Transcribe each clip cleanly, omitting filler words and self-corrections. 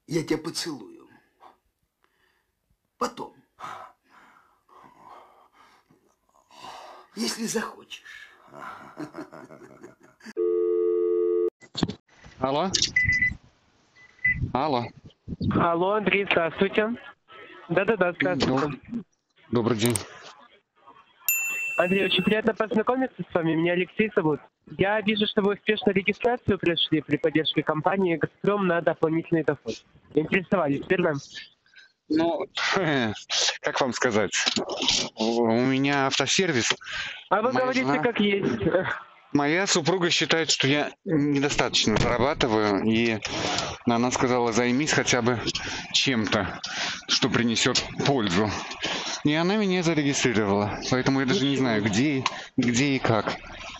Я тебя поцелую. Потом. Если захочешь. Алло? Алло? Алло, Андрей, здравствуйте. Да-да-да, здравствуйте. Добрый день. Андрей, очень приятно познакомиться с вами. Меня Алексей зовут. Я вижу, что вы успешно регистрацию прошли при поддержке компании «Газпром» на дополнительный доход. Интересовались, верно? Ну, как вам сказать? У меня автосервис. А вы говорите, как есть. Моя супруга считает, что я недостаточно зарабатываю, и она сказала, займись хотя бы чем-то, что принесет пользу. И она меня зарегистрировала, поэтому я даже не знаю, где и как.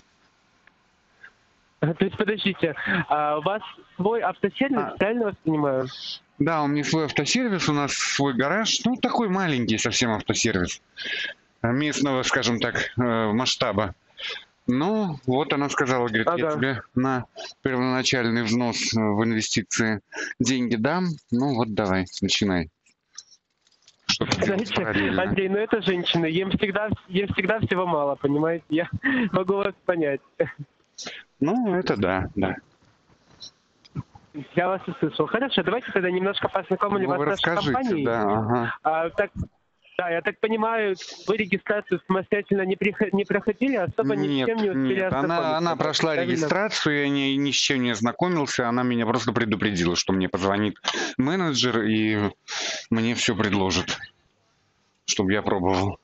То есть, подождите, у вас свой автосервис, правильно вас понимаю? Да, у меня свой автосервис, у нас свой гараж, ну такой маленький совсем автосервис, местного, скажем так, масштаба. Ну, вот она сказала, говорит, я тебе на первоначальный взнос в инвестиции деньги дам, ну вот давай, начинай. Знаете, Андрей, ну это женщины, им всегда всего мало, понимаете, я могу вас понять. Ну, это да. Я вас услышал. Хорошо, давайте тогда немножко познакомили вас с нашей компанией. Да, ага. Да, я так понимаю, вы регистрацию самостоятельно не проходили, особо ни с чем не успели ознакомиться. Она прошла регистрацию, я ни с чем не ознакомился, она меня просто предупредила, что мне позвонит менеджер и мне все предложит, чтобы я пробовал.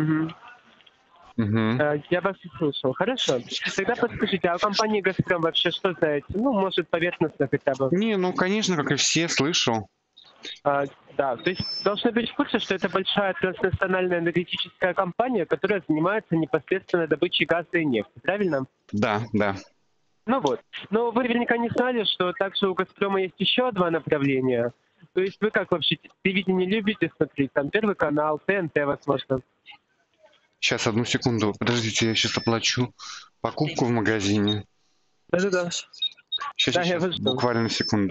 Я вас услышал. Хорошо. Тогда подскажите, а о компании «Газпром» вообще что знаете? Ну, может, поверхностно хотя бы. Не, ну, конечно, как и все, слышал. Да, то есть должны быть в курсе, что это большая транснациональная энергетическая компания, которая занимается непосредственно добычей газа и нефти, правильно? Да. Ну вот. Но вы наверняка не знали, что также у «Газпрома» есть еще два направления. То есть вы как вообще телевидение любите смотреть? Там Первый канал, ТНТ, возможно. Сейчас, одну секунду. Подождите, я сейчас оплачу покупку в магазине. Да. Сейчас, буквально секунду.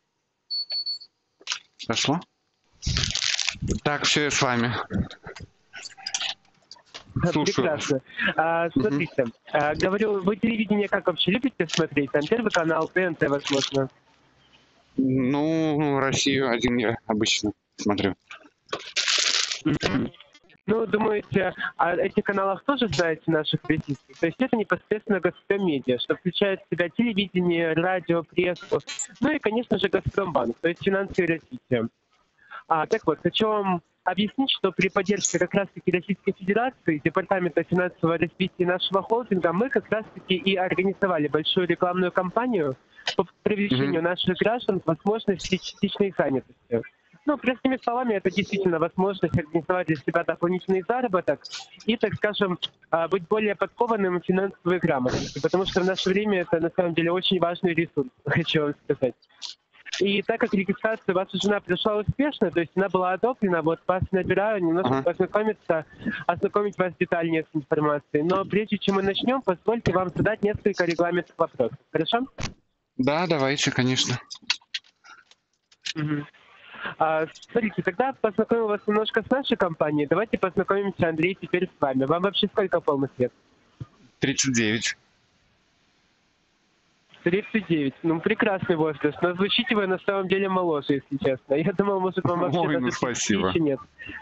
Дошло? Так, все, я с вами. Слушаю. Прекрасно. Смотрите, говорю, вы телевидение как вообще любите смотреть? Там Первый канал, ТНТ, возможно. Ну, Россию один я обычно смотрю. Ну, думаете, о этих каналах тоже знаете наших российских? То есть это непосредственно «Газпром Медиа», что включает в себя телевидение, радио, прессу, ну и, конечно же, «Газпромбанк», то есть финансовое развитие. Так вот, хочу вам объяснить, что при поддержке как раз-таки Российской Федерации, Департамента финансового развития нашего холдинга, мы как раз-таки и организовали большую рекламную кампанию по привлечению наших граждан к возможности частичной занятости. Ну, простыми словами, это действительно возможность организовать для себя дополнительный заработок и, так скажем, быть более подкованным в финансовой грамотности, потому что в наше время это, на самом деле, очень важный ресурс, хочу вам сказать. И так как регистрация ваша жена прошла успешно, то есть она была одобрена, вот вас набираю, немножко познакомиться, ознакомить вас детальнее с информацией. Но прежде чем мы начнем, позвольте вам задать несколько регламентных вопросов. Хорошо? Да, давайте, конечно. Смотрите, тогда познакомим вас немножко с нашей компанией. Давайте познакомимся, Андрей, теперь с вами. Вам вообще сколько полных лет? 39. 39. Ну, прекрасный возраст. Но звучите вы на самом деле моложе, если честно. Я думал, может, вам вообще даже спасибо. Нет.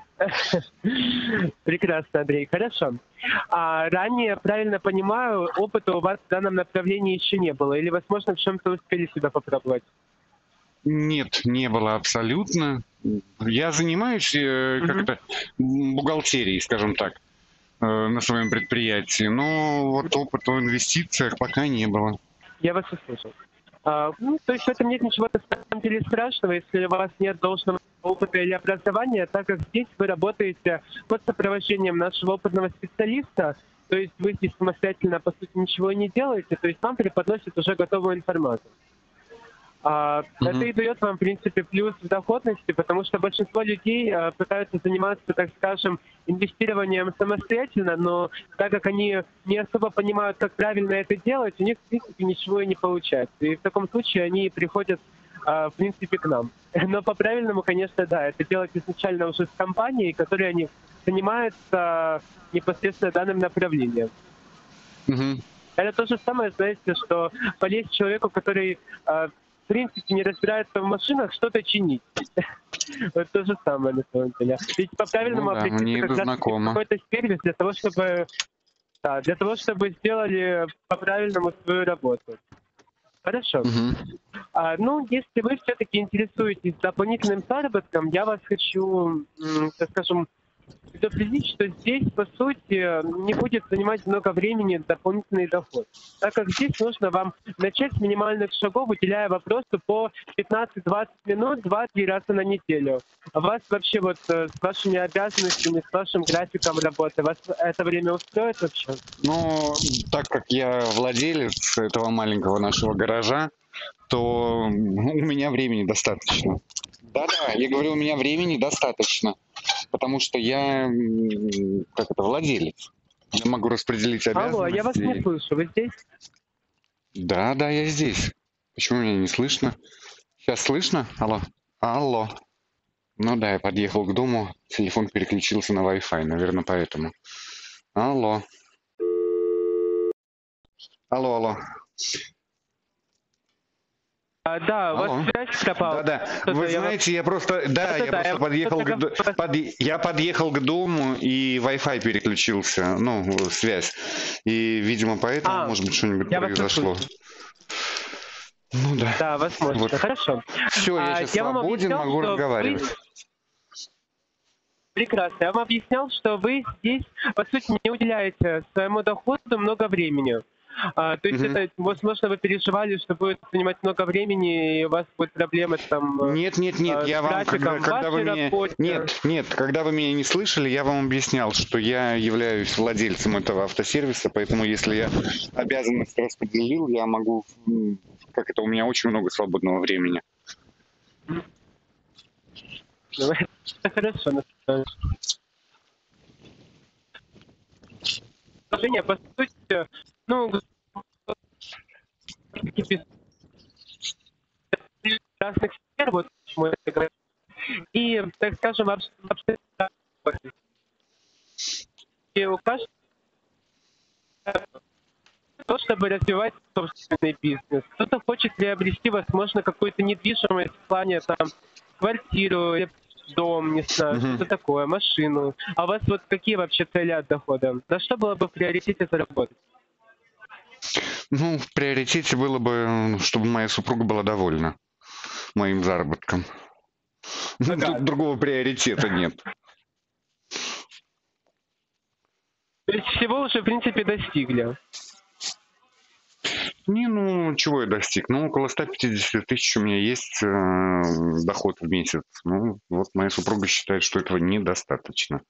Прекрасно, Андрей. Хорошо. Ранее, правильно понимаю, опыта у вас в данном направлении еще не было? Или, возможно, в чем-то успели себя попробовать? Нет, не было абсолютно. Я занимаюсь как-то бухгалтерией, скажем так, на своем предприятии, но вот опыта в инвестициях пока не было. Я вас услышал. То есть в этом нет ничего на самом деле страшного, если у вас нет должного опыта или образования, так как здесь вы работаете под сопровождением нашего опытного специалиста, то есть вы здесь самостоятельно, по сути, ничего не делаете, то есть вам преподносят уже готовую информацию. Это и дает вам, в принципе, плюс в доходности, потому что большинство людей пытаются заниматься, так скажем, инвестированием самостоятельно, но так как они не особо понимают, как правильно это делать, у них, в принципе, ничего и не получается. И в таком случае они приходят в принципе, к нам. Но по-правильному, конечно, да, это делать изначально уже с компанией, которые они занимаются непосредственно данным направлением. Мгм. Это то же самое, знаете, что полезть человеку, который, в принципе, не разбирается в машинах, что-то чинить. Вот то же самое, на самом деле. Ведь Ну по-правильному да, обратиться мне как это раз в знакомо. какой-то сервис для того, чтобы, да, для того, чтобы сделали по-правильному свою работу. Хорошо. Мгм. Ну, если вы все-таки интересуетесь дополнительным заработком, я вас хочу, так скажем, предупредить, что здесь, по сути, не будет занимать много времени дополнительный доход. Так как здесь нужно вам начать с минимальных шагов, уделяя вопросу по 15-20 минут 2-3 раза на неделю. А вас вообще вот с вашими обязанностями, с вашим графиком работы, вас это время устроит вообще? Но так как я владелец этого маленького нашего гаража, то у меня времени достаточно. Да-да, я говорю, у меня времени достаточно, потому что я, как это, владелец. Я могу распределить Алло, я вас не обязанности. слышу, вы здесь? Да, я здесь. Почему меня не слышно? Сейчас слышно? Алло? Алло. Ну да, я подъехал к дому, телефон переключился на Wi-Fi, наверное, поэтому. Алло. Алло. Да, у вас Алло. связь пропала. Да. Что-то Вы я вас... знаете, я просто Да-да-да, я подъехал вас- я подъехал к дому, и Wi-Fi переключился, ну, связь. И, видимо, поэтому, может быть, что-нибудь я вас произошло. слышу. Ну да. Да, возможно. Вот. Хорошо. Все, я сейчас Я вам свободен, объяснял, могу что вы... разговаривать. Прекрасно. Я вам объяснял, что вы здесь, по сути, не уделяете своему доходу много времени. То есть Мгм. это, возможно, вы переживали, что будет занимать много времени, и у вас будут проблемы там Нет, с я вам, графиком в когда вы вашей меня... работе. Нет, когда вы меня не слышали, я вам объяснял, что я являюсь владельцем этого автосервиса, поэтому если я обязанность распределил, я могу... Как это, у меня очень много свободного времени. Ну, это хорошо. На самом деле. Положение, по сути, ну, без разных сфер, вот почему я это говорю. И, так скажем, вообще, и у каждого то, чтобы развивать собственный бизнес. Кто-то хочет приобрести, возможно, какую-то недвижимость в плане там квартиру, или дом, не знаю, Мгм. что-то такое, машину. А у вас вот какие вообще цели от дохода? На что было бы в приоритете заработать? Ну, в приоритете было бы, чтобы моя супруга была довольна моим заработком. Тут другого приоритета нет. То есть всего уже, в принципе, достигли. Ну, чего я достиг? Ну, около 150 тысяч у меня есть доход в месяц. Ну, вот моя супруга считает, что этого недостаточно.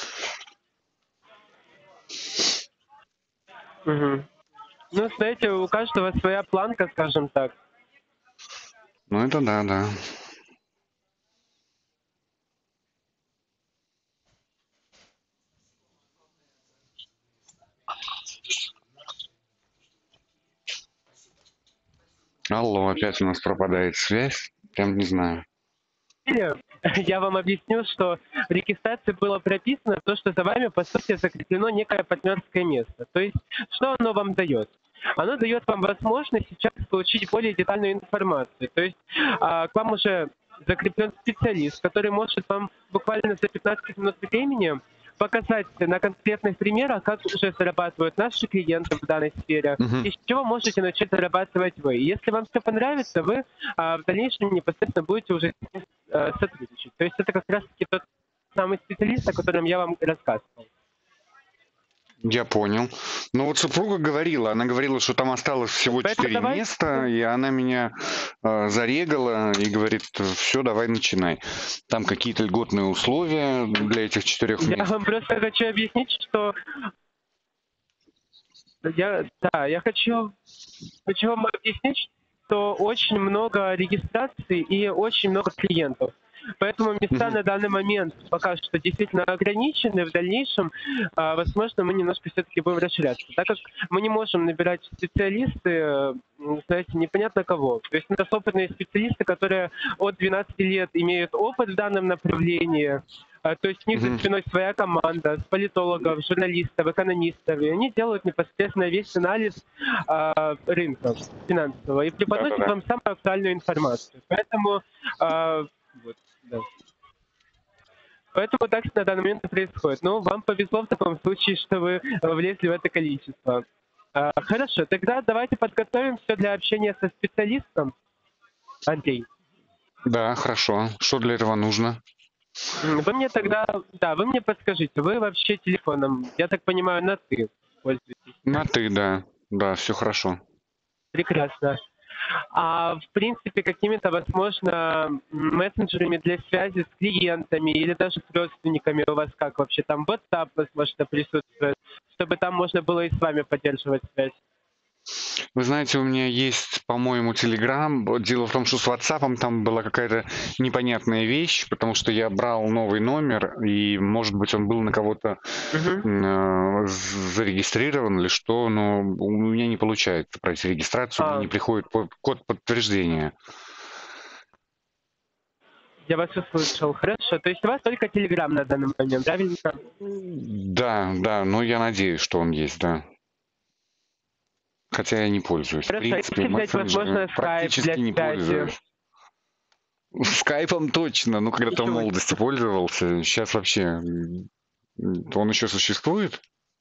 Мгм. Ну, знаете, у каждого своя планка, скажем так. Ну, это да. Алло, опять у нас пропадает связь. Прям не знаю. Или я вам объясню, что в регистрации было прописано то, что за вами, по сути, закреплено некое партнерское место. То есть, что оно вам дает? Оно дает вам возможность сейчас получить более детальную информацию. То есть, к вам уже закреплен специалист, который может вам буквально за 15 минут времени показать на конкретных примерах, как уже зарабатывают наши клиенты в данной сфере, Мгм. и с чего можете начать зарабатывать вы. И если вам все понравится, вы в дальнейшем непосредственно будете уже сотрудничать. То есть это как раз-таки тот самый специалист, о котором я вам рассказывал. Я понял. Но вот супруга говорила, она говорила, что там осталось всего Поэтому 4 давайте... места, и она меня зарегала и говорит, все, давай начинай. Там какие-то льготные условия для этих 4 Я мест. вам просто хочу объяснить, что я хочу вам объяснить, что очень много регистраций и очень много клиентов. Поэтому места Мгм. на данный момент пока что действительно ограничены. В дальнейшем, возможно, мы немножко все-таки будем расширяться. Так как мы не можем набирать специалисты, знаете, непонятно кого. То есть у нас опытные специалисты, которые от 12 лет имеют опыт в данном направлении. То есть у них за Мгм. спиной своя команда с политологов, журналистов, экономистов. И они делают непосредственно весь анализ рынка финансового и преподносят Да-да-да. вам самую актуальную информацию. Поэтому, вот, да. Поэтому так на данный момент и происходит. Но вам повезло в таком случае, что вы влезли в это количество. Хорошо, тогда давайте подготовим все для общения со специалистом. Андрей, Да, хорошо. Что для этого нужно? вы мне тогда, да, вы мне подскажите, вы вообще телефоном, я так понимаю, на «ты» пользуетесь? На ты, да. Да, все хорошо. Прекрасно. А в принципе, какими-то, возможно, мессенджерами для связи с клиентами или даже с родственниками у вас как вообще? Там WhatsApp, возможно, присутствует, чтобы там можно было и с вами поддерживать связь. Вы знаете, у меня есть, по-моему, Telegram. Дело в том, что с WhatsApp там была какая-то непонятная вещь, потому что я брал новый номер, и, может быть, он был на кого-то Мгм. зарегистрирован или что, но у меня не получается пройти регистрацию, мне А, не приходит код подтверждения. я вас услышал. Хорошо. То есть у вас только Telegram на данный момент, правильно? Да, да, но я надеюсь, что он есть, да. Хотя я не пользуюсь. В Хорошо. А принципе, если взять, мессенджерами возможно, Skype практически для не связи? пользуюсь. Скайпом точно, ну когда-то в Ничего не молодости пользовался, сейчас вообще он еще существует?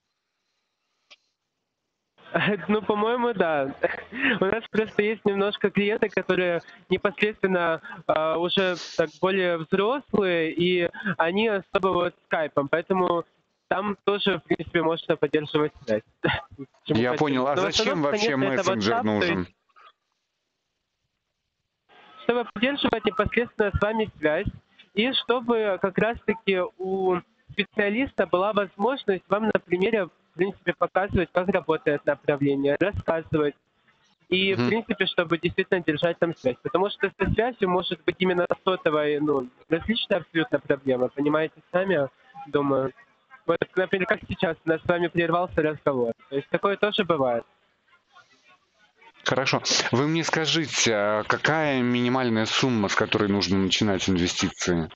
Ну, по-моему, да. У нас просто есть немножко клиенты, которые непосредственно уже так более взрослые, и они особо вот скайпом, поэтому там тоже, в принципе, можно поддерживать связь. К чему Я хотели. понял. А Но в основном, зачем вообще конечно, это мессенджер WhatsApp, то есть нужен? чтобы поддерживать непосредственно с вами связь, и чтобы как раз-таки у специалиста была возможность вам на примере, в принципе, показывать, как работает направление, рассказывать, и, в Мгм. принципе, чтобы действительно держать там связь. Потому что со связью может быть именно сотовая, ну, различная абсолютно проблема, понимаете, сами, думаю. Вот, например, как сейчас у нас с вами прервался разговор. То есть такое тоже бывает. Хорошо. Вы мне скажите, а какая минимальная сумма, с которой нужно начинать инвестиции?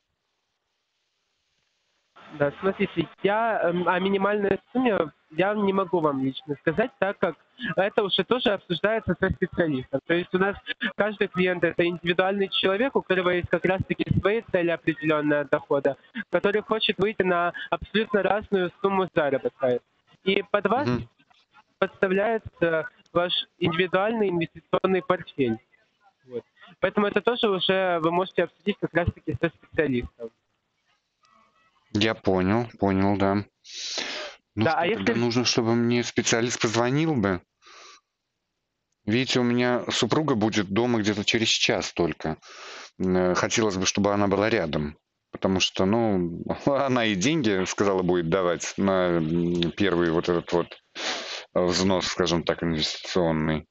Да, смотрите, я о минимальной сумме я не могу вам лично сказать, так как это уже тоже обсуждается со специалистом. То есть у нас каждый клиент это индивидуальный человек, у которого есть как раз-таки свои цели определенные от дохода, который хочет выйти на абсолютно разную сумму заработка. И под вас Мгм. подставляется ваш индивидуальный инвестиционный портфель. Вот. Поэтому это тоже уже вы можете обсудить как раз-таки со специалистом. Я понял, понял, да. Ну Да, а что, тогда если нужно, чтобы мне специалист позвонил бы. Видите, у меня супруга будет дома где-то через час только. Хотелось бы, чтобы она была рядом. Потому что, ну, она и деньги, сказала, будет давать на первый вот этот вот взнос, скажем так, инвестиционный.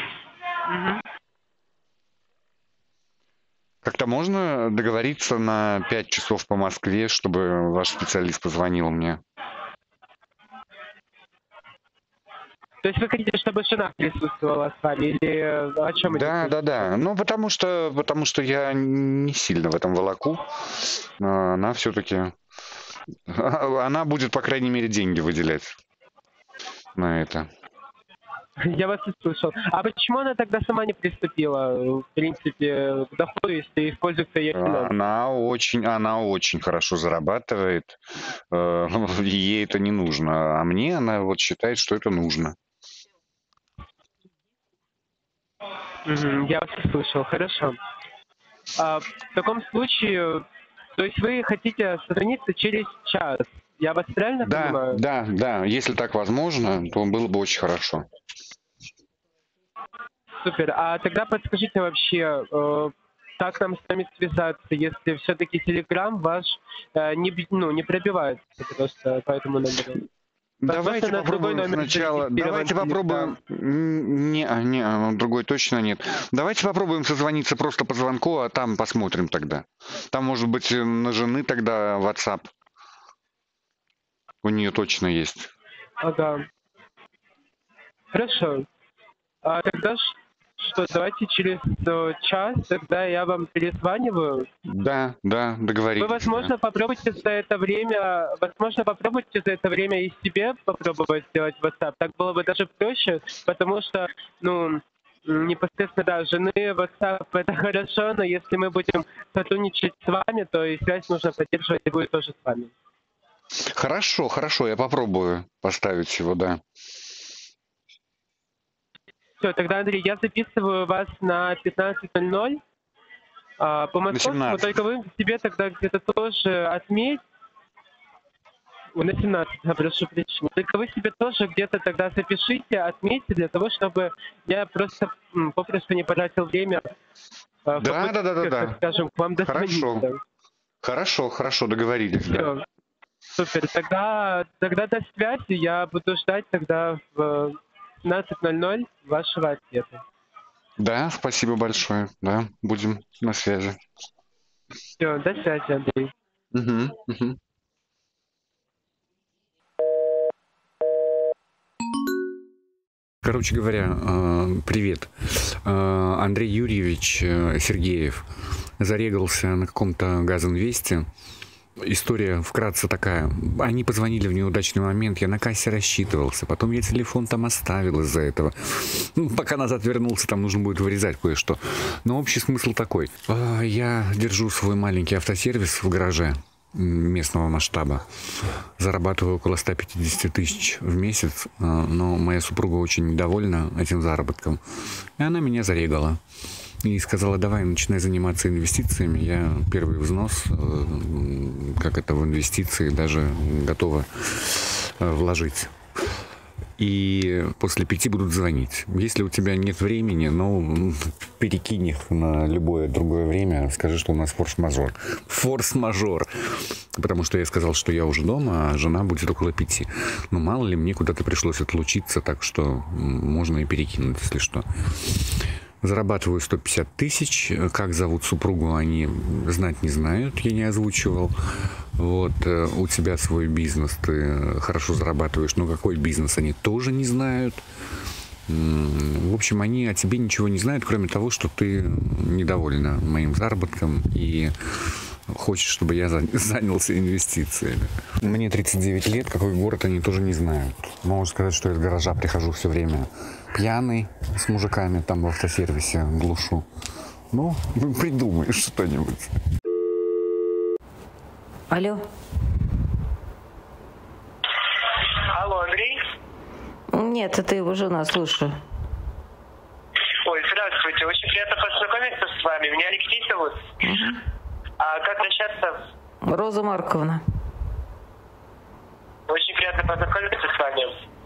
Как-то можно договориться на 5 часов по Москве, чтобы ваш специалист позвонил мне? То есть вы хотите, чтобы жена присутствовала с вами, или о чем идет Да, речь? да, да. Ну, потому что я не сильно в этом волоку. Она все-таки... Она будет, по крайней мере, деньги выделять на это. Я вас услышал. А почему она тогда сама не приступила, в принципе, к доходу, если используются ее финансы? Она очень хорошо зарабатывает. Ей это не нужно. А мне она вот считает, что это нужно. Мгм, я вас услышал, хорошо. В таком случае, то есть вы хотите созвониться через час, я вас правильно Да, понимаю? да, да. Если так возможно, то было бы очень хорошо. Супер. А тогда подскажите вообще, как нам с вами связаться, если все-таки Telegram ваш не пробивается просто по этому номеру? Давайте на другой попробуем номер сначала. зарегистрирован Давайте телефон. попробуем. Не, другой точно нет. Давайте попробуем созвониться просто по звонку, а там посмотрим тогда. Там, может быть, на жены тогда WhatsApp. У нее точно есть. Ага. Хорошо. Тогда что, давайте через час, тогда я вам перезваниваю. Да, договорились. Вы, возможно, попробуйте за это время и себе попробовать сделать WhatsApp. Так было бы даже проще, потому что, непосредственно, да, жены WhatsApp это хорошо, но если мы будем сотрудничать с вами, то и связь нужно поддерживать и будет тоже с вами. Хорошо, я попробую поставить его, да. Все, тогда, Андрей, я записываю вас на 15:00 по московскому, только вы себе тогда где-то тоже отметь. На 17, прошу прощения. Только вы себе тоже где-то тогда запишите, отметьте, для того, чтобы я попросту не потратил время. Да. Скажем, к вам дозвониться. Хорошо, договорились. Все, да. супер. Тогда до связи. Я буду ждать тогда в 15:00 вашего ответа. Да, спасибо большое. Да, будем на связи. Все, до связи, Андрей. Угу. Короче говоря, привет. Андрей Юрьевич Сергеев зарегался на каком-то Газинвесте. История вкратце такая. Они позвонили в неудачный момент, я на кассе рассчитывался, потом я телефон там оставил из-за этого. Пока назад вернулся, там нужно будет вырезать кое-что. Но общий смысл такой. Я держу свой маленький автосервис в гараже местного масштаба. Зарабатываю около 150 тысяч в месяц, но моя супруга очень недовольна этим заработком. И она меня зарегала. И сказала, давай, начинай заниматься инвестициями. Я первый взнос, в инвестиции, даже готова вложить. И после 5 будут звонить. Если у тебя нет времени, перекинь их на любое другое время. Скажи, что у нас форс-мажор. Форс-мажор. Потому что я сказал, что я уже дома, а жена будет около 5. Мало ли, мне куда-то пришлось отлучиться, так что можно и перекинуть, если что. Зарабатываю 150 тысяч. Как зовут супругу, они знать не знают, я не озвучивал. У тебя свой бизнес, ты хорошо зарабатываешь, но какой бизнес, они тоже не знают. В общем, они о тебе ничего не знают, кроме того, что ты недовольна моим заработком и хочешь, чтобы я занялся инвестициями. Мне 39 лет, какой город, они тоже не знают. Могу сказать, что я из гаража прихожу все время пьяный, с мужиками там в автосервисе глушу. Придумаешь что-нибудь. Алло. Алло, Андрей? Нет, это его жена, слушаю. Ой, здравствуйте. Очень приятно познакомиться с вами. Меня Алексей зовут. Угу. Как обращаться? Роза Марковна. Очень приятно познакомиться с вами.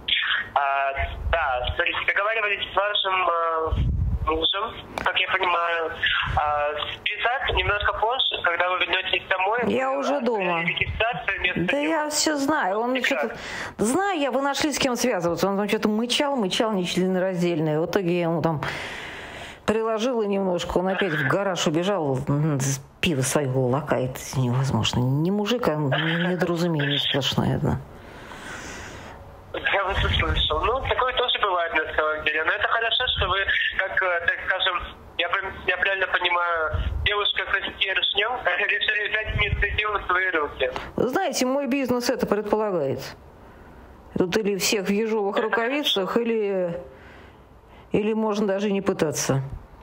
Да, смотрите, договаривались с вашим мужем, как я понимаю, связаться немножко позже, когда вы вернетесь домой. Я уже дома. Да я все знаю. Он что-то... Знаю, вы нашли с кем связываться. Он там что-то мычал, нечленораздельное. В итоге я ему там приложила немножко. Он опять в гараж убежал, пиво своего лакает. Невозможно. Не мужик, а недоразумение сплошное. Да. Я вас услышал. Такое тоже бывает на самом деле. Но это хорошо, что вы, так скажем, я правильно понимаю, девушка со стержнем решили взять инициативу в свои руки. Знаете, мой бизнес это предполагает. Тут или всех в ежовых рукавицах, или можно даже не пытаться.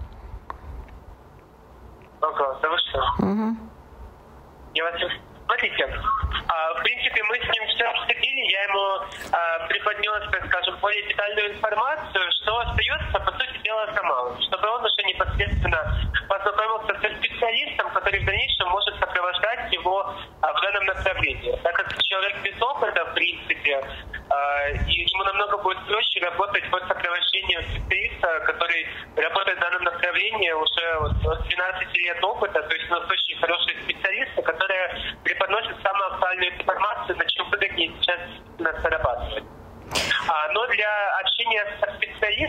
Ага, да вы что? Угу. Я вас... Смотрите, в принципе, мы с ним все обсудили, я ему преподнес, так скажем, более детальную информацию, что остается, по сути дела, самому, чтобы он уже непосредственно познакомился со специалистом, который в дальнейшем может сопровождать его в данном направлении. Так как человек без опыта, в принципе, и ему намного будет проще работать под сопровождением специалиста, который работает в данном направлении уже от 12 лет опыта, то есть у нас очень хорошие специалисты, которые преподносят самую актуальную информацию, на чем выгоднее сейчас зарабатывать.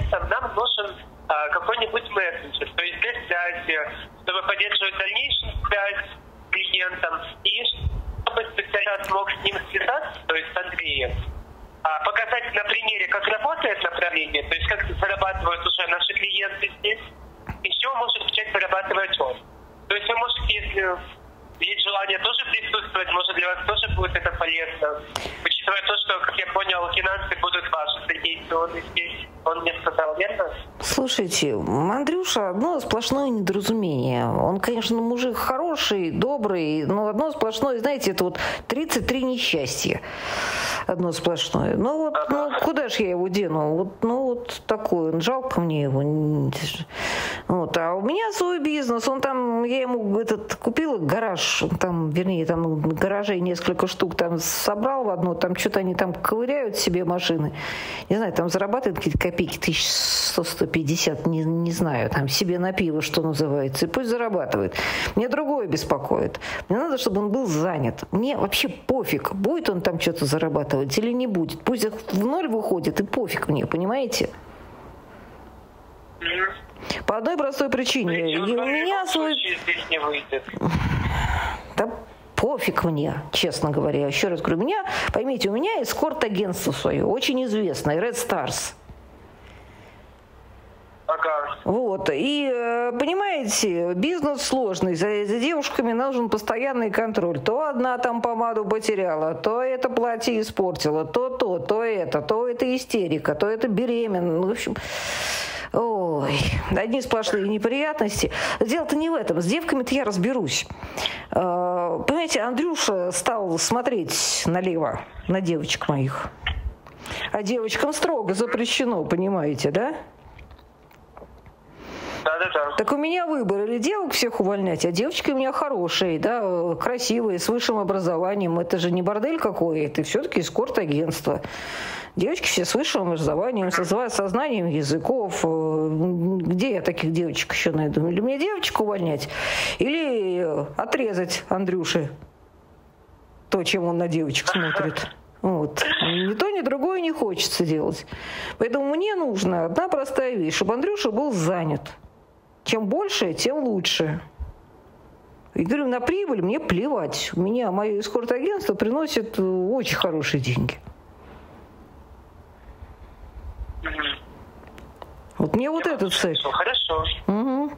клиентам нам нужен какой-нибудь мессенджер, то есть для связи, чтобы поддерживать дальнейшую связь с клиентом, и чтобы специалист мог с ним связаться, то есть с Андреем, показать на примере, как работает направление, то есть как зарабатывают уже наши клиенты здесь, и с чего может начать зарабатывать он. То есть вы можете, если есть желание тоже присутствовать, может для вас тоже будет это полезно. Учитывая то, что, как я понял, финансы будут ваши, задействованы здесь. Он мне сказал, верно? Слушайте, Андрюша, одно сплошное недоразумение. Он, конечно, мужик хороший, добрый, но одно сплошное, знаете, это вот 33 несчастья. Одно сплошное. Ну вот, ну куда ж я его дену? Вот, ну вот такой он, жалко мне его. Вот. А у меня свой бизнес, он там, я ему купила гараж, там, вернее, там гаражей несколько штук там собрал в одну, там что-то они там ковыряют себе машины. Не знаю, там зарабатывают какие-то копейки, 1100-150, не знаю, там себе на пиво, что называется, и пусть зарабатывает. Мне другое беспокоит. Мне надо, чтобы он был занят. Мне вообще пофиг, будет он там что-то зарабатывать или не будет. Пусть в ноль выходит, и пофиг мне, понимаете? По одной простой причине. И у меня свой... не выйдет. Да пофиг мне, честно говоря. Еще раз говорю, поймите, у меня эскорт-агентство свое, очень известное, Red Stars. Ага. Вот. И, понимаете, бизнес сложный. За девушками нужен постоянный контроль. То одна там помаду потеряла, то это платье испортила, то это истерика, то это беременна. В общем... Ой, одни сплошные неприятности. Дело-то не в этом. С девками-то я разберусь. Понимаете, Андрюша стал смотреть налево на девочек моих. А девочкам строго запрещено, понимаете, да? Да. Так у меня выбор: или девок всех увольнять, а девочки у меня хорошие, да, красивые, с высшим образованием. Это же не бордель какой, это все-таки эскорт-агентство. Девочки все с высшим образованием, со знанием языков. Где я таких девочек еще найду? Или мне девочек увольнять, или отрезать Андрюше то, чем он на девочек смотрит. Вот. Ни то, ни другое не хочется делать. Поэтому мне нужна одна простая вещь, чтобы Андрюша был занят. Чем больше, тем лучше. И говорю, на прибыль мне плевать. У меня мое эскорт-агентство приносит очень хорошие деньги. Вот мне вот этот цель. Хорошо. Угу.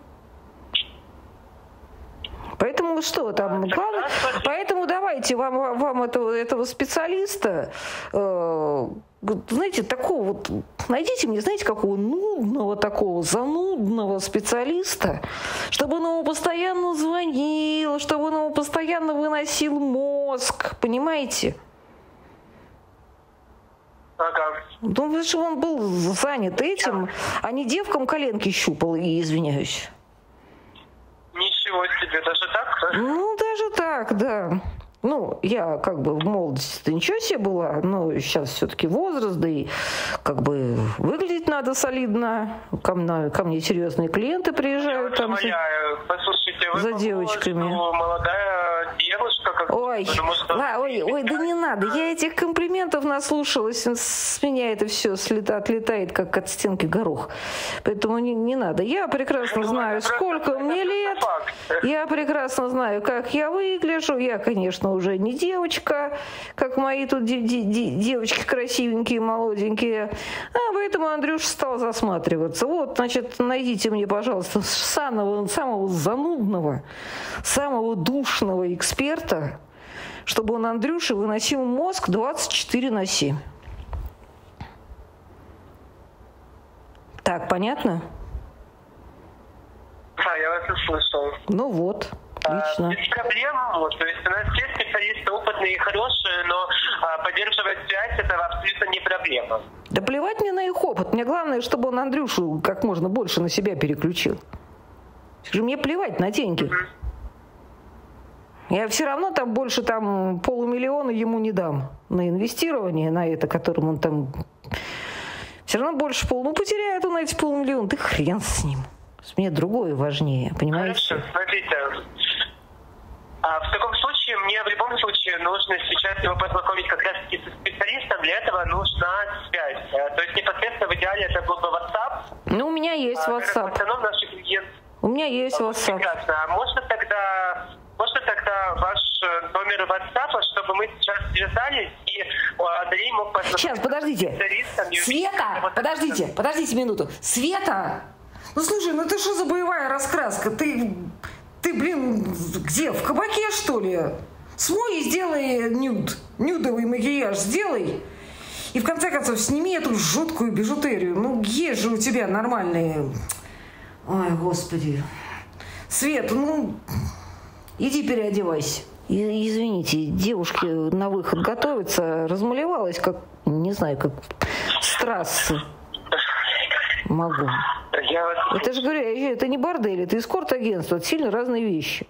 Поэтому что там? Главное, поэтому давайте вам этого специалиста, знаете, такого вот, найдите мне, знаете, какого нудного, такого занудного специалиста, чтобы он ему постоянно звонил, чтобы он ему постоянно выносил мозг, понимаете? Ага. Ну, чтобы он был занят этим, а не девкам коленки щупал, и извиняюсь. Ничего себе, даже так? Ну, даже так, да. Ну, я как бы в молодости-то ничего себе была, но сейчас все-таки возраст, да и как бы выглядеть надо солидно. Ко мне серьезные клиенты приезжают там послушайте, вы за девочками. Молодая девушка, как ой, да не надо, я этих комплиментов наслушалась, с меня это все отлетает, как от стенки горох. Поэтому не надо. Я прекрасно знаю, сколько мне лет, я прекрасно знаю, как я выгляжу, я, конечно, уже не девочка, как мои тут девочки красивенькие, молоденькие. А поэтому Андрюша стал засматриваться. Вот, значит, найдите мне, пожалуйста, самого занудного, самого душного эксперта, чтобы он Андрюше выносил мозг 24/7. Так, понятно? Да, я вас услышал. Ну вот. Отлично. Без проблем. То есть у нас все специалисты опытные и хорошие, но поддерживать связь — это абсолютно не проблема. Да плевать мне на их опыт. Мне главное, чтобы он Андрюшу как можно больше на себя переключил. Мне плевать на деньги. Я все равно там больше 500 000 ему не дам на инвестирование, на это, которым он там... Все равно больше потеряет он эти 500 000, да хрен с ним. Мне другое важнее, понимаете? Хорошо, смотрите. В таком случае мне в любом случае нужно сейчас его познакомить как раз-таки со специалистом. Для этого нужна связь. То есть непосредственно в идеале это был бы WhatsApp. меня есть WhatsApp. В основном наши клиенты. У меня есть WhatsApp. Прекрасно. А можно тогда ваш номер WhatsApp, чтобы мы сейчас связались, и Андрей мог посмотреть... Сейчас, подождите. Света, подождите минуту. Света! Ну, слушай, ну ты что за боевая раскраска? Ты, блин, где? В кабаке, что ли? Смой и сделай нюдовый макияж сделай. И в конце концов сними эту жуткую бижутерию. Ну, есть же у тебя нормальные... Ой, господи. Свет, ну, иди переодевайся. Извините, девушки на выход готовятся, размалевалась, как, не знаю, как с трассы. Могу. Это же, говорю, это не бордель, это эскорт-агентство, это сильно разные вещи.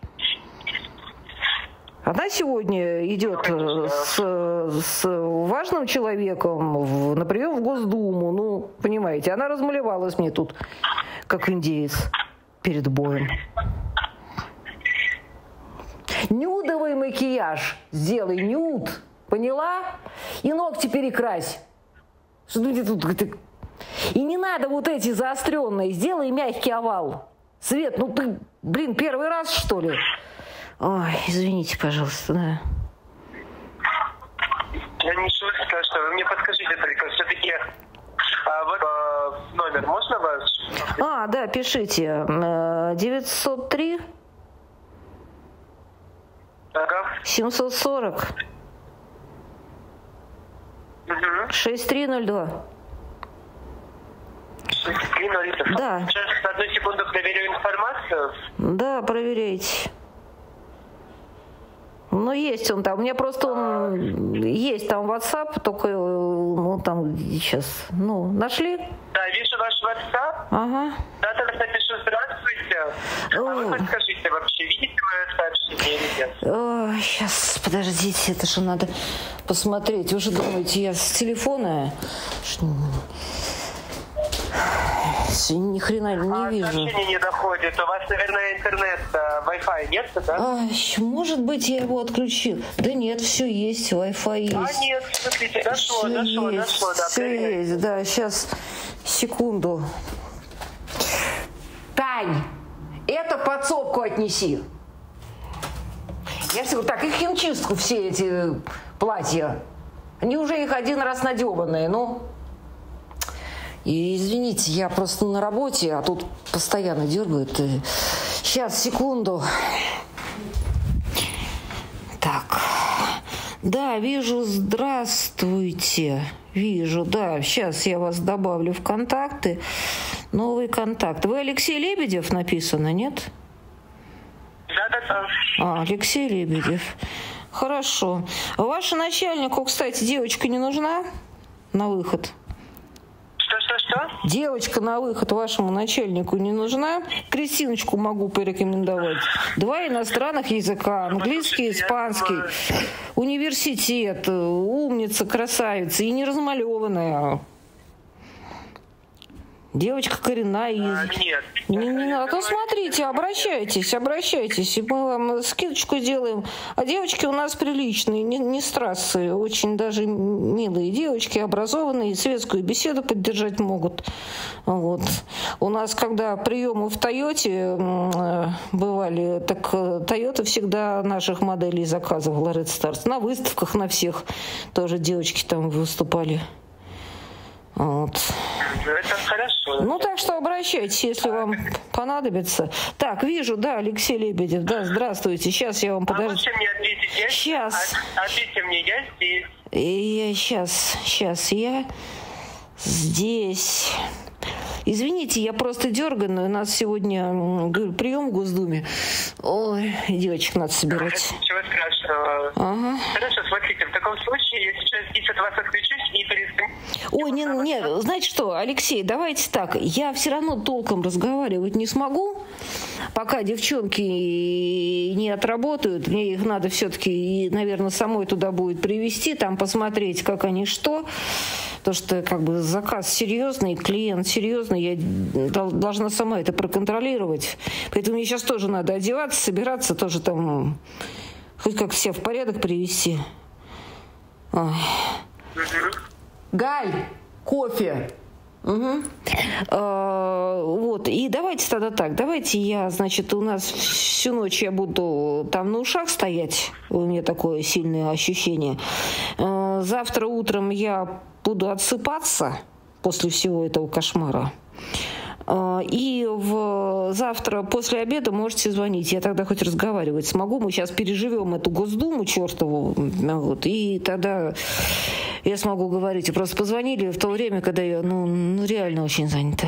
Она сегодня идет с важным человеком на прием в Госдуму. Ну, понимаете, она размалевалась мне тут, как индеец, перед боем. Нюдовый макияж сделай, нюд, поняла? И ногти перекрась. Что ты тут... И не надо вот эти заостренные, сделай мягкий овал. Свет, ну ты, блин, первый раз, что ли? Ой, извините, пожалуйста, да. Я ничего страшного. Вы мне подскажите только, все-таки номер можно ваш? Да, пишите. 903 740 6302. 6302. Да. Сейчас одну секунду проверю информацию. Да, проверяйте. Ну, есть он там. У меня просто есть там WhatsApp, только, ну, там сейчас, ну, нашли? Да, вижу ваш WhatsApp. Ага. Да, тогда пишу здравствуйте. А вы подскажите, вообще видите мое сообщение или нет? Сейчас, подождите, это же надо посмотреть. Вы же думаете, я с телефона... Ни хрена не вижу. Сообщение не доходит. У вас, наверное, интернет, Wi-Fi нет, да? Может быть, я его отключил. Да нет, все есть, Wi-Fi есть. Нет, смотрите, дошло, да. Все есть, да, сейчас, секунду. Тань, это подсобку отнеси. Я все говорю, так, их химчистку все эти платья. Они уже их один раз надеванные, ну... И извините, я просто на работе, а тут постоянно дергают. Сейчас, секунду. Так. Да, вижу, здравствуйте. Вижу, да. Сейчас я вас добавлю в контакты. Новый контакт. Вы Алексей Лебедев написано, нет? Да. Алексей Лебедев. Хорошо. Вашему начальнику, кстати, девочка не нужна на выход? Что? Девочка на выход вашему начальнику не нужна? Кристиночку могу порекомендовать. 2 иностранных языка, английский, испанский. Университет, умница, красавица и не размалеванная. Девочка коренная. Нет. Не надо. Ну, смотрите, обращайтесь. И мы вам скидочку сделаем. А девочки у нас приличные, не с трассы. Очень даже милые девочки, образованные, светскую беседу поддержать могут. Вот. У нас, когда приемы в Тойоте бывали, так Тойота всегда наших моделей заказывала, Red Stars. На выставках, на всех тоже девочки там выступали. Вот. Это хорошо. Ну, так что обращайтесь, если вам понадобится. Так, вижу, да, Алексей Лебедев, да, здравствуйте. Сейчас я вам подожду. Можете мне ответить? Сейчас. Ответьте мне, я здесь. Сейчас я здесь. Извините, я просто дерганая. У нас сегодня, говорю, прием в Госдуме. Ой, девочек надо собирать. Ничего страшного. Ага. Хорошо, смотрите, в таком случае я сейчас здесь от вас отключусь и перестану. Ой, нет, знаете что, Алексей, давайте так. Я все равно толком разговаривать не смогу, пока девчонки не отработают. Мне их надо все-таки, наверное, самой туда будет привезти, там посмотреть, как они что. Потому что как бы заказ серьезный, клиент серьезный, я должна сама это проконтролировать. Поэтому мне сейчас тоже надо одеваться, собираться, тоже там хоть как все в порядок привести. Ой. Галь, кофе. Угу. Вот, и давайте тогда так, давайте я, значит, у нас всю ночь я буду там на ушах стоять, у меня такое сильное ощущение. Завтра утром я буду отсыпаться после всего этого кошмара. И завтра после обеда можете звонить. Я тогда хоть разговаривать смогу. Мы сейчас переживем эту Госдуму чертову. Вот, и тогда я смогу говорить. Просто позвонили в то время, когда я реально очень занята.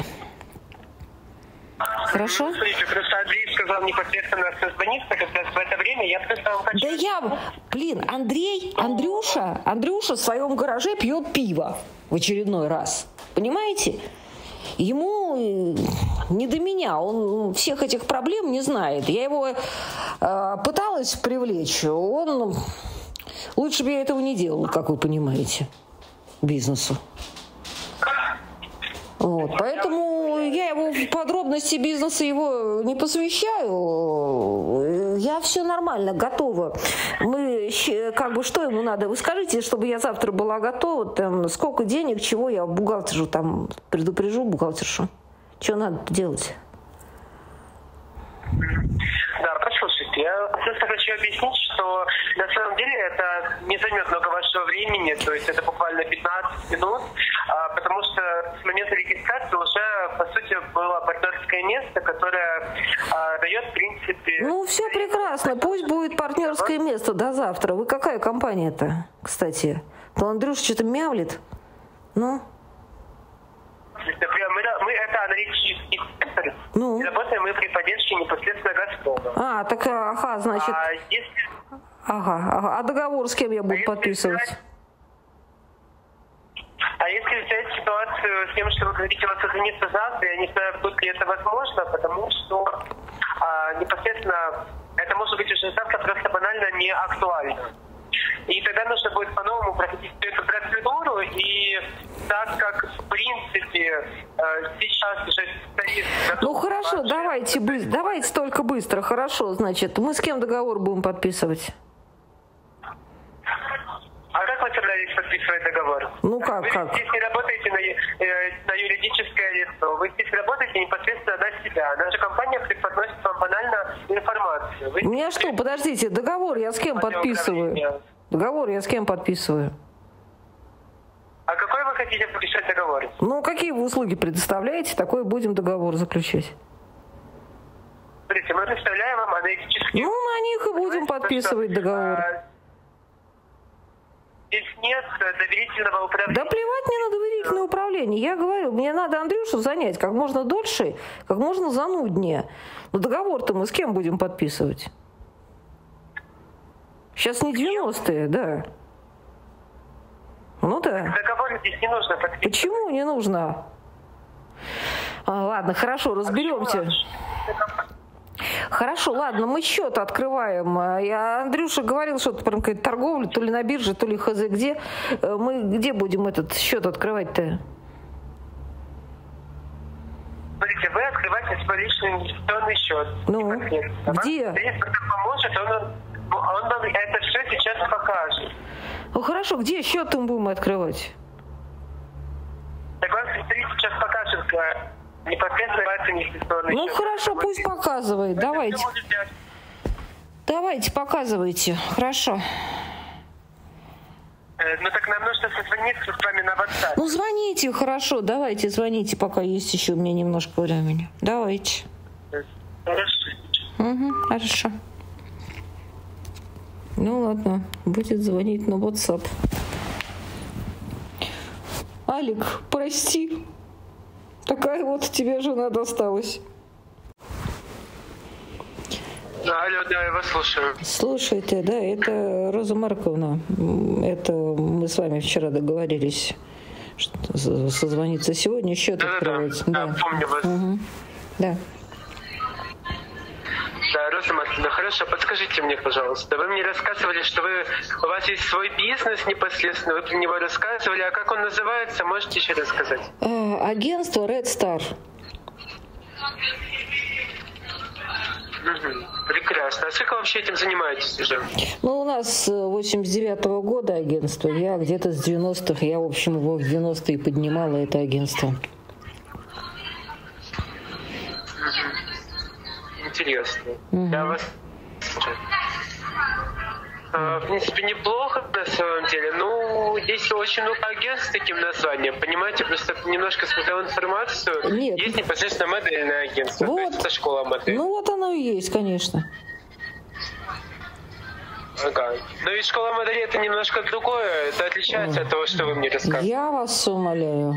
Хорошо? Смотрите, просто Андрей сказал непосредственно созвониться, как раз в это время я просто вам хочу... Да Андрюша в своем гараже пьет пиво в очередной раз. Понимаете? Ему не до меня, он всех этих проблем не знает. Я его пыталась привлечь, лучше бы я этого не делала, как вы понимаете, бизнесу. Вот, поэтому я его в подробности бизнеса его не посвящаю. Я все нормально, готова. Мы, что ему надо? Вы скажите, чтобы я завтра была готова, там, сколько денег, чего я бухгалтершу там предупрежу, бухгалтершу. Что надо делать? Да, послушайте, я просто хочу объяснить, что на самом деле это не займет много вашего времени, то есть это буквально 15 минут, потому что с момента регистрации уже, по сути, было партнерское место, которое дает, в принципе... Все прекрасно, пусть будет партнерское место до завтра. Вы какая компания-то, кстати? То Андрюша что-то мявлит. Мы это аналитический центр, и работаем мы при поддержке непосредственно «Газпрома». Значит... А договор с кем я буду подписывать? А если взять ситуацию с тем, что вы хотите созвониться завтра, я не знаю, будет ли это возможно, потому что непосредственно это может быть уже завтра просто банально не актуально. И тогда нужно будет по-новому проходить эту процедуру, и так как, в принципе, сейчас уже стоит... хорошо, давайте только быстро, хорошо, значит, мы с кем договор будем подписывать? А как вы собирались подписывать договор? Как? Вы здесь не работаете на юридическое лицо, вы здесь работаете непосредственно на себя. Наша компания преподносит вам банально информацию. Подождите, договор я с кем подписываю? А какой вы хотите подписать договор? Какие вы услуги предоставляете, такой будем договор заключать. Смотрите, мы представляем вам аналитические... на них и будем подписывать договор. Здесь нет доверительного управления. Да плевать мне на доверительное управление. Я говорю, мне надо Андрюшу занять как можно дольше, как можно зануднее. Но договор-то мы с кем будем подписывать? Сейчас не 90-е, да. Да. Договор здесь не нужно подписывать. Почему не нужно? Ладно, хорошо, разберемся. Хорошо, ладно, мы счет открываем. Андрюша говорил что-то про какую-то торговлю, то ли на бирже, то ли хз где. Мы где будем этот счет открывать-то? Смотрите, вы открываете свой личный инвестиционный счет. Где? Если кто-то поможет, он вам это все сейчас покажет. Хорошо, где счет мы будем открывать? Так вам сейчас покажет непосредственно инвестиционный счет. Хорошо, пусть показывает. Давайте, показывайте. Хорошо. Так нам нужно созвониться с вами на WhatsApp. Звоните, хорошо, давайте, звоните, пока есть еще у меня немножко времени. Давайте. Хорошо. Хорошо. Ладно, будет звонить на WhatsApp. Алик, прости. Такая вот тебе жена досталась. Алло, да, я вас слушаю. Слушайте, да, это Роза Марковна. Это мы с вами вчера договорились, что созвониться сегодня, счет открывать. Да, помню вас. Да. Да, Роза Марковна, хорошо, подскажите мне, пожалуйста. Вы мне рассказывали, что у вас есть свой бизнес непосредственно, вы про него рассказывали. А как он называется, можете еще рассказать? Агентство Red Star. Прекрасно. А сколько вообще этим занимаетесь уже? У нас с 89-го года агентство. Я где-то с 90-х, я, в общем, его в 90-е поднимала, это агентство. интересно. Я вас слушаю. В принципе, неплохо на самом деле. Ну, здесь очень много агентств с таким названием. Понимаете, просто немножко смотрел информацию. Нет. Есть непосредственно модельное агентство. Вот. То есть это школа модели. Ну вот оно и есть, конечно. Ага. Но ведь школа модели это немножко другое. Это отличается от того, что вы мне рассказывали. Я вас умоляю.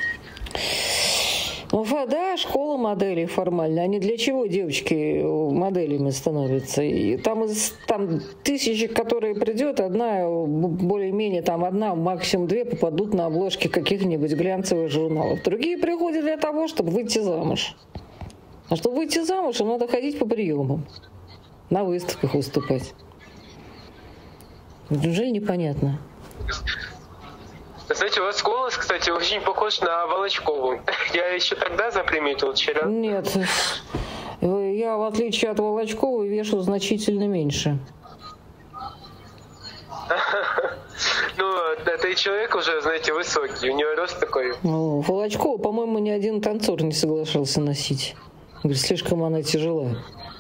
Да, школа моделей формально. Они для чего, девочки, моделями становятся? И там тысячи, которые придет, одна, более-менее, там одна, максимум две попадут на обложки каких-нибудь глянцевых журналов. Другие приходят для того, чтобы выйти замуж. А чтобы выйти замуж, им надо ходить по приемам, на выставках выступать. Неужели непонятно? Знаете, у вас голос, кстати, очень похож на Волочкову. Я еще тогда заприметил вчера. Нет, я, в отличие от Волочковой, вешу значительно меньше. Ну, это и человек уже, знаете, высокий, у него рост такой. Ну, Волочкова, по-моему, ни один танцор не соглашался носить. Говорит, слишком она тяжела.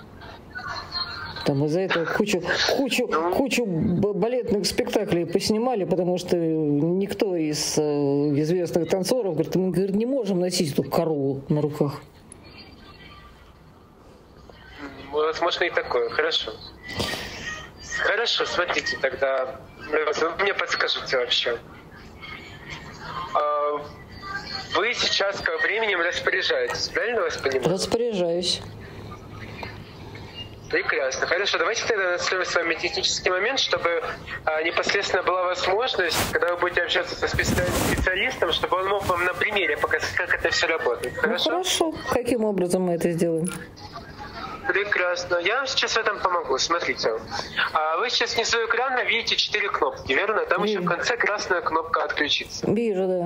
Там из-за этого кучу балетных спектаклей поснимали, потому что никто из известных танцоров говорит, мы не можем носить эту корову на руках. Возможно, и такое. Хорошо. Хорошо, смотрите, тогда вы мне подскажите вообще. Вы сейчас как временем распоряжаетесь, правильно вас понимаю? Распоряжаюсь. Прекрасно. Хорошо, давайте тогда настроим с вами технический момент, чтобы непосредственно была возможность, когда вы будете общаться со специалистом, чтобы он мог вам на примере показать, как это все работает. Хорошо? Ну, хорошо. Каким образом мы это сделаем? Прекрасно. Я вам сейчас в этом помогу. Смотрите. Вы сейчас внизу экрана видите 4 кнопки, верно? Там еще в конце красная кнопка «Отключиться». Вижу, да.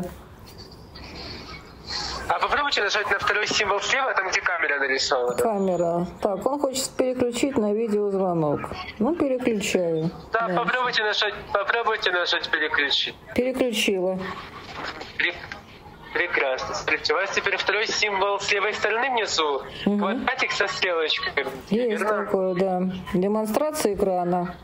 А попробуйте нажать на второй символ слева, там где камера нарисована. Камера. Так, он хочет переключить на видеозвонок. Ну, переключаю. Да, да. Попробуйте нажать «Переключить». Переключила. Прекрасно. Смотрите, у вас теперь второй символ с левой стороны внизу. Квадратик со стрелочкой. Есть верно? такое, да. Демонстрация экрана.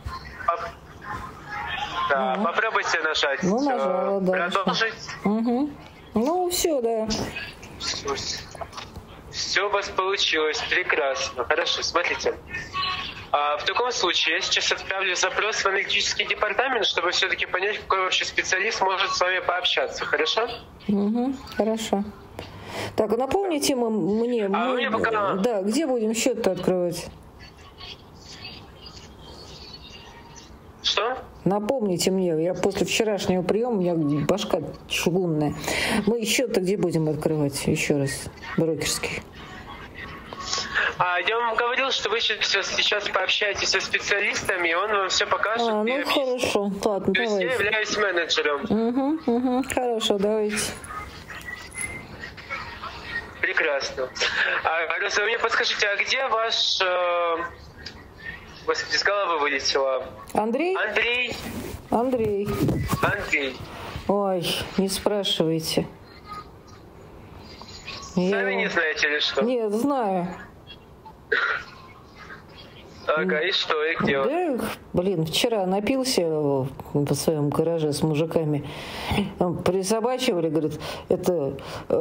Да, попробуйте нажать. Ну, нажала, да. Продолжить. Угу. Ну, все, да. Все у вас получилось. Прекрасно. Хорошо, смотрите. В таком случае я сейчас отправлю запрос в аналитический департамент, чтобы все-таки понять, какой вообще специалист может с вами пообщаться. Хорошо? Угу, хорошо. Так, напомните мне... Да, где будем счет-то открывать? Что? Напомните мне, я после вчерашнего приема, у меня башка чугунная. Мы счет-то где будем открывать? Еще раз, брокерский. Я вам говорил, что вы сейчас пообщаетесь со специалистами, и он вам все покажет. Ну хорошо, ладно, то давайте. есть я являюсь менеджером. Угу, хорошо, давайте. Прекрасно. Вы мне подскажите, а где ваш... Господи, с головы вылетело. Андрей? Андрей. Ой, не спрашивайте. Сами не знаете или что? Нет, знаю. Ага, и что, и где он? Да, блин, вчера напился в своем гараже с мужиками. Присобачивали, говорит, это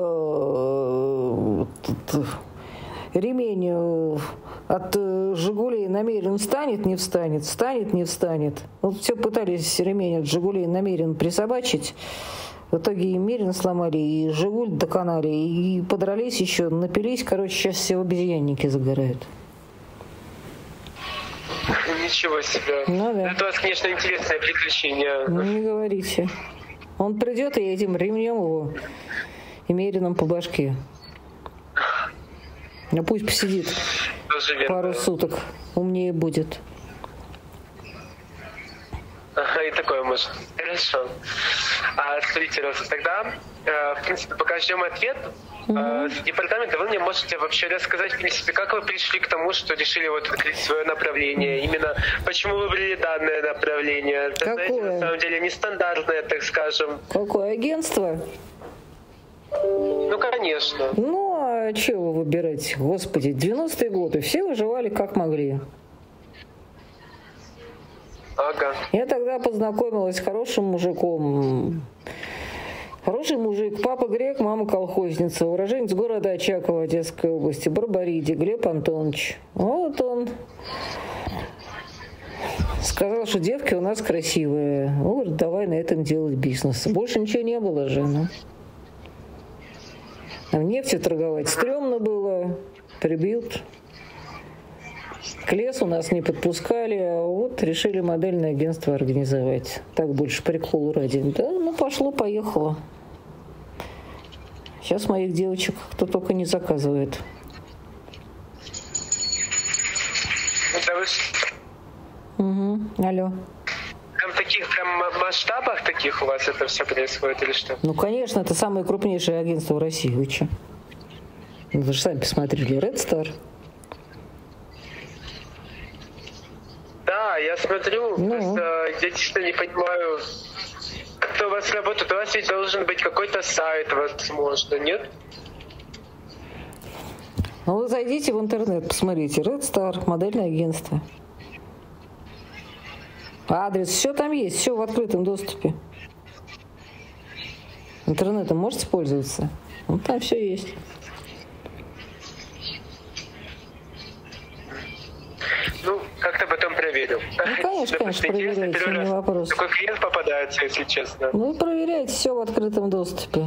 ремень от «Жигулей» намерен встанет, не встанет, встанет, не встанет. Вот все пытались ремень от «Жигулей» намерен присобачить. В итоге и «Мерин» сломали, и «Жигуль» доконали, и подрались еще, напились. Короче, сейчас все обезьянники загорают. Ничего себе. Ну, да. Это у вас, конечно, интересное приключение. Ну, не говорите. Он придет, и этим ремнем его и «Мерином» по башке. Ну пусть посидит пару суток, умнее будет. Ага, и такое может. Хорошо. Смотрите, Роза, тогда, в принципе, пока ждем ответ с департамента, вы мне можете вообще рассказать, в принципе, как вы пришли к тому, что решили вот открыть свое направление, именно почему выбрали данное направление. Это, знаете, на самом деле нестандартное, так скажем. Какое агентство? Ну, конечно. Ну, а чего выбирать? Господи, 90-е годы все выживали как могли. Ага. Я тогда познакомилась с хорошим мужиком. Хороший мужик, папа грек, мама колхозница, уроженец города Очаково Одесской области, Барбариди, Глеб Антонович. Вот он сказал, что девки у нас красивые. Он говорит, давай на этом делать бизнес. Больше ничего не было же. Ну. А в нефти торговать стрёмно было, прибьют. К лесу нас не подпускали, а вот решили модельное агентство организовать. Так больше приколу ради. Да, ну пошло-поехало. Сейчас моих девочек кто только не заказывает. Угу. Алло. Там в таких прям масштабах таких у вас это все происходит или что? Ну, конечно, это самое крупнейшее агентство в России. Вы что? Вы же сами посмотрели. Red Star. Да, я смотрю. Ну. Просто я честно не понимаю, как у вас работает. У вас ведь должен быть какой-то сайт, возможно, нет? Ну, вы зайдите в интернет, посмотрите. Red Star, модельное агентство. Адрес, все там есть, все в открытом доступе. Интернетом можете пользоваться? Ну, там все есть. Ну, как-то потом проверю. Ну, конечно, проверяйте, не вопрос. Такой клиент попадается, если честно. Ну, проверяйте, все в открытом доступе.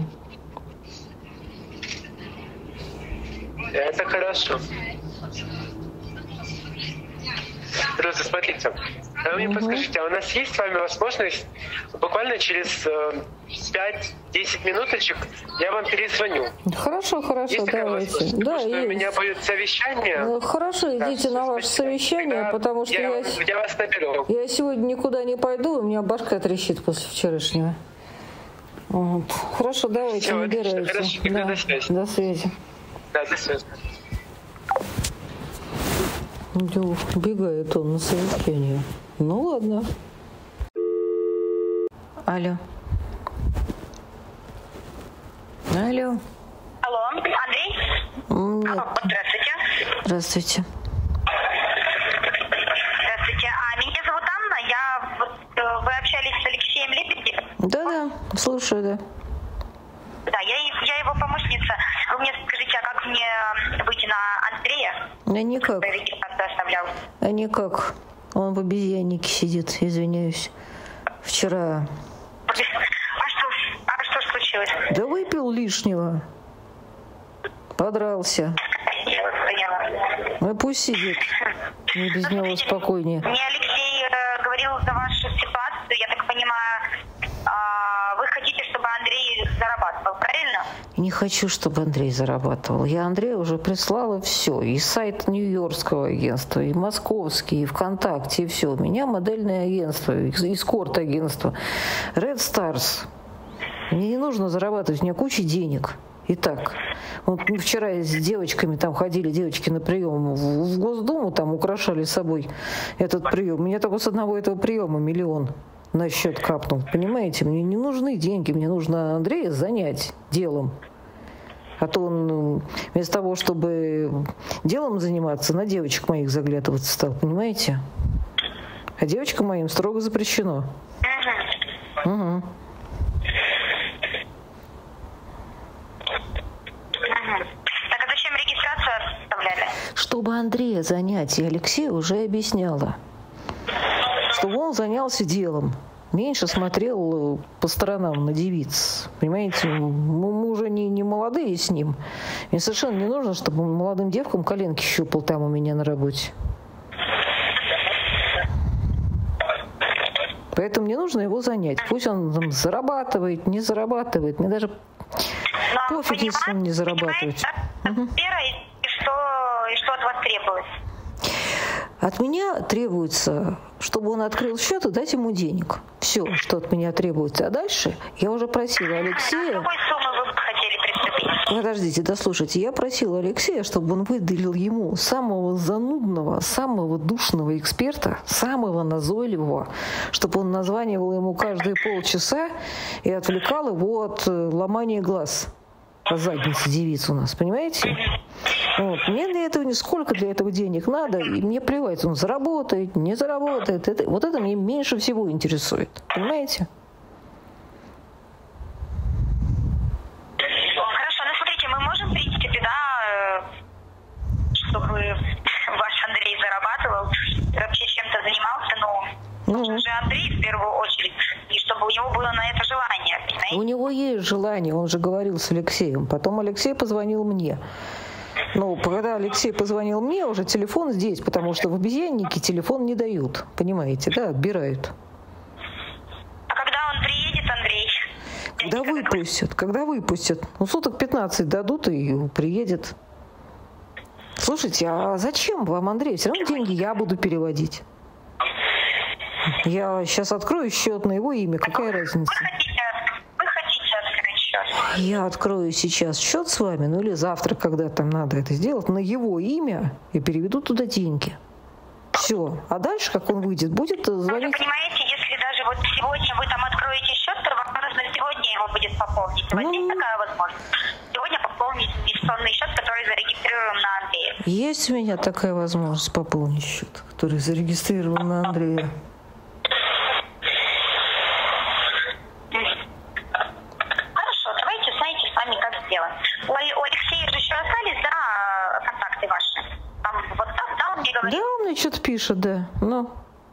Это хорошо. Просто смотрите, а вы мне подскажите, а у нас есть с вами возможность буквально через 5-10 минуточек я вам перезвоню? Хорошо, Есть такая давайте. возможность? Да, Потому что есть. у меня будет совещание. Ну, хорошо, идите на ваше совещание, потому что я вас наберу. я сегодня никуда не пойду, у меня башка трещит после вчерашнего. Вот. Хорошо, давайте, Всё, набирайте. хорошо, тогда до связи. До связи. Да, до связи. Убегает он на совещание. Ну ладно. Алло. Алло. Алло, Андрей? Нет. Алло, здравствуйте. Здравствуйте. Здравствуйте. Меня зовут Анна. Вы общались с Алексеем Лебедевым? Да, слушаю, да. Да, я его помощница. Вы мне скажите, а как мне выйти на Андрея? Да никак. Регистрацию оставлял. А никак. Он в обезьяннике сидит, извиняюсь. Вчера. А что случилось? Да выпил лишнего. Подрался. Я вас поняла. Ну пусть сидит. Мне без него Смотрите, спокойнее. Мне Алексей говорил за вашу ситуацию. Я так понимаю, вы хотите, чтобы Андрей зарабатывал, правильно? Не хочу, чтобы Андрей зарабатывал. Я Андрею уже прислала все. И сайт Нью-Йоркского агентства, и московский, и ВКонтакте, и все. У меня модельное агентство, эскорт-агентство. Red Stars. Мне не нужно зарабатывать, у меня куча денег. Итак, вот мы вчера с девочками там ходили, девочки на прием в Госдуму, там украшали собой этот прием. Мне только с одного этого приема 1 миллион на счет капнул. Понимаете, мне не нужны деньги, мне нужно Андрея занять делом. А то он вместо того, чтобы делом заниматься, на девочек моих заглядываться стал, понимаете? А девочкам моим строго запрещено. Угу. Так а зачем регистрацию оставляли? Чтобы Андрея занять, я Алексею уже объясняла. Чтобы он занялся делом. Меньше смотрел по сторонам на девиц. Понимаете, мы уже не молодые с ним. Мне совершенно не нужно, чтобы он молодым девкам коленки щупал там у меня на работе. Поэтому мне нужно его занять. Пусть он там зарабатывает, не зарабатывает. Мне даже пофиг, если он не зарабатывает. И что от вас требуется? От меня требуется, чтобы он открыл счет и дать ему денег. Все, что от меня требуется. А дальше я уже просила Алексея... На какой суммы вы бы хотели приступить? Подождите, дослушайте. Я просила Алексея, чтобы он выделил ему самого занудного, самого душного эксперта, самого назойливого, чтобы он названивал ему каждые полчаса и отвлекал его от ломания глаз. по заднице девиц у нас, понимаете? Вот. Мне для этого нисколько для этого денег надо, и мне плевать, он заработает, не заработает. Вот это мне меньше всего интересует, понимаете? Хорошо, ну смотрите, мы можем прийти туда, чтобы ваш Андрей зарабатывал, вообще чем-то занимался, но нужен же Андрей в первую очередь, и чтобы у него было на это желание, понимаете? У него есть желание, он же говорил с Алексеем. Потом Алексей позвонил мне. Ну, когда Алексей позвонил мне, уже телефон здесь, потому что в обезьяннике телефон не дают, понимаете, да, отбирают. А когда он приедет, Андрей? Когда выпустят. Ну, суток 15 дадут и приедет. Слушайте, а зачем вам, Андрей? Все равно деньги я буду переводить. Я сейчас открою счет на его имя. Какая разница? Вы хотите открыть счет? Я открою сейчас счет с вами, ну или завтра, когда там надо это сделать, на его имя и переведу туда деньги. Все. А дальше, как он выйдет, будет звонить. Вы понимаете, если даже вот сегодня вы там откроете счет, то вам нужно сегодня его будет пополнить. У вас есть такая возможность? Сегодня пополнить инвестиционный счет, который зарегистрирован на Андрея. Есть у меня такая возможность пополнить счет, который зарегистрирован на Андрея. Хорошо, давайте, знаете, с вами как сделаем. У Алексея же еще остались, да, контакты ваши? Там вот так, да, он мне говорит? Да, он мне что-то пишет, да. Ну.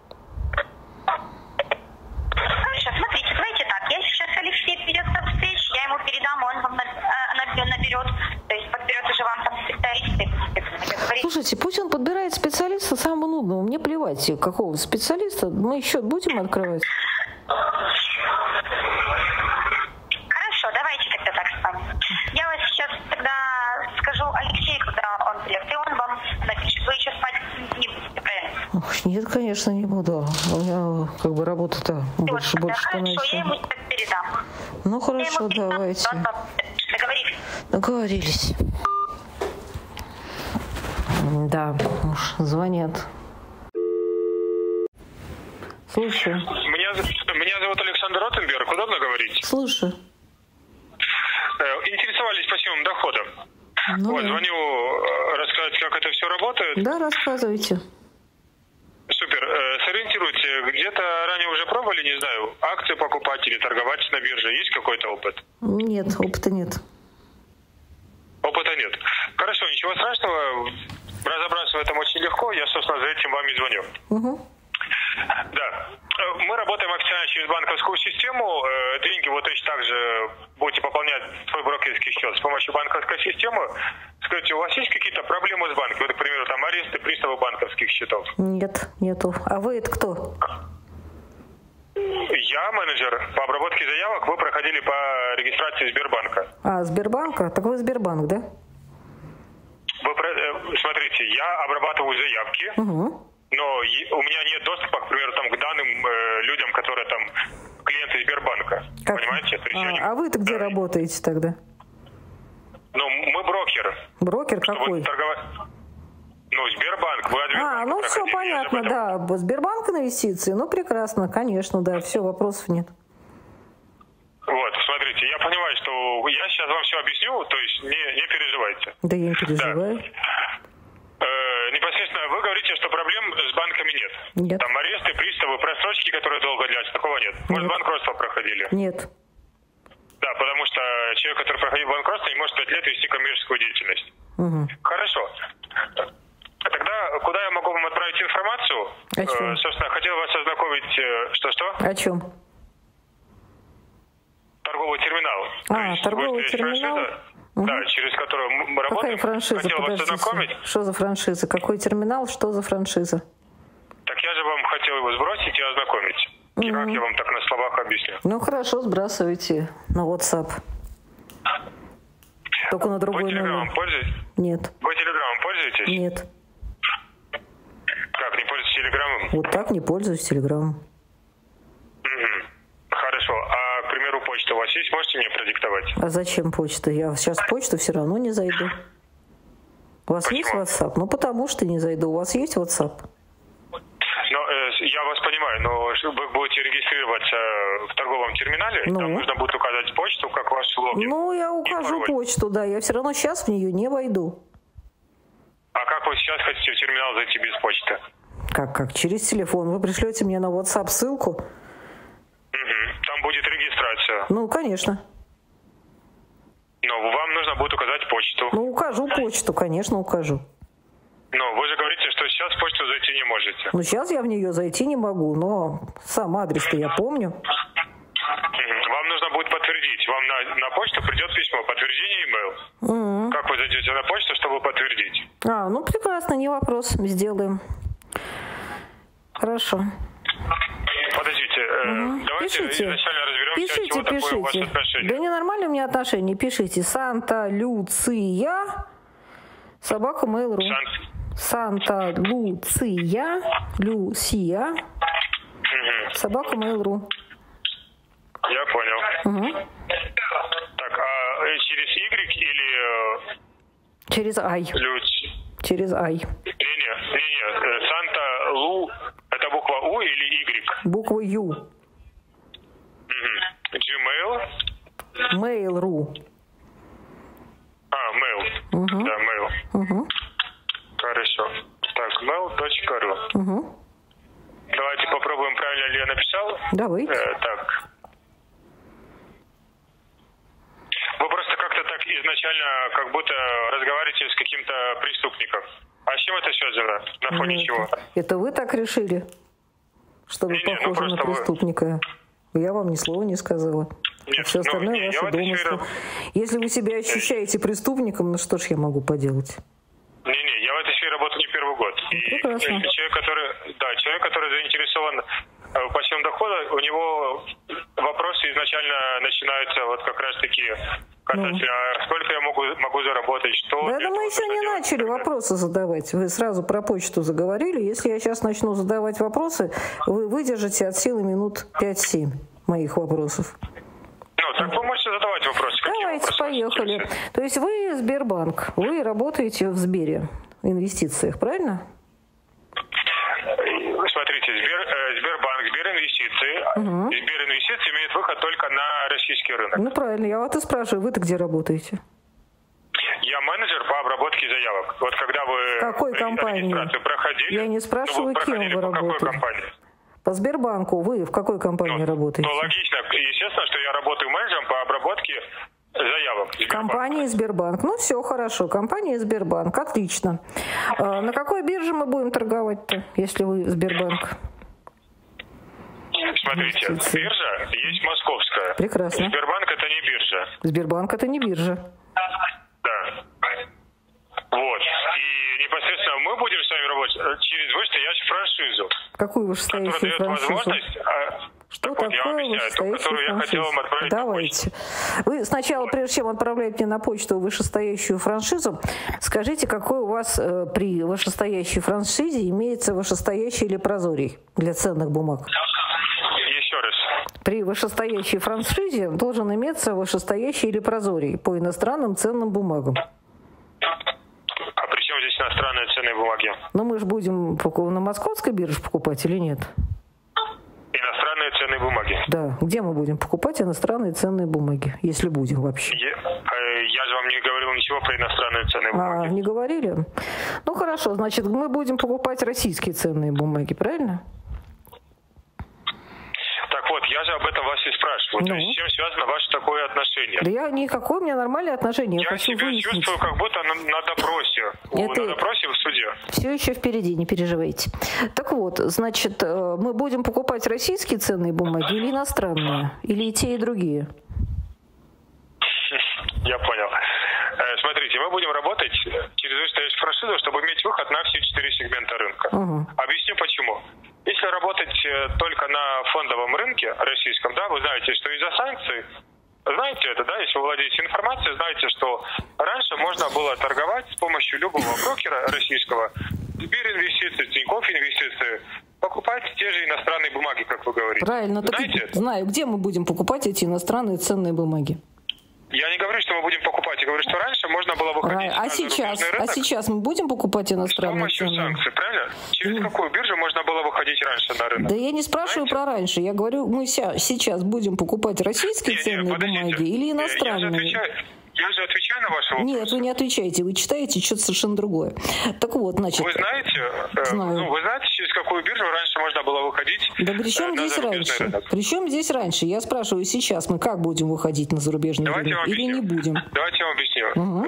Хорошо, смотрите, давайте так. Я сейчас Алексей придет на встречу, я ему передам, он вам наберет, то есть подберет уже вам там специалисты. Слушайте, пусть он подбирает специалиста самого нудного. Мне плевать, какого специалиста. Мы счет будем открывать? Хорошо, давайте тогда так с вами. Я вас сейчас тогда скажу Алексею, когда он придет, и он вам напишет. Вы еще спать не будете, правильно? Ох, нет, конечно, не буду. У меня как бы работа-то больше Хорошо, становится. я ему передам. Ну хорошо, давайте. Договорились. Да, уж звонят. Слушай. Меня зовут Александр Ротенберг. Удобно говорить? Слушай. Интересовались пассивным доходом. Ну, вот, звоню рассказать, как это все работает. Да, рассказывайте. Супер. Сориентируйте, где-то ранее уже пробовали, не знаю, акции покупать или торговать на бирже? Есть какой-то опыт? Нет, опыта нет. Опыта нет. Хорошо, ничего страшного. Разобраться в этом очень легко. Я, собственно, за этим вам и звоню. Угу. Да. Мы работаем официально через банковскую систему. Деньги вот точно так же будете пополнять свой брокерский счет с помощью банковской системы. Скажите, у вас есть какие-то проблемы с банком? Вот, к примеру, там аресты, приставы банковских счетов? Нет, нету. А вы это кто? Я менеджер по обработке заявок. Вы проходили по регистрации Сбербанка. А, Сбербанка? Так вы Сбербанк, да? Смотрите, я обрабатываю заявки. Угу. Но у меня нет доступа, к примеру, там, к данным людям, которые там клиенты Сбербанка. Как? Понимаете? То есть А вы-то где работаете тогда? Ну, мы брокер. Брокер какой? Ну, Сбербанк. Вы от Сбербанка ну все понятно, да. Сбербанк инвестиции, ну прекрасно, конечно, да, все, вопросов нет. Вот, смотрите, я понимаю, что я сейчас вам все объясню, то есть не переживайте. Да я не переживаю. Да. Непосредственно вы говорите, что проблем с банками нет. Нет. Там аресты, приставы, просрочки, которые долго длятся, такого нет. Может, банкротство проходили? Нет. Да, потому что человек, который проходил банкротство, не может 5 лет вести коммерческую деятельность. Угу. Хорошо. Тогда куда я могу вам отправить информацию? О чем? Собственно, хотел вас ознакомить... Что-что? О чем? Торговый терминал. Торговый терминал? Угу. Да, через которую мы работаем. Какая франшиза? Хотел вас ознакомить. Что за франшиза? Какой терминал? Что за франшиза? Так я же вам хотел его сбросить и ознакомить. И как я вам так на словах объясню? Ну хорошо, сбрасывайте на WhatsApp. Только на другой номер. Вы телеграммом пользуетесь? Нет. Вы телеграммом пользуетесь? Нет. Как, не пользуетесь телеграммом? Вот так не пользуюсь телеграммом. Угу. Хорошо. А, к примеру, почта у вас есть? Можете мне продиктовать? А зачем почта? Я сейчас в почту все равно не зайду. У вас есть WhatsApp? Ну, потому что не зайду. У вас есть WhatsApp? Я вас понимаю, но вы будете регистрироваться в торговом терминале, там нужно будет указать почту, как ваш логин. Ну, я укажу почту, да, я все равно сейчас в нее не войду. А как вы сейчас хотите в терминал зайти без почты? Как? Через телефон. Вы пришлете мне на WhatsApp ссылку? Там будет регистрация. Ну, конечно. Но вам нужно будет указать почту. Ну, укажу почту, конечно, укажу. Но вы же говорите, что сейчас в почту зайти не можете. Ну, сейчас я в нее зайти не могу, но сам адрес-то я помню. Вам нужно будет подтвердить. Вам на почту придет письмо, подтверждение email. Как вы зайдете на почту, чтобы подтвердить? Ну, прекрасно, не вопрос, сделаем. Хорошо. Подождите, давайте изначально разберемся, от чего такое ваше отношение. Да ненормальные у меня отношения. Пишите Санта-Люция, собака Mail.ru. Санта-Люция, Люсия, собака Mail.ru. Я понял. Так, а через Y или... Через I. Через I. Не. Санта-Лу, это буква У или Y? Буква Ю. Gmail? Mail.ru. Mail. Да, mail. Хорошо. Так, mail.ru. Давайте попробуем, правильно ли я написал. Давайте. Так. Вы просто как-то так изначально как будто разговариваете с каким-то преступником. А с чем это связано? На фоне чего? Это вы так решили? Что вы похожи на преступника? Я вам ни слова не сказала. Нет, все остальное ваши домыслы. Если вы себя ощущаете преступником, ну что ж я могу поделать? Не, я в этой сфере работаю не первый год. Прекрасно. И человек, который заинтересован в пассивном доходе, у него вопросы изначально начинаются вот как раз таки касательно, сколько я могу заработать, что... Да это мы еще не начали вопросы задавать. Вы сразу про почту заговорили. Если я сейчас начну задавать вопросы, вы выдержите от силы минут 5-7 моих вопросов. Ну, так вы можете задавать вопросы. Давайте, поехали. То есть вы Сбербанк, вы работаете в Сбере, в инвестициях, правильно? Смотрите, Сбербанк, Сберинвестиции. Сберинвестиции имеет выход только на российский рынок. Ну, правильно. Я вот и спрашиваю, вы-то где работаете? Я менеджер по обработке заявок. Вот когда вы в какой компании? Проходили, я не спрашиваю, кем вы работаете. Какой компании? По Сбербанку вы в какой компании работаете? Ну, логично. Естественно, что я работаю менеджером по обработке заявок. Компания Сбербанк. Ну, все хорошо. Компания Сбербанк. Отлично. На какой бирже мы будем торговать-то, если вы Сбербанк? Смотрите, биржа есть московская. Прекрасно. Сбербанк это не биржа. Сбербанк это не биржа. Да. Вот. И непосредственно мы будем с вами работать через вышестоящую франшизу. Какую вышестоящую франшизу? Что так такое вышестоящая франшиза? Давайте. Вы сначала, прежде чем отправлять мне на почту вышестоящую франшизу, скажите, какой у вас при вышестоящей франшизе имеется вышестоящий лепрозорий для ценных бумаг? Еще раз. При вышестоящей франшизе должен иметься вышестоящий лепрозорий по иностранным ценным бумагам. А при чем здесь иностранные ценные бумаги? Ну мы же будем на московской бирже покупать или нет? Иностранные ценные бумаги. Да. Где мы будем покупать иностранные ценные бумаги, если будем вообще? Я же вам не говорил ничего про иностранные ценные бумаги. Не говорили? Ну хорошо, значит, мы будем покупать российские ценные бумаги, правильно? Так вот, я же об этом вас и спрашиваю. То есть с чем связано ваше такое отношение? Да я никакое, у меня нормальное отношение. Я себя чувствую, как будто на допросе. На допросе в суде. Все еще впереди, не переживайте. Так вот, значит, мы будем покупать российские ценные бумаги или иностранные? Или и те, и другие? Я понял. Смотрите, мы будем работать через вышестоящую франшизу, чтобы иметь выход на все 4 сегмента рынка. Объясню почему. Если работать только на фондовом рынке российском, да, вы знаете, что из-за санкций, знаете это, да, если вы владеете информацией, знаете, что раньше можно было торговать с помощью любого брокера российского, Сберинвестиции, Тинькофф Инвестиции, покупать те же иностранные бумаги, как вы говорите. Правильно, так знаю, где мы будем покупать эти иностранные ценные бумаги? Я не говорю, что мы будем покупать, я говорю, что раньше можно было выходить на зарубежный рынок. А сейчас мы будем покупать иностранные с помощью санкций, правильно? Через какую биржу можно было выходить раньше на рынок? Да я не спрашиваю про раньше, я говорю, мы сейчас будем покупать российские ценные бумаги или иностранные? Я же отвечаю на ваши вопросы. Нет, вы не отвечаете, вы читаете что-то совершенно другое. Так вот, значит... Вы знаете, вы знаете, через какую биржу раньше можно было выходить? Да при чем здесь раньше? Рынок? При чем здесь раньше? Я спрашиваю сейчас, мы как будем выходить на зарубежный рынок или не будем? Давайте я вам объясню. Угу.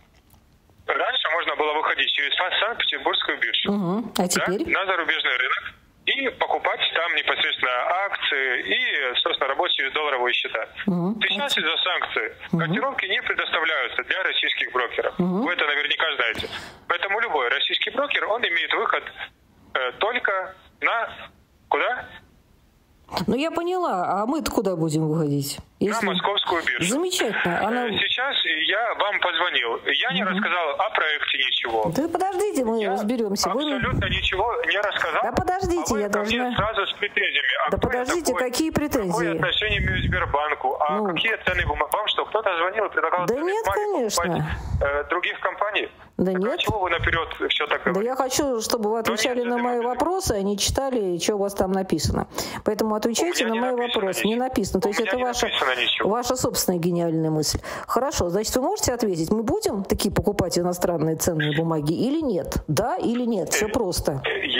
Раньше можно было выходить через Санкт-Петербургскую биржу. Угу. А теперь? Да, на зарубежный рынок. И покупать там непосредственно акции и, собственно, работать через долларовые счета. Сейчас из-за санкций котировки не предоставляются для российских брокеров. Вы это наверняка знаете. Поэтому любой российский брокер, он имеет выход только на... Куда? Ну, я поняла. А мы-то куда будем выходить? На московскую биржу. Замечательно. Сейчас я вам позвонил. Я не рассказал о проекте ничего. Да подождите, мы разберемся. Абсолютно ничего не рассказал. Да подождите, я должна... сразу с претензиями. Да подождите, какие претензии? Какое отношение имею к Сбербанку? Какие ценные бумаги? Вам что, кто-то звонил и предлагал... Да нет, конечно. Других компаний? Да нет. Чего вы наперед все так говорите? Да я хочу, чтобы вы отвечали на мои вопросы, а не читали, что у вас там написано. Поэтому отвечайте на мои вопросы. Не написано. То есть это ваша собственная гениальная мысль. Хорошо, значит, вы можете ответить, мы будем такие покупать иностранные ценные бумаги или нет? Да или нет? Все просто.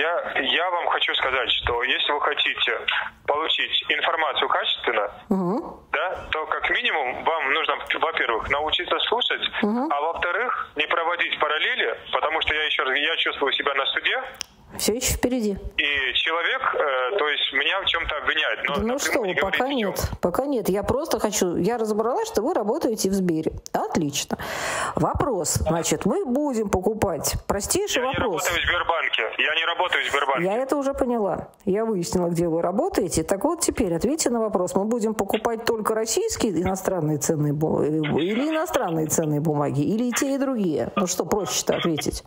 Я вам хочу сказать, что если вы хотите получить информацию качественно, да, то как минимум вам нужно, во-первых, научиться слушать, а во-вторых, не проводить параллели, потому что я чувствую себя на суде. Все еще впереди. И человек, то есть меня в чем-то обвиняет. Но ну что вы, пока нет. Пока нет. Я просто хочу... Я разобралась, что вы работаете в Сбере. Отлично. Вопрос. Значит, мы будем покупать. Простейший вопрос. Я не работаю в Сбербанке. Я это уже поняла. Я выяснила, где вы работаете. Так вот, теперь ответьте на вопрос. Мы будем покупать только российские иностранные ценные бумаги или иностранные ценные бумаги? Или и те, и другие? Ну что, проще-то ответить?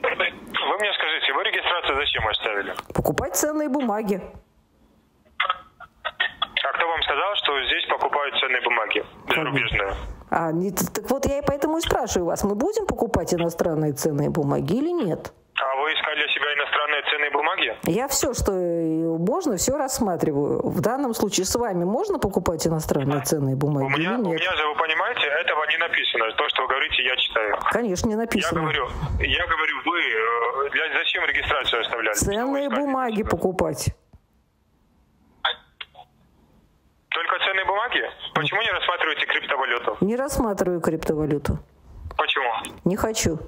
Вы мне скажите, вы регистрацию зачем оставили? Покупать ценные бумаги. А кто вам сказал, что здесь покупают ценные бумаги зарубежные? Так вот я и поэтому и спрашиваю вас, мы будем покупать иностранные ценные бумаги или нет? А вы искали для себя иностранные ценные бумаги? Я все, что можно, все рассматриваю. В данном случае с вами можно покупать иностранные ценные бумаги или нет? У меня же, вы понимаете, этого не написано. То, что вы говорите, я читаю. Конечно, не написано. Я говорю, вы зачем регистрацию оставляли? Ценные бумаги покупать. Только ценные бумаги? Почему не рассматриваете криптовалюту? Не рассматриваю криптовалюту. Почему? Не хочу.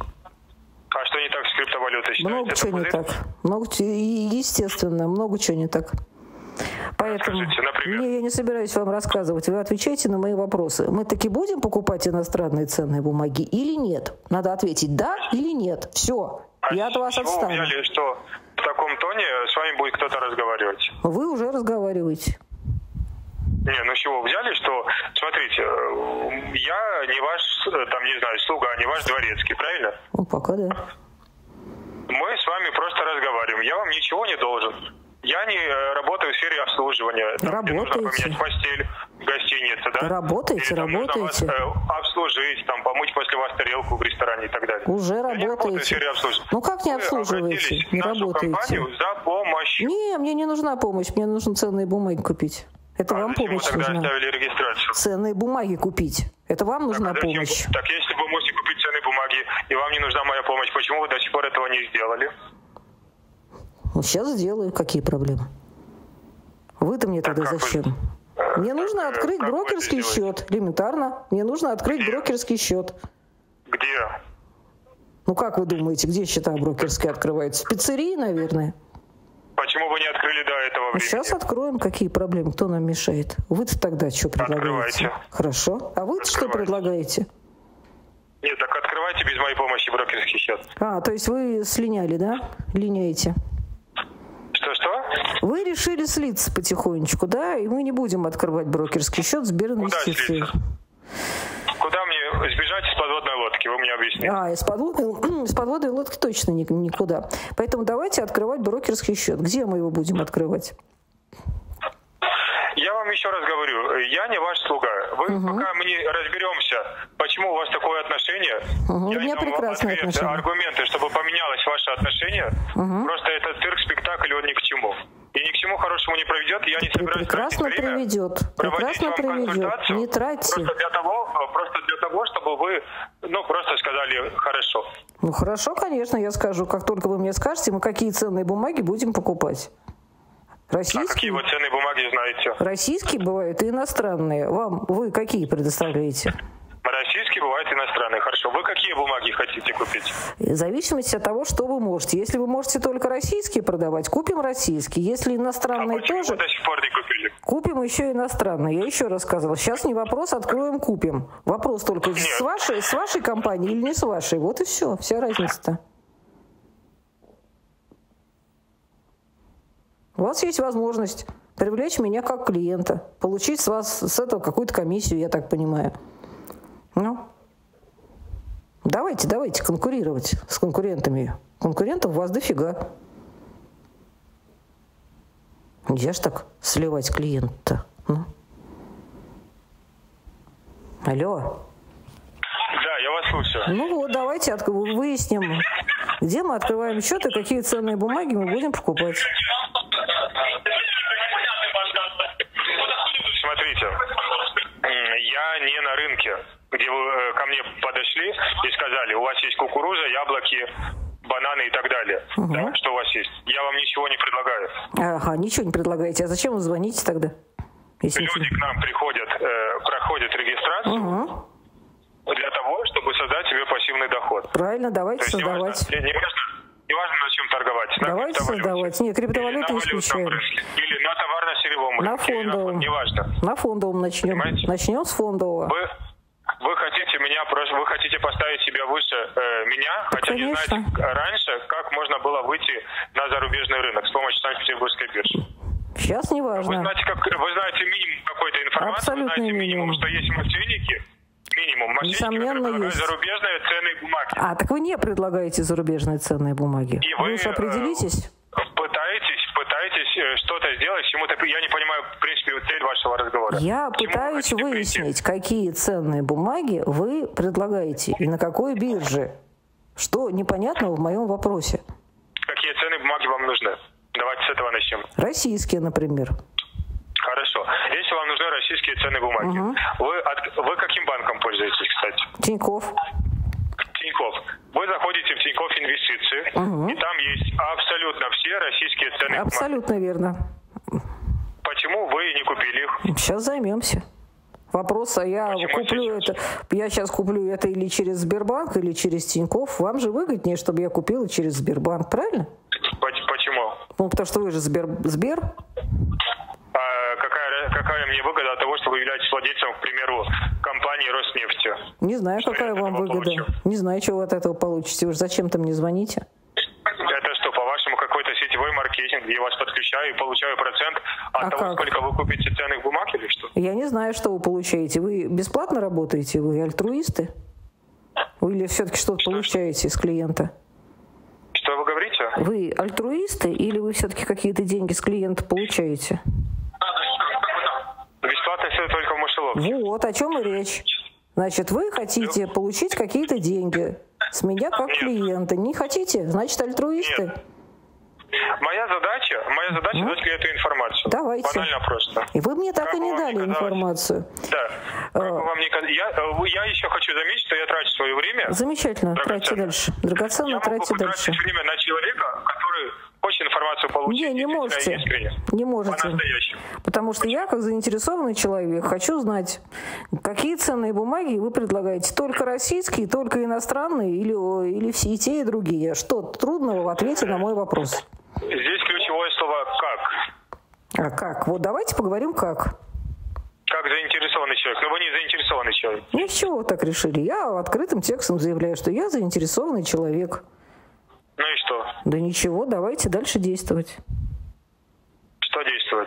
А что не так с криптовалютой? Много чего не так. Естественно, много чего не так. Поэтому я не собираюсь вам рассказывать. Вы отвечайте на мои вопросы. Мы таки будем покупать иностранные ценные бумаги или нет? Надо ответить да или нет. Все. Я от вас отстану. Вы взяли, что в таком тоне с вами будет кто-то разговаривать? Вы уже разговариваете. Не, ну чего, взяли, что, смотрите, я не ваш, там, не знаю, слуга, не ваш дворецкий, правильно? Ну, пока да. Мы с вами просто разговариваем, я вам ничего не должен. Я не работаю в сфере обслуживания. Там, где нужно поменять постель в гостинице, да? Работаете. Нужно вас обслужить, там, помыть после вас тарелку в ресторане и так далее. Уже работаете. Я не работаю в сфере обслуживания. Ну как не обслуживаете? Не работаете. Компанию за помощью. Не, мне не нужна помощь, мне нужно ценные бумаги купить. Это вам помощь тогда нужна. Оставили регистрацию? Ценные бумаги купить. Это вам нужна помощь. Так если вы можете купить ценные бумаги, и вам не нужна моя помощь, почему вы до сих пор этого не сделали? Ну, сейчас сделаю. Какие проблемы? Вы-то мне тогда зачем? Мне нужно открыть брокерский счет. Элементарно. Мне нужно открыть брокерский счет. Где? Ну, как вы думаете, где счета брокерские открываются? В пиццерии, наверное. Почему вы не открыли до этого времени? Сейчас откроем. Какие проблемы? Кто нам мешает? Вы-то тогда что предлагаете? Открывайте. Хорошо. А вы-то что предлагаете? Нет, так открывайте без моей помощи брокерский счет. То есть вы слиняли, да? Линяете. Что? Вы решили слиться потихонечку, да? И мы не будем открывать брокерский счет Сберинвестиции. Куда мне сбежать из подводной лодки? Вы мне объясните. Из подводной лодки точно никуда. Поэтому давайте открывать брокерский счет. Где мы его будем открывать? Я вам еще раз говорю, я не ваш слуга. Вы пока мы не разберемся, почему у вас такое отношение, У меня прекрасные отношения. аргументы, чтобы поменялось ваше отношение, просто этот цирк-спектакль, он ни к чему. И ни к чему хорошему не приведет. Я не собираюсь прекрасно приведет. Прекрасно приведет. Не тратьте. Просто для того, чтобы вы, просто сказали хорошо. Ну, хорошо, конечно, я скажу. Как только вы мне скажете, мы какие ценные бумаги будем покупать. Российские? А какие вы ценные бумаги знаете? Российские бывают и иностранные. Вы какие предоставляете? Российские бывают иностранные. Хорошо. Вы какие бумаги хотите купить? В зависимости от того, что вы можете. Если вы можете только российские продавать, купим российские. Если иностранные почему тоже, вы до сих пор не купили? купим еще иностранные. Я еще раз сказала. Сейчас не вопрос, откроем, купим. Вопрос только с вашей компанией или не с вашей. Вот и все. Вся разница-то. У вас есть возможность привлечь меня как клиента, получить с вас с этого какую-то комиссию, я так понимаю. Давайте конкурировать с конкурентами. Конкурентов у вас дофига. Нельзя ж так сливать клиента-то. Алло. Да, я вас слушаю. Давайте выясним, где мы открываем счет и какие ценные бумаги мы будем покупать. Смотрите, я не на рынке, где вы ко мне подошли и сказали, у вас есть кукуруза, яблоки, бананы и так далее. Да, что у вас есть? Я вам ничего не предлагаю. Ага, ничего не предлагаете. А зачем вы звоните тогда? Люди к нам приходят, проходят регистрацию для того, чтобы создать себе пассивный доход. Правильно, давайте создавать. Не важно, на чем торговать. Давайте создавать. Нет, криптовалюту не исключаем. Или на товарно-сырьевом рынке. На фондовом. Неважно. На фондовом начнем. Понимаете? Начнем с фондового. Вы хотите поставить себя выше меня, хотя не знаете раньше, как можно было выйти на зарубежный рынок с помощью Санкт-Петербургской биржи. Сейчас не важно. Вы знаете минимум какой-то информации, абсолютно вы знаете минимум, минимум. что есть мошенники. Минимум. Мошенники, Несомненно, которые предлагают есть. зарубежные ценные бумаги. Так вы не предлагаете зарубежные ценные бумаги. И Вы уж определитесь. Пытаетесь что-то сделать, чему-то. Я не понимаю, в принципе, цель вашего разговора. Я пытаюсь выяснить, какие ценные бумаги вы предлагаете и на какой бирже. Что непонятного в моем вопросе? Какие ценные бумаги вам нужны? Давайте с этого начнем. Российские, например. Хорошо. Если вам нужны российские ценные бумаги, вы каким банком пользуетесь, кстати? Тинькофф. Вы заходите в Тинькофф Инвестиции, и там есть абсолютно все российские ценные бумаги. Абсолютно верно. Почему вы не купили их? Сейчас займемся. Вопрос, я сейчас куплю это или через Сбербанк, или через Тинькофф. Вам же выгоднее, чтобы я купила через Сбербанк, правильно? Почему? Потому что вы же Сбер. Какая мне выгода от того, что вы являетесь владельцем, к примеру, компании Роснефти? Не знаю, какая вам выгода. Не знаю, чего вы от этого получите. Вы же зачем-то мне звоните? Это что, по-вашему, какой-то сетевой маркетинг, где я вас подключаю и получаю процент от того, сколько вы купите ценных бумаг или что? Я не знаю, что вы получаете. Вы бесплатно работаете? Вы альтруисты? Вы или все-таки что-то получаете с клиента? Что вы говорите? Вы альтруисты или вы все-таки какие-то деньги с клиента получаете? Бесплатно все только в мышеловке. Вот, о чем и речь. Значит, вы хотите получить какие-то деньги с меня как клиента. Не хотите? Значит, альтруисты? Нет. Моя задача дать клиенту информацию. Давайте. Банально просто. И вы мне так и не дали информацию. Да. Я еще хочу заметить, что я трачу свое время. Замечательно. Тратьте дальше. Драгоценно тратьте дальше. Я могу потратить время на человека, который хочет информацию получить. Не можете. Не можете. Потому что я, как заинтересованный человек, хочу знать, какие ценные бумаги вы предлагаете. Только российские, только иностранные или все и те, и другие. Что трудного в ответе на мой вопрос? Здесь ключевое слово «как». А как? Вот давайте поговорим «как». Как заинтересованный человек. Но вы не заинтересованный человек. Ну, с чего вы так решили? Я открытым текстом заявляю, что я заинтересованный человек. Ну и что? Да ничего, давайте дальше действовать. Что действовать?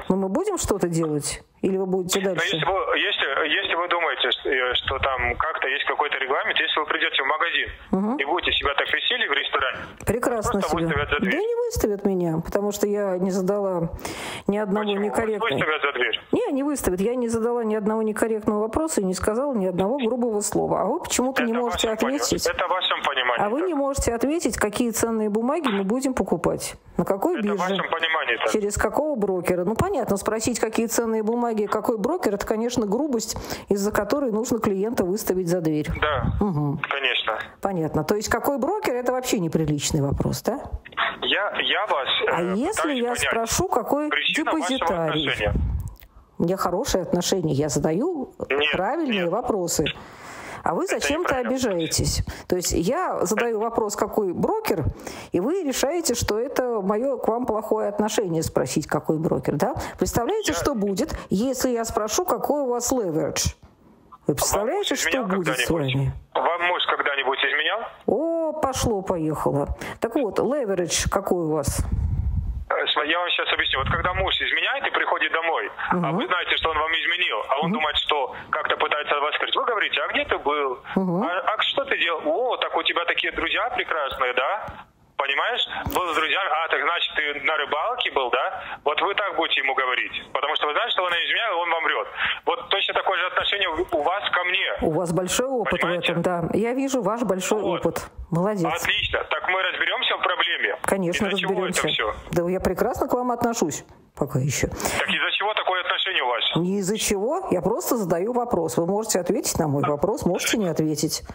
Но мы будем что-то делать? Или вы будете дальше? Если вы думаете, что там как-то есть какой-то регламент, если вы придете в магазин и будете себя так вести в ресторане, прекрасно себя. Да не выставят меня, потому что я не задала ни одного некорректного. Выставят за дверь? Не выставят. Я не задала ни одного некорректного вопроса и не сказала ни одного грубого слова. А вы почему-то не можете ответить. Это в вашем понимании. А вы не можете ответить, какие ценные бумаги мы будем покупать. На какой бирже? Это в вашем понимании. Через какого брокера? Ну, понятно, спросить, какие ценные бумаги, какой брокер, это, конечно, грубость, из-за которой нужно клиента выставить за дверь. Да, конечно. Понятно. То есть, какой брокер, это вообще неприличный вопрос, да? Я вас... А если я спрошу, какой депозитарий? У меня хорошие отношения, я задаю правильные вопросы. А вы зачем-то обижаетесь. То есть я задаю вопрос, какой брокер, и вы решаете, что это мое к вам плохое отношение спросить, какой брокер, да? Представляете, что будет, если я спрошу, какой у вас leverage? Вы представляете, что будет с вами? Вам муж когда-нибудь изменял? О, пошло-поехало. Так вот, leverage какой у вас? Я вам сейчас объясню. Вот когда муж изменяет и приходит домой, а вы знаете, что он вам изменил, а он думает, что как-то пытается вас скрыть, вы говорите, а где ты был? А что ты делал? О, так у тебя такие друзья прекрасные, да? Понимаешь? Был с друзьями, так значит, ты на рыбалке был, да? Вот вы так будете ему говорить. Потому что вы знаете, что он изменяет, он вам врет. Вот точно такое же отношение у вас ко мне. У вас большой опыт, понимаете? В этом, да. Я вижу ваш большой опыт. Молодец. Отлично. Так мы разберемся в проблеме? Конечно, разберемся. Да я прекрасно к вам отношусь. Пока еще. Так из-за чего такое отношение у вас? Не из-за чего. Я просто задаю вопрос. Вы можете ответить на мой вопрос, можете не ответить.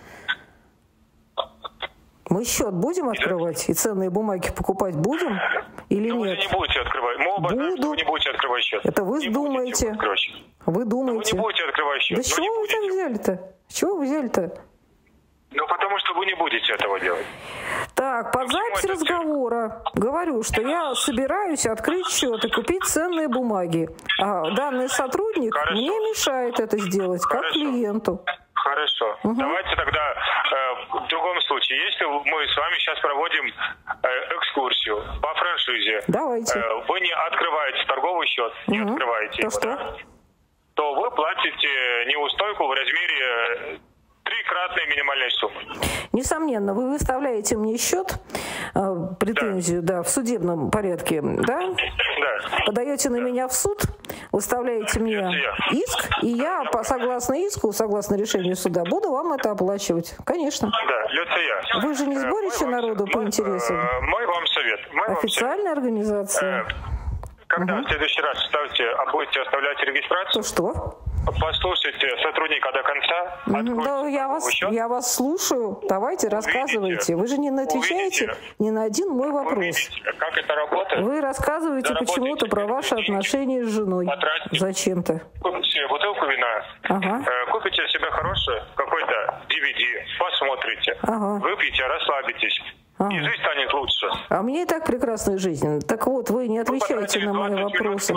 Мы счет будем открывать и ценные бумаги покупать будем или нет? Вы не будете открывать. Мы оба знаем, что вы не будете открывать счет. Это вы думаете. Вы думаете. Вы не будете открывать счет. Да с чего вы так взяли-то? С чего вы взяли-то? Ну, потому что вы не будете этого делать. Так, под запись разговора говорю, что я собираюсь открыть счет и купить ценные бумаги. А данный сотрудник мне мешает это сделать, как клиенту. Хорошо. Давайте тогда в другом случае. Если мы с вами сейчас проводим экскурсию по франшизе, давайте. Вы не открываете торговый счет, не открываете его, да? То вы платите неустойку в размере 3-кратной минимальной суммы. Несомненно, вы выставляете мне счет, претензию, да, в судебном порядке, да? Да. Подаете на меня в суд, выставляете мне иск, и я, согласно иску, согласно решению суда, буду вам это оплачивать. Конечно. Да, Люция. Вы же не сборище народу по интересам? Мой вам совет. Официальная организация. Когда в следующий раз будете оставлять регистрацию, то что? Послушайте сотрудника до конца. Да, я вас слушаю. Давайте, рассказывайте. Вы же не отвечаете ни на один мой вопрос. Как это работает? Вы рассказываете почему-то про ваши отношения с женой. Зачем-то. Купите бутылку вина, купите себе хорошее какой-то DVD, посмотрите, выпьете, расслабитесь. И жизнь станет лучше. А у меня и так прекрасная жизнь. Так вот, вы не отвечаете на мои вопросы.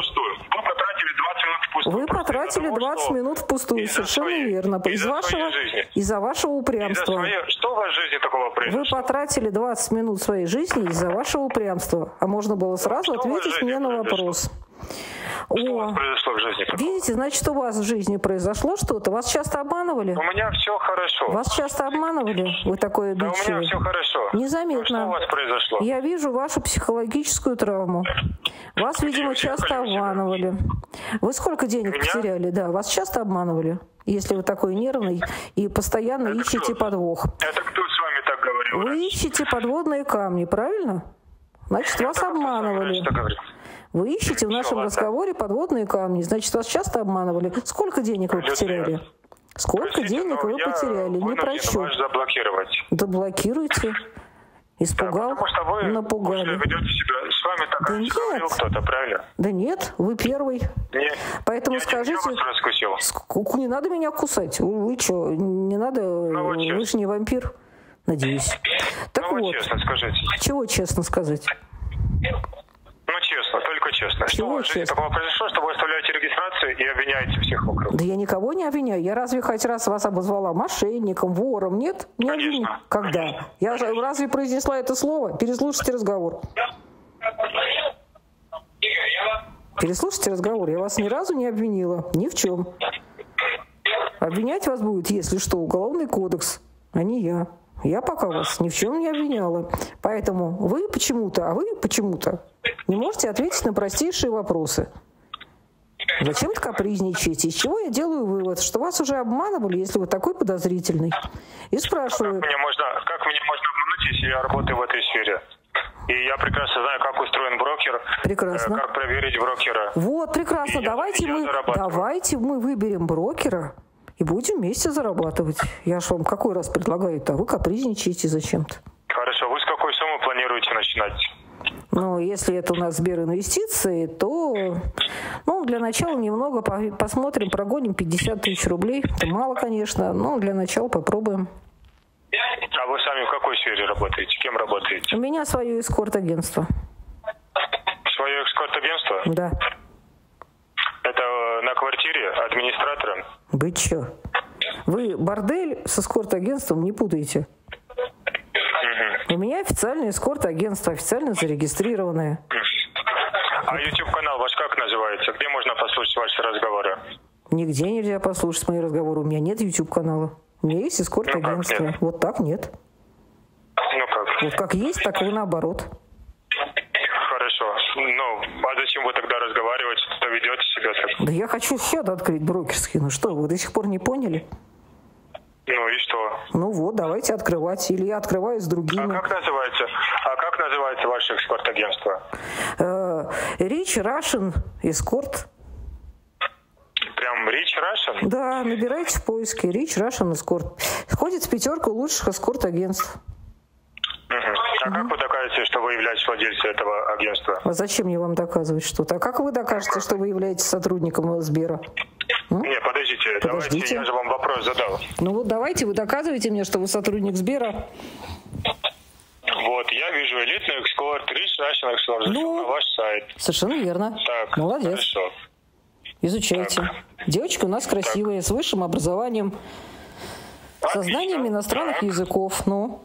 Вы потратили 20 минут впустую. Совершенно верно. Из-за вашего упрямства. Что у вас в жизни такого произошло? Вы потратили 20 минут своей жизни из-за вашего упрямства. А можно было сразу ответить мне на вопрос. Что у вас произошло в жизни? Видите, значит, у вас в жизни произошло что-то? Вас часто обманывали? У меня все хорошо. Вас часто обманывали? Вы такой обидчивый. Да, у меня все хорошо. Незаметно. Что у вас произошло? Я вижу вашу психологическую травму. Вас, видимо, часто обманывали. Вы сколько денег потеряли? Да, вас часто обманывали? Если вы такой нервный и постоянно ищете подвох. Это кто с вами так говорил? Вы ищете подводные камни, правильно? Значит, вас обманывали. Вы ищете в нашем разговоре подводные камни. Значит, вас часто обманывали. Сколько денег вы потеряли? Сколько денег вы потеряли? Не прощу. Да блокируйте. Испугал, напугали. С вами так говорил кто-то, правильно? Да нет, вы первый. Нет. Поэтому скажите, не надо меня кусать. Вы что, не надо, вы же не вампир, надеюсь. Так вот, честно скажите. Чего честно сказать? Ну, честно, только честно. Что у вас в жизни такого произошло, что вы оставляете регистрацию и обвиняете всех вокруг? Да я никого не обвиняю. Я разве хоть раз вас обозвала мошенником, вором? Нет? Не обвиняю. Когда? Конечно. Я разве произнесла это слово? Переслушайте разговор. Переслушайте разговор. Я вас ни разу не обвинила. Ни в чем. Обвинять вас будет, если что, Уголовный кодекс, а не я. Я пока вас ни в чем не обвиняла. Поэтому вы почему-то не можете ответить на простейшие вопросы. Зачем-то капризничаете. Из чего я делаю вывод, что вас уже обманывали, если вы такой подозрительный. И спрашиваю... Как мне можно обмануть, если я работаю в этой сфере? И я прекрасно знаю, как устроен брокер. Прекрасно. Как проверить брокера. Вот, прекрасно. Давайте мы выберем брокера и будем вместе зарабатывать. Я ж вам какой раз предлагаю-то, а вы капризничаете зачем-то. Хорошо. Вы с какой суммы планируете начинать? Ну, если это у нас Сберинвестиции, то, для начала немного посмотрим, прогоним 50 тысяч рублей. Это мало, конечно, но для начала попробуем. А вы сами в какой сфере работаете? Кем работаете? У меня свое эскорт-агентство. Свое эскорт-агентство? Да. Это на квартире администратором? Вы чё? Вы бордель с эскорт-агентством не путаете. У меня официальное эскорт-агентство, официально зарегистрированное. А YouTube-канал ваш как называется? Где можно послушать ваши разговоры? Нигде нельзя послушать мои разговоры. У меня нет YouTube-канала. У меня есть эскорт-агентство. Ну, вот так нет. Ну как? Вот как есть, так и наоборот. Хорошо. А зачем вы тогда разговариваете? Что ведете себя так? Да я хочу счет открыть брокерский. Ну что, вы до сих пор не поняли? Ну и что? Ну вот, давайте открывать. Или я открываю с другими. А как называется ваше эскорт-агентство? Rich Russian Escort. Прям Rich Russian? Да, набирайте в поиске Rich Russian Escort. Входит в 5 лучших эскорт-агентств. А как вы докажете, что вы являетесь владельцем этого агентства? А зачем мне вам доказывать что-то? А как вы докажете, что вы являетесь сотрудником Сбера? Не, подождите, давайте, я же вам вопрос задал. Ну вот давайте, вы доказываете мне, что вы сотрудник Сбера. Вот, я вижу элитный эскорт, Rich Russian Escort, на ваш сайт. Совершенно верно. Так, молодец. Хорошо. Изучайте. Так. Девочка у нас красивая, с высшим образованием, со знанием иностранных языков.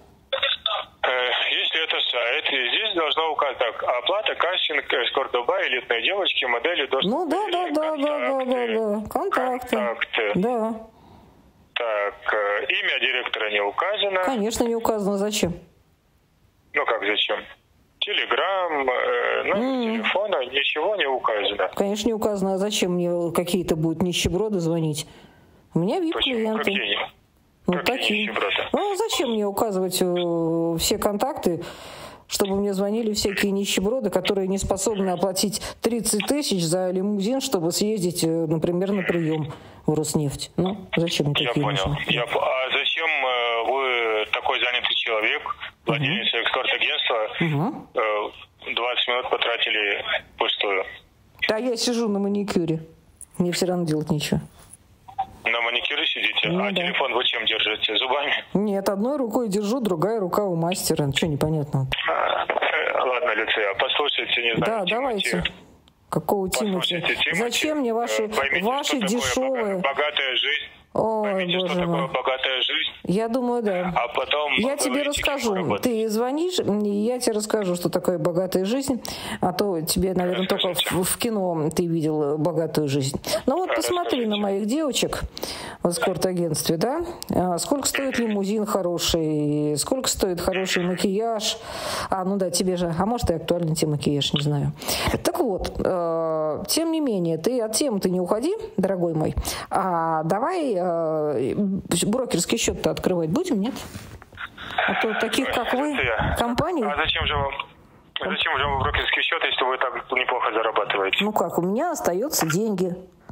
Если это сайт, здесь должно указать так: оплата, кастинг, эскорт Дубай, элитные девочки, модели, доступ. Да. Контакты. Да. Так, имя директора не указано. Конечно, не указано. Зачем? Ну как зачем? Телеграм, номер телефона, ничего не указано. Конечно, не указано. А зачем мне какие-то будут нищеброды звонить? У меня VIP-клиенты. Такие. Зачем мне указывать все контакты, чтобы мне звонили всякие нищеброды, которые не способны оплатить 30 тысяч за лимузин, чтобы съездить, например, на прием в Роснефть? Зачем мне такие нужны? А зачем вы, такой занятый человек, владелец эскорт-агентства, 20 минут потратили впустую? Да, я сижу на маникюре. Мне все равно делать нечего. На маникюре сидите? Да. Телефон вы чем держите? Зубами? Нет, одной рукой держу, другая рука у мастера. Ничего непонятного. Ладно, Люция, послушайте, не знаю. Да, давайте. Какого Тимати? Зачем мне ваши дешевые... Богатая жизнь. Ой, боже мой. Богатая жизнь. Я думаю, да. А потом я тебе расскажу. Ты звонишь, и я тебе расскажу, что такое богатая жизнь. А то тебе, наверное, только в кино ты видел богатую жизнь. Посмотри на моих девочек в эскорт-агентстве, да? Сколько стоит лимузин хороший, сколько стоит хороший макияж. Тебе же... А может, и актуальный тебе макияж, не знаю. Так вот, тем не менее, ты от темы не уходи, дорогой мой. Давай брокерский счет-то открывать будем, нет? А то таких, как вы, компаний... А зачем же вам брокерский счет, если вы так неплохо зарабатываете? У меня остаются деньги.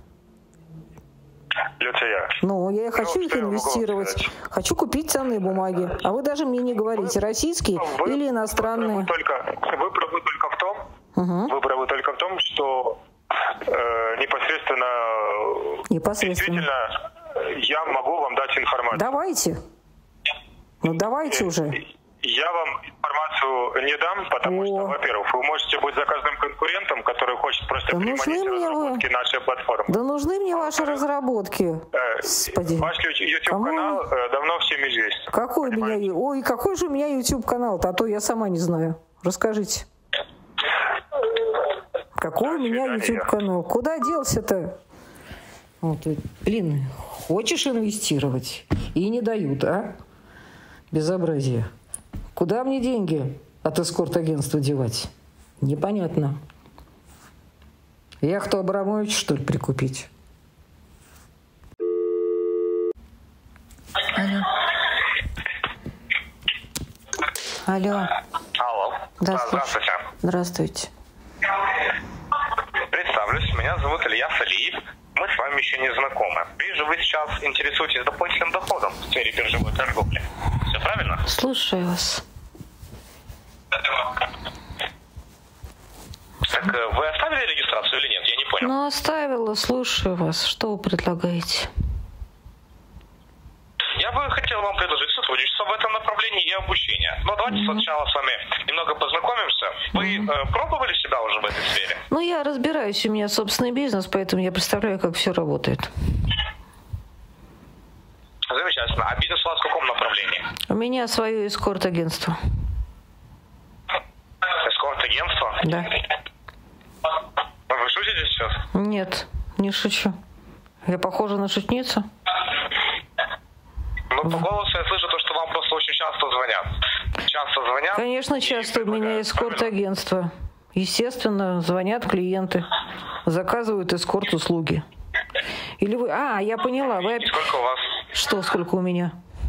Люция. Я хочу их инвестировать. Хочу купить ценные бумаги. А вы даже мне не говорите, российские или иностранные. Вы правы только в том, что непосредственно я могу вам дать информацию. Давайте. Давайте уже. Я вам информацию не дам, потому что, во-первых, вы можете быть заказным конкурентом, который хочет просто переманить разработки нашей платформы. Да нужны мне ваши разработки. Господи. Ваш YouTube-канал давно всем известен. Какой же у меня YouTube-канал-то, а то я сама не знаю. Расскажите. Какой у меня YouTube-канал? Куда делся-то? Вот, блин, хочешь инвестировать? И не дают, а? Безобразие. Куда мне деньги от эскорт-агентства девать? Непонятно. Яхту Абрамовича, что ли, прикупить? Алло. Алло. Здравствуйте. Здравствуйте. Представлюсь, меня зовут Илья Салиев. Мы с вами еще не знакомы. Вижу, вы сейчас интересуетесь дополнительным доходом в сфере биржевой торговли. Все правильно? Слушаю вас. Так вы оставили регистрацию или нет? Я не понял. Ну, оставила, слушаю вас. Что вы предлагаете? Я бы хотел вам предложить сотрудничество в этом направлении и обучение. Но давайте сначала с вами немного познакомимся. Вы пробовали себя уже в этой сфере? Ну, я разбираюсь, у меня собственный бизнес, поэтому я представляю, как все работает. Замечательно. А бизнес у вас в каком направлении? У меня свое эскорт-агентство. Эскорт-агентство? Да. Вы шутите сейчас? Нет, не шучу. Я похожа на шутницу? Ну, по голосу я слышу то, что вам просто очень часто звонят. Часто звонят? Конечно, часто. У меня эскорт-агентство. Естественно, звонят клиенты, заказывают эскорт-услуги. Или вы... А, я поняла. Вы... Сколько у вас? Что, сколько у меня?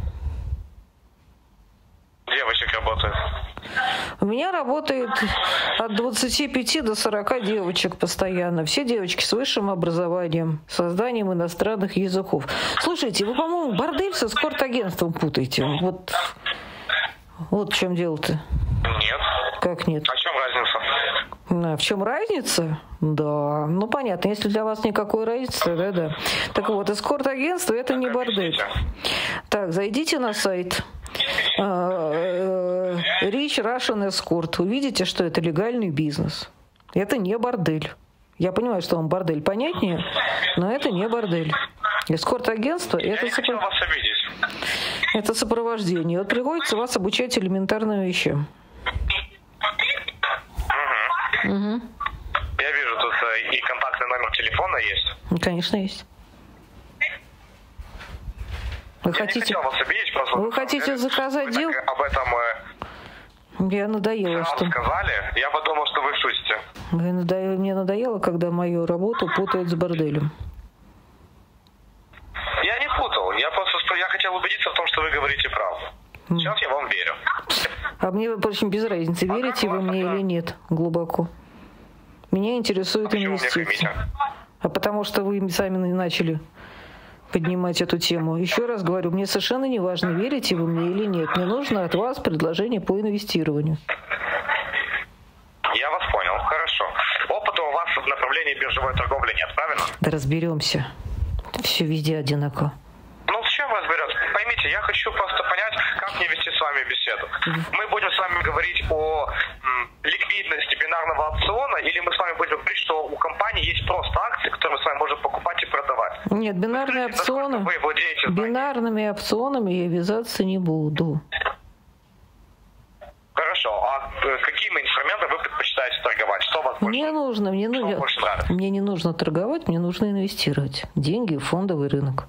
Девочек работает? У меня работает от 25 до 40 девочек постоянно. Все девочки с высшим образованием, созданием иностранных языков. Слушайте, вы, по-моему, бордель с эскорт-агентством путаете. Вот в чем дело-то. Нет. Как нет? А в чем разница? В чем разница? Да, ну понятно, если для вас никакой разницы, да. Так вот, эскорт-агентство — это не бордель. Так, зайдите на сайт Rich Russian Escort. Увидите, что это легальный бизнес. Это не бордель. Я понимаю, что вам бордель понятнее, но это не бордель. Эскорт-агентство — это сопровождение. Вот приходится вас обучать элементарным вещам. Угу. Я вижу, тут и контактный номер телефона есть. Конечно, есть. Вы хотите, вас обидеть, просто вы хотите заказать дел? Об этом я надоело, что... сказали, я подумал, что вы шутите. Мне надоело, когда мою работу путают с борделем. Я не путал, я хотел убедиться в том, что вы говорите правду. Сейчас я вам верю. А мне, впрочем, без разницы, верите вы мне или нет, глубоко. Меня интересует инвестиции. А потому что вы сами начали поднимать эту тему. Еще раз говорю, мне совершенно не важно, верите вы мне или нет. Мне нужно от вас предложение по инвестированию. Я вас понял, хорошо. Опыта у вас в направлении биржевой торговли нет, правильно? Да разберемся. Все везде одинаково. Ну, в чем разберется? Поймите, я хочу просто понять, как мне вести с вами беседу. Мы будем с вами говорить о ликвидности бинарного опциона, или мы с вами будем говорить, что у компании есть просто акции, которые мы с вами можем покупать и продавать? Нет, бинарные опционы. Бинарными опционами я вязаться не буду. Хорошо. А какими инструментами вы предпочитаете торговать? Что вас больше? Мне не нужно торговать, мне нужно инвестировать. Деньги в фондовый рынок.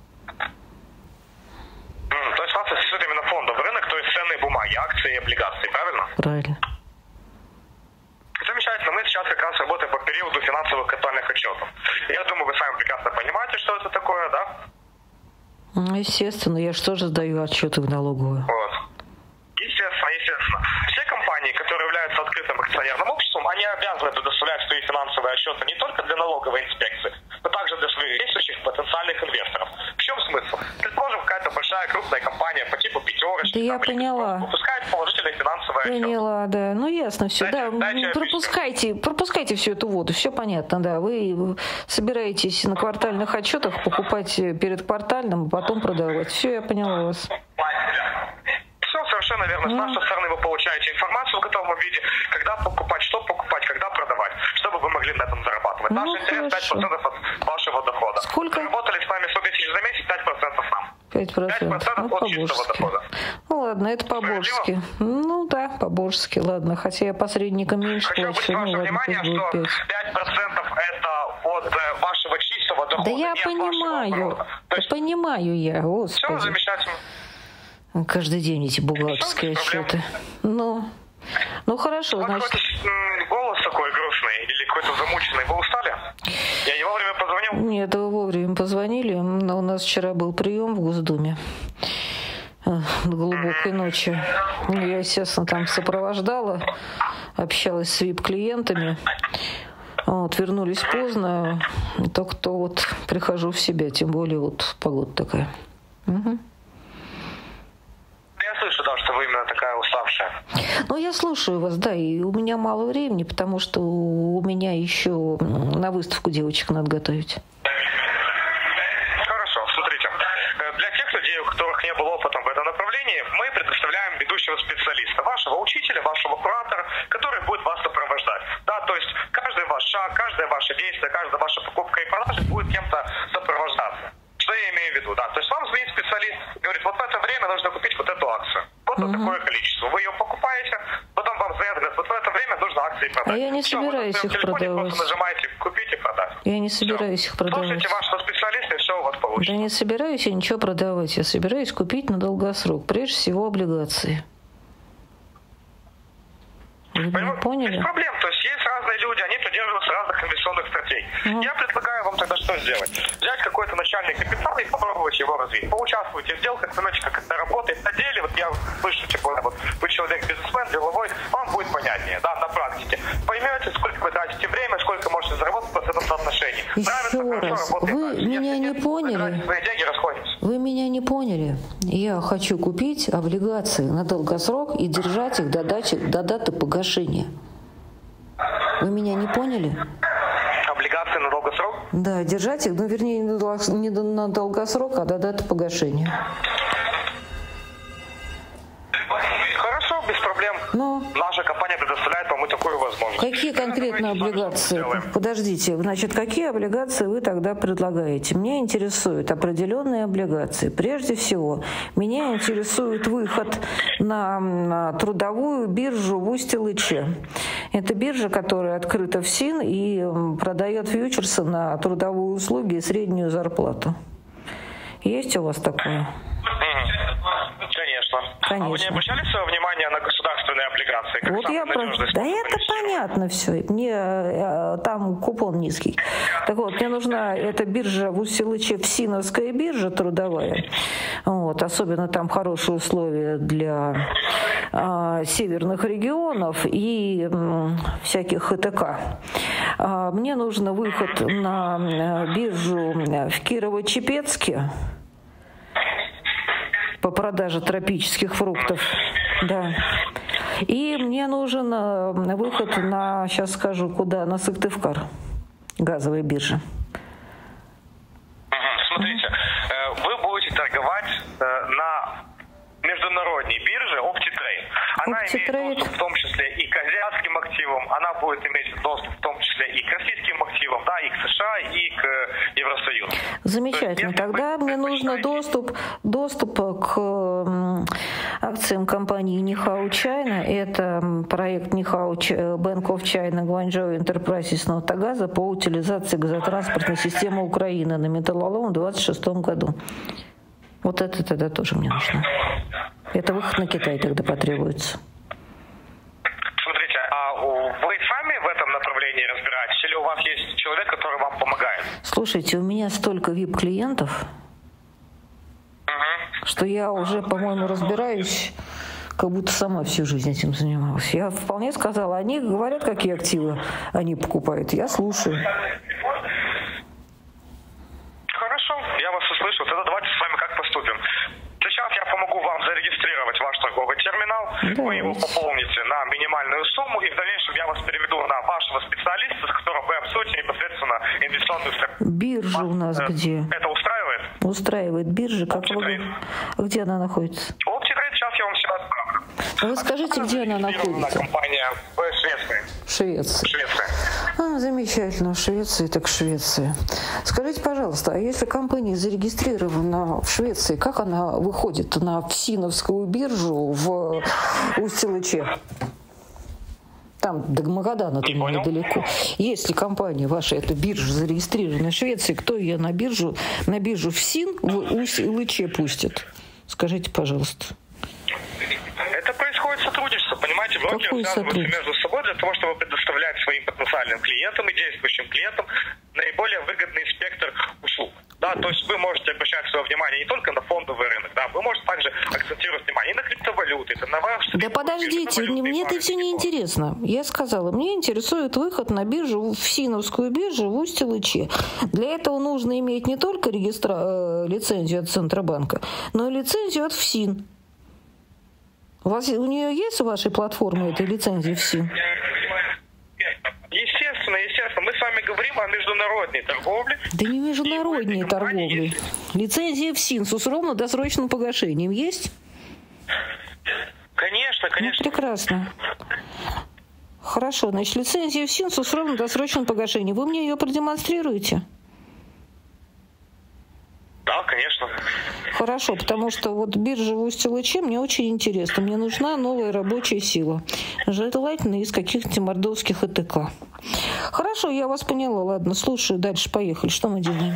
То есть вас интересует именно фондовый рынок, то есть ценные бумаги, акции и облигации, правильно? Правильно. Замечательно. Мы сейчас как раз работаем по периоду финансовых квартальных отчетов. Я думаю, вы сами прекрасно понимаете, что это такое, да? Естественно. Я же тоже сдаю отчеты в налоговую. Вот. Естественно. Все компании, которые являются открытым акционерным обществом, они обязаны предоставлять свои финансовые отчеты не только для налоговой инспекции, но также для своих действующих потенциальных инвесторов. В чем смысл? Предположим, какая-то большая крупная компания по типу пятерочки. Да я поняла. Выпускает положительные финансовые отчеты. Поняла, да. Ну ясно все. Пропускайте всю эту воду. Все понятно, да. Вы собираетесь на квартальных отчетах покупать перед квартальным, а потом продавать. Все, я поняла вас. Совершенно верно. С нашей стороны вы получаете информацию в готовом виде, когда покупать, что покупать, когда продавать, чтобы вы могли на этом зарабатывать. Наш интерес 5% от вашего дохода. Сколько? Заработали с вами 100 тысяч за месяц, 5% нам. 5%. 5% от чистого дохода. Ну ладно, это по-божески. Ну да. по-божески, ладно. Хотя я посредникам меньше плачу. Хочу обратить ваше внимание, что 5% это от вашего чистого дохода. Да я понимаю, понимаю я, господи. Все замечательно. Каждый день эти бухгалтерские отчеты. Ну хорошо, значит. Голос такой грустный или какой-то замученный. Вы устали? Я не вовремя позвонил? Нет, вы вовремя позвонили. Но у нас вчера был прием в Госдуме до глубокой ночи. Я, естественно, там сопровождала, общалась с VIP-клиентами. Вот, вернулись поздно. Только вот прихожу в себя, тем более вот погода такая. Угу. Я слышу, да, что вы именно такая уставшая. Ну, я слушаю вас, да, и у меня мало времени, потому что у меня еще на выставку девочек надо готовить. Хорошо, смотрите. Для тех людей, у которых не было опыта в этом направлении, мы предоставляем ведущего специалиста, вашего учителя, вашего куратора, который будет вас сопровождать. Да, то есть каждый ваш шаг, каждое ваше действие, каждая ваша покупка и продажа будет кем-то сопровождаться. Что я имею в виду, да? То есть вам звонит специалист, говорит, вот в это время нужно купить вот эту акцию. Вот такое количество. Вы ее покупаете, потом вам звонят, говорят, вот в это время нужно акции продать. А я не собираюсь их продавать. Просто нажимаете «Купить» и продать. Я не собираюсь их продавать. Слушайте вашего специалиста, и все у вас получится. Да не собираюсь я ничего продавать. Я собираюсь купить на долгосрок. Прежде всего облигации. Вы поняли? Без проблем. То есть есть разные люди, они придерживаются разных инвестиционных стратегий. Я предлагаю вам тогда что сделать? Взять какой-то начальный капитал и попробовать его развить. Поучаствуйте в сделках, поймете, как это работает. На деле, вот я слышу, тем более, вот вы человек-бизнесмен, деловой, вам будет понятнее, да, на практике. Поймете, сколько вы тратите время, сколько можете заработать по этому соотношению. Еще раз, вы меня не поняли. Вы меня не поняли. Я хочу купить облигации на долгосрок и держать их до даты погашения. Вы меня не поняли? Облигации на долгосрок? Да, держать их, ну, вернее, не на долгосрок, а до даты погашения. Хорошо, без проблем. Но... Наша компания предоставляет вам и такую возможность. Какие конкретно облигации? Подождите, значит, какие облигации вы тогда предлагаете? Меня интересуют определенные облигации. Прежде всего, меня интересует выход на трудовую биржу в Усть-Илыче. Это биржа, которая открыта в СИН и продает фьючерсы на трудовые услуги и среднюю зарплату. Есть у вас такое? Конечно. А вы не обращали свое внимание на государственные облигации? Как вот я Да это понятно все. Мне там купон низкий. Так вот, мне нужна эта биржа в Усть-Илыче, ФСИНовская биржа трудовая. Вот, особенно там хорошие условия для северных регионов и всяких ХТК. Мне нужен выход на биржу в Кирово-Чепецке по продаже тропических фруктов, да. И мне нужен выход на, сейчас скажу, куда, на Сыктывкар, газовая биржа. Смотрите, вы будете торговать на международной бирже OptiTrade. Она имеет доступ в том числе и к азиатским активам, она будет иметь доступ в том числе и к российским активам, да, и к США, и к Евросоюзу. Замечательно. Тогда мне нужно доступ к акциям компании Nihao China. Это проект Bank of China Guangzhou Enterprises Нафтогаза по утилизации газотранспортной системы Украины на металлолом в 2026 году. Вот это тогда тоже мне нужно. Это выход на Китай тогда потребуется. Смотрите, а вы сами в этом направлении разбираетесь, или у вас есть человек, который вам помогает? Слушайте, у меня столько VIP-клиентов, что я уже, по-моему, разбираюсь, как будто сама всю жизнь этим занималась. Я вполне сказала, они говорят, какие активы они покупают, я слушаю. Хорошо, я вас услышал. Тогда давайте с вами как поступим. Сейчас я помогу вам зарегистрировать ваш торговый терминал. Да, вы его пополните на минимальную сумму, и в дальнейшем я вас переведу на вашего специалиста, с которым вы обсудите непосредственно инвестиционную стратегию. Биржа у нас где? Это устраивает? Устраивает биржа. Как вы... Где она находится? OptiTrade, сейчас я вам все расскажу. Вы скажите, где она находится? Компания в Швеции. Швеция. Замечательно. В Швеции, так в Швеции. Скажите, пожалуйста, а если компания зарегистрирована в Швеции, как она выходит на ФСИНовскую биржу в Усть-Илыче? Там до Магадана-то недалеко. Если компания ваша, эта биржа зарегистрирована в Швеции, кто ее на биржу ФСИН в Усть-Илыче пустит? Скажите, пожалуйста. Это происходит сотрудничество, понимаете? Брокеры связываются между собой для того, чтобы предоставлять своим потенциальным клиентам и действующим клиентам наиболее выгодный спектр услуг. Да, то есть вы можете обращать свое внимание не только на фондовый рынок, да, вы можете также акцентировать внимание и на криптовалюты, на ваши... Да подождите, мне это все не интересно. Я сказала, мне интересует выход на биржу, в ФСИНовскую биржу в Усть-Илыче. Для этого нужно иметь не только лицензию от Центробанка, но и лицензию от ФСИН. У нее есть у вашей платформы этой лицензии ФСИН? Естественно. Мы с вами говорим о международной торговле. Да не международной торговле. Лицензия ФСИН с условно-досрочным погашением есть? Конечно. Ну, прекрасно. Хорошо, значит, лицензия ФСИН с условно-досрочным погашением. Вы мне ее продемонстрируете? Да, конечно. Хорошо, потому что вот биржа в Усть-Илыче мне очень интересно. Мне нужна новая рабочая сила. Желательно из каких-то мордовских ИТК. Хорошо, я вас поняла. Ладно, слушаю. Дальше поехали. Что мы делаем?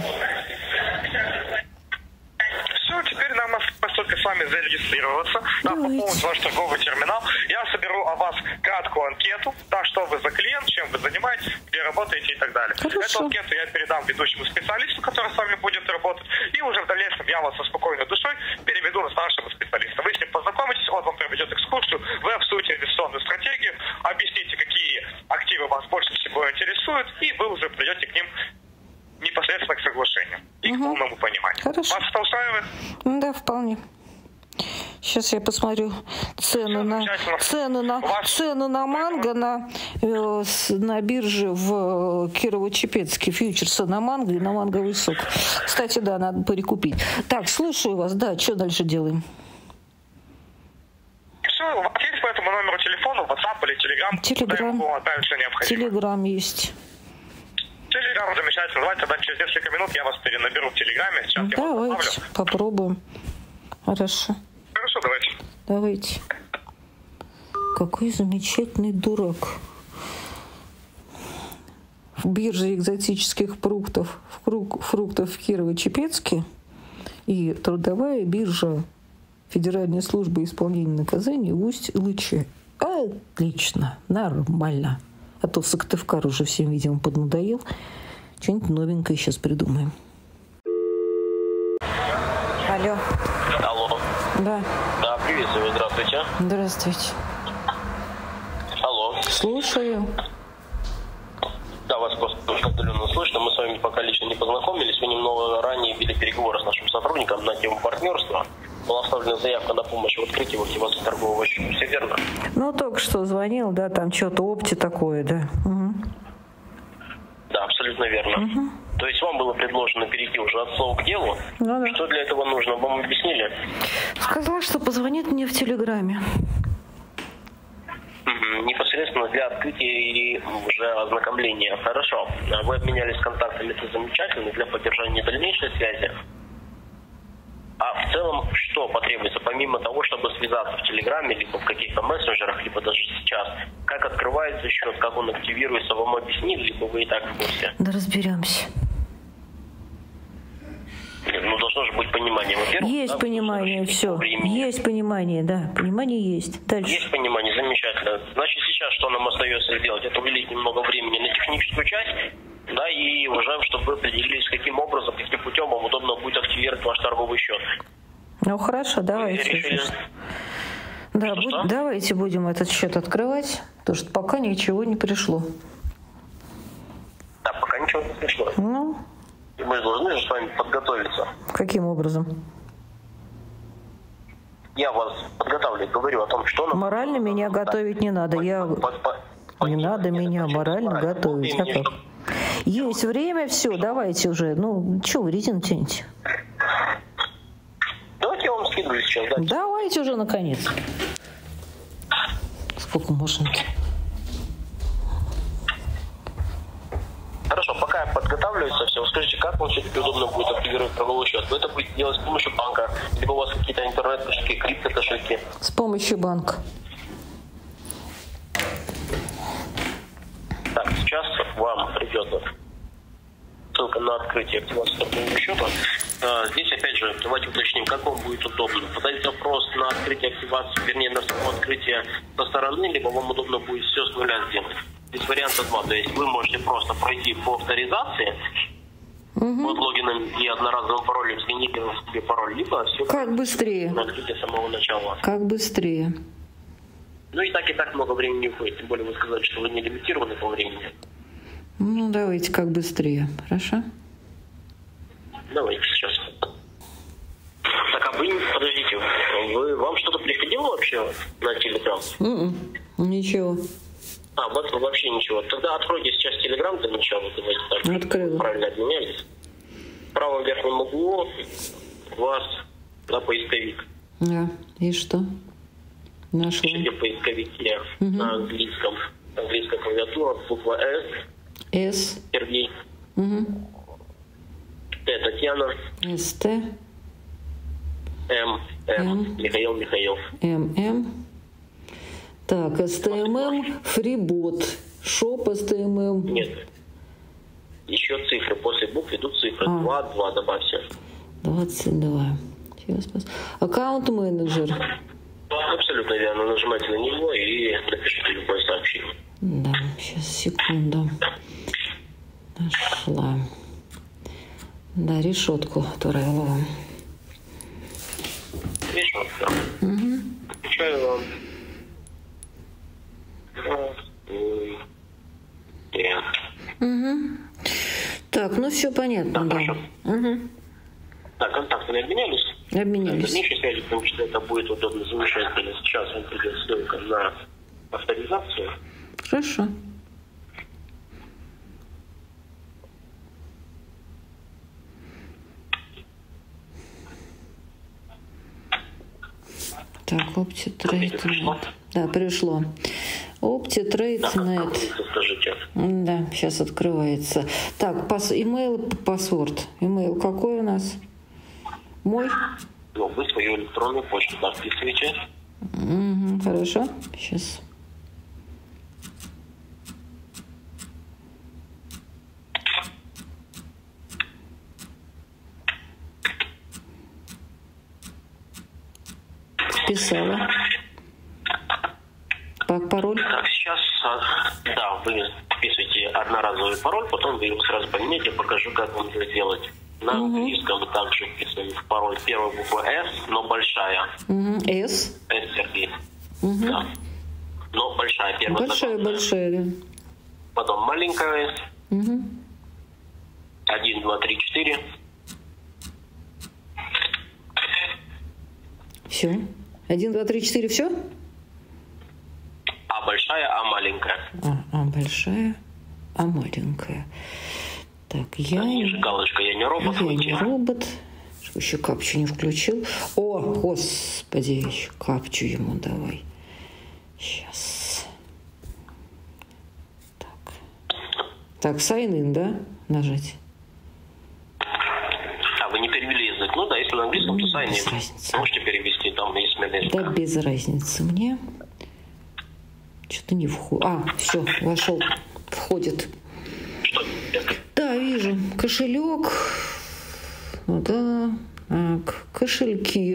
Все, теперь нам осталось только с вами зарегистрироваться, да, пополнить ваш торговый терминал. Я соберу о вас краткую анкету, да, что вы за клиент, чем вы занимаетесь, где работаете и так далее. Хорошо. Эту анкету я передам ведущему специалисту, который с вами будет работать, и уже в дальнейшем я вас со спокойной душой переведу на старшего специалиста. Вы с ним познакомитесь, он вам проведет экскурсию, вы обсудите инвестиционную стратегию, объясните, какие активы вас больше всего интересуют, и вы уже придете к ним непосредственно к соглашению и к полному пониманию. Хорошо. Вас это устраивает? Да, вполне. Сейчас я посмотрю цены на манго на бирже в Кирово-Чепецке, фьючерсы на манго и на манговый сок. Кстати, да, надо перекупить. Так, слушаю вас. Да, что дальше делаем? Все, у вас есть по этому номеру телефона, WhatsApp или Telegram? Телеграм есть. Телеграм замечательно. Давайте тогда через несколько минут я вас перенаберу в Телеграме. Сейчас давайте, попробуем. Хорошо. Хорошо, давайте. Какой замечательный дурак. В бирже экзотических фруктов в Кирово-Чепецке и трудовая биржа Федеральной службы исполнения наказаний в Усть-Илыче. Отлично, нормально. А то Сыктывкар уже всем, видимо, поднадоел. Что-нибудь новенькое сейчас придумаем. Алло. Да. Да, приветствую, здравствуйте. Здравствуйте. Алло. Слушаю. Да, вас просто очень отдаленно слышно. Мы с вами пока лично не познакомились. Вы немного ранее вели переговоры с нашим сотрудником на тему партнерства. Была оставлена заявка на помощь в открытии в активации торгового счета. Все верно? Ну, только что звонил, да, там что-то опти такое, да. Угу. Да, абсолютно верно. Угу. То есть вам было предложено перейти уже от слова к делу. Ну, да. Что для этого нужно? Вам объяснили? Сказала, что позвонит мне в Телеграме. Непосредственно для открытия и уже ознакомления. Хорошо. Вы обменялись контактами, это замечательно, для поддержания дальнейшей связи. А в целом, что потребуется, помимо того, чтобы связаться в Телеграме, либо в каких-то мессенджерах, либо даже сейчас? Как открывается счет, как он активируется, вам объяснили, либо вы и так в курсе? Да разберемся. Ну, должно же быть понимание. Во-первых, есть понимание, все. Есть понимание, да. Понимание есть. Дальше. Есть понимание, замечательно. Значит, сейчас что нам остается сделать? Это уделить немного времени на техническую часть, да, и уже, чтобы вы определились, каким образом, каким путем вам удобно будет активировать ваш торговый счет. Ну, хорошо, давайте. Да, давайте будем этот счет открывать, потому что пока ничего не пришло. Да, пока ничего не пришло. Ну... Мы же должны же с вами подготовиться. Каким образом? Я вас подготавливаю, говорю о том, что... Морально меня готовить не надо. Не надо меня морально готовить. А как? Есть время, все, давайте уже. Ну, что вы резину тянете? Давайте я вам скидываю сейчас. Давайте уже, наконец. Сколько можно? восстанавливается все. Скажите, как вам все-таки удобно будет активировать правовой счет? Вы это будете делать с помощью банка, либо у вас какие-то интернет-кошельки, крипто-кошельки? С помощью банка. Так, сейчас вам придет ссылка на открытие активации торгового счета. Здесь, опять же, давайте уточним, как вам будет удобно. Подать запрос на открытие активации, вернее, на само открытие со стороны, либо вам удобно будет все с нуля сделать. Здесь варианта два. То есть вы можете просто пройти по авторизации, под логином и одноразовым паролем сгенерировать себе пароль, либо все как быстрее. На открытие с самого начала. Как быстрее. Ну и так много времени уходит. Тем более вы сказали, что вы не лимитированы по времени. Ну, давайте как быстрее. Хорошо? Давайте сейчас. Так, а вы, подождите, вам что-то приходило вообще на Телеграм? Ничего. Вообще ничего. Тогда откройте сейчас Телеграм для начала. Давайте так. Открыла. Правильно обменялись. В правом верхнем углу у вас поисковик. Да. И что? Нашла. Пишите в поисковике на английском. Английская клавиатура, буква S. S. Сергей. Т. Татьяна. СТ. М. Михаил. ММ. Так, СТММ, фрибот. Шоп СТММ. Нет. Еще цифры. После букв идут цифры. 2 добавьте. 22. Сейчас аккаунт-менеджер. Абсолютно верно. Нажимайте на него и напишите любое сообщение. Да, сейчас, секунду. Нашла. Да, решетку Турайлова. Решетка. Отвечаю вам. Так, ну все понятно, да. Так, контактами обменялись? Обменялись. В дальнейшей связи, потому что это будет удобно замечательно. Сейчас вам придет ссылка на авторизацию. Хорошо. Так, OptiTrade.net. Да, пришло. OptiTrade.net. Да, сейчас открывается. Так, имейл, паспорт. Имейл какой у нас? Мой? Ну, вы свою электронную почту подписываете. Хорошо. Сейчас. Писала. Пароль? Так, сейчас, да, вы вписываете одноразовый пароль, потом вы его сразу поменяете, я покажу, как вам это сделать. На английском также вписываем в пароль первая буква S, но большая. S? S, Сергей. Да. Но большая, первая. Большая, да. Потом маленькая S. 1, 2, 3, 4. Все. 1, 2, 3, 4, все? А большая, а маленькая. А большая, а маленькая. Так, я... Ниже галочка, я не робот. Я не робот. Еще капчу не включил. О, господи, еще капчу ему давай. Сейчас. Так, sign in, да? Нажать. А, вы не перевели язык? Ну да, если на английском, то sign in. Без разницы. Можете перевести там на язык. Да, без разницы мне. Что-то не входит. А, все, вошел. Входит. Что? Да, вижу. Кошелек. Да. Так, кошельки.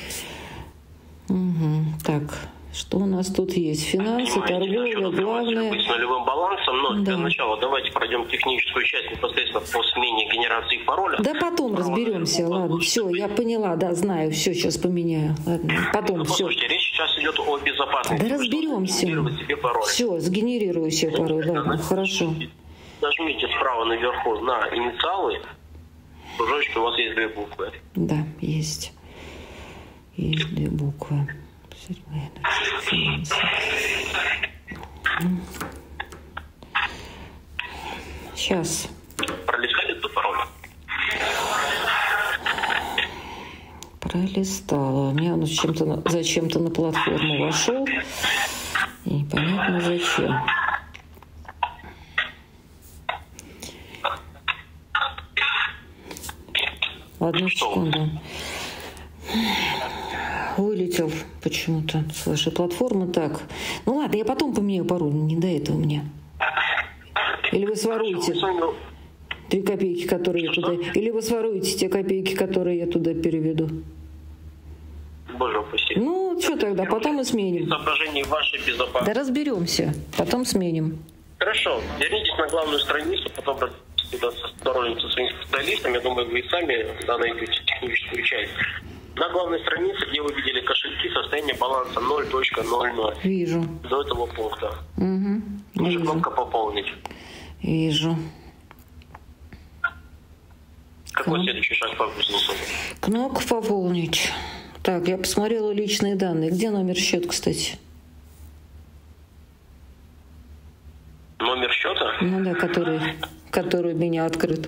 Так, что у нас тут есть? Финансы, торговля, главное. Быть с нулевым балансом, но для начала давайте пройдем техническую часть непосредственно по смене генерации пароля. Да потом разберемся, ладно. Все, я поняла, да, знаю. Все, сейчас поменяю. Ладно, потом все. Послушайте, речь сейчас идет о безопасности. Да разберемся. Все, сгенерирую себе пароль, ладно, хорошо. Нажмите справа наверху на инициалы. В кружочке у вас есть 2 буквы. Да, есть. Есть 2 буквы. Финансы. Сейчас. Пролистали этот пароль? Пролистала. У меня он зачем-то на платформу вошел. И непонятно зачем. одну секунду. Вылетел почему-то с вашей платформы. Так, ну ладно, я потом поменяю пароль, не до этого мне. Или вы своруете 3 копейки, которые я туда... Или вы своруете те копейки, которые я туда переведу? Боже упаси. Ну, что тогда, потом и сменим. Соображение вашей безопасности. Да разберемся, потом сменим. Хорошо, вернитесь на главную страницу, потом договоримся со своими специалистами. Я думаю, вы и сами найдете техническую часть. На главной странице, где вы видели кошельки, состояние баланса 0.00. Вижу. До этого пункта. Угу. Вижу. Кнопка «Пополнить». Вижу. Какой следующий шаг по бизнесу? Кнопка «Пополнить». Так, я посмотрела личные данные. Где номер счета, кстати? Номер счета? Ну да, который у меня открыт.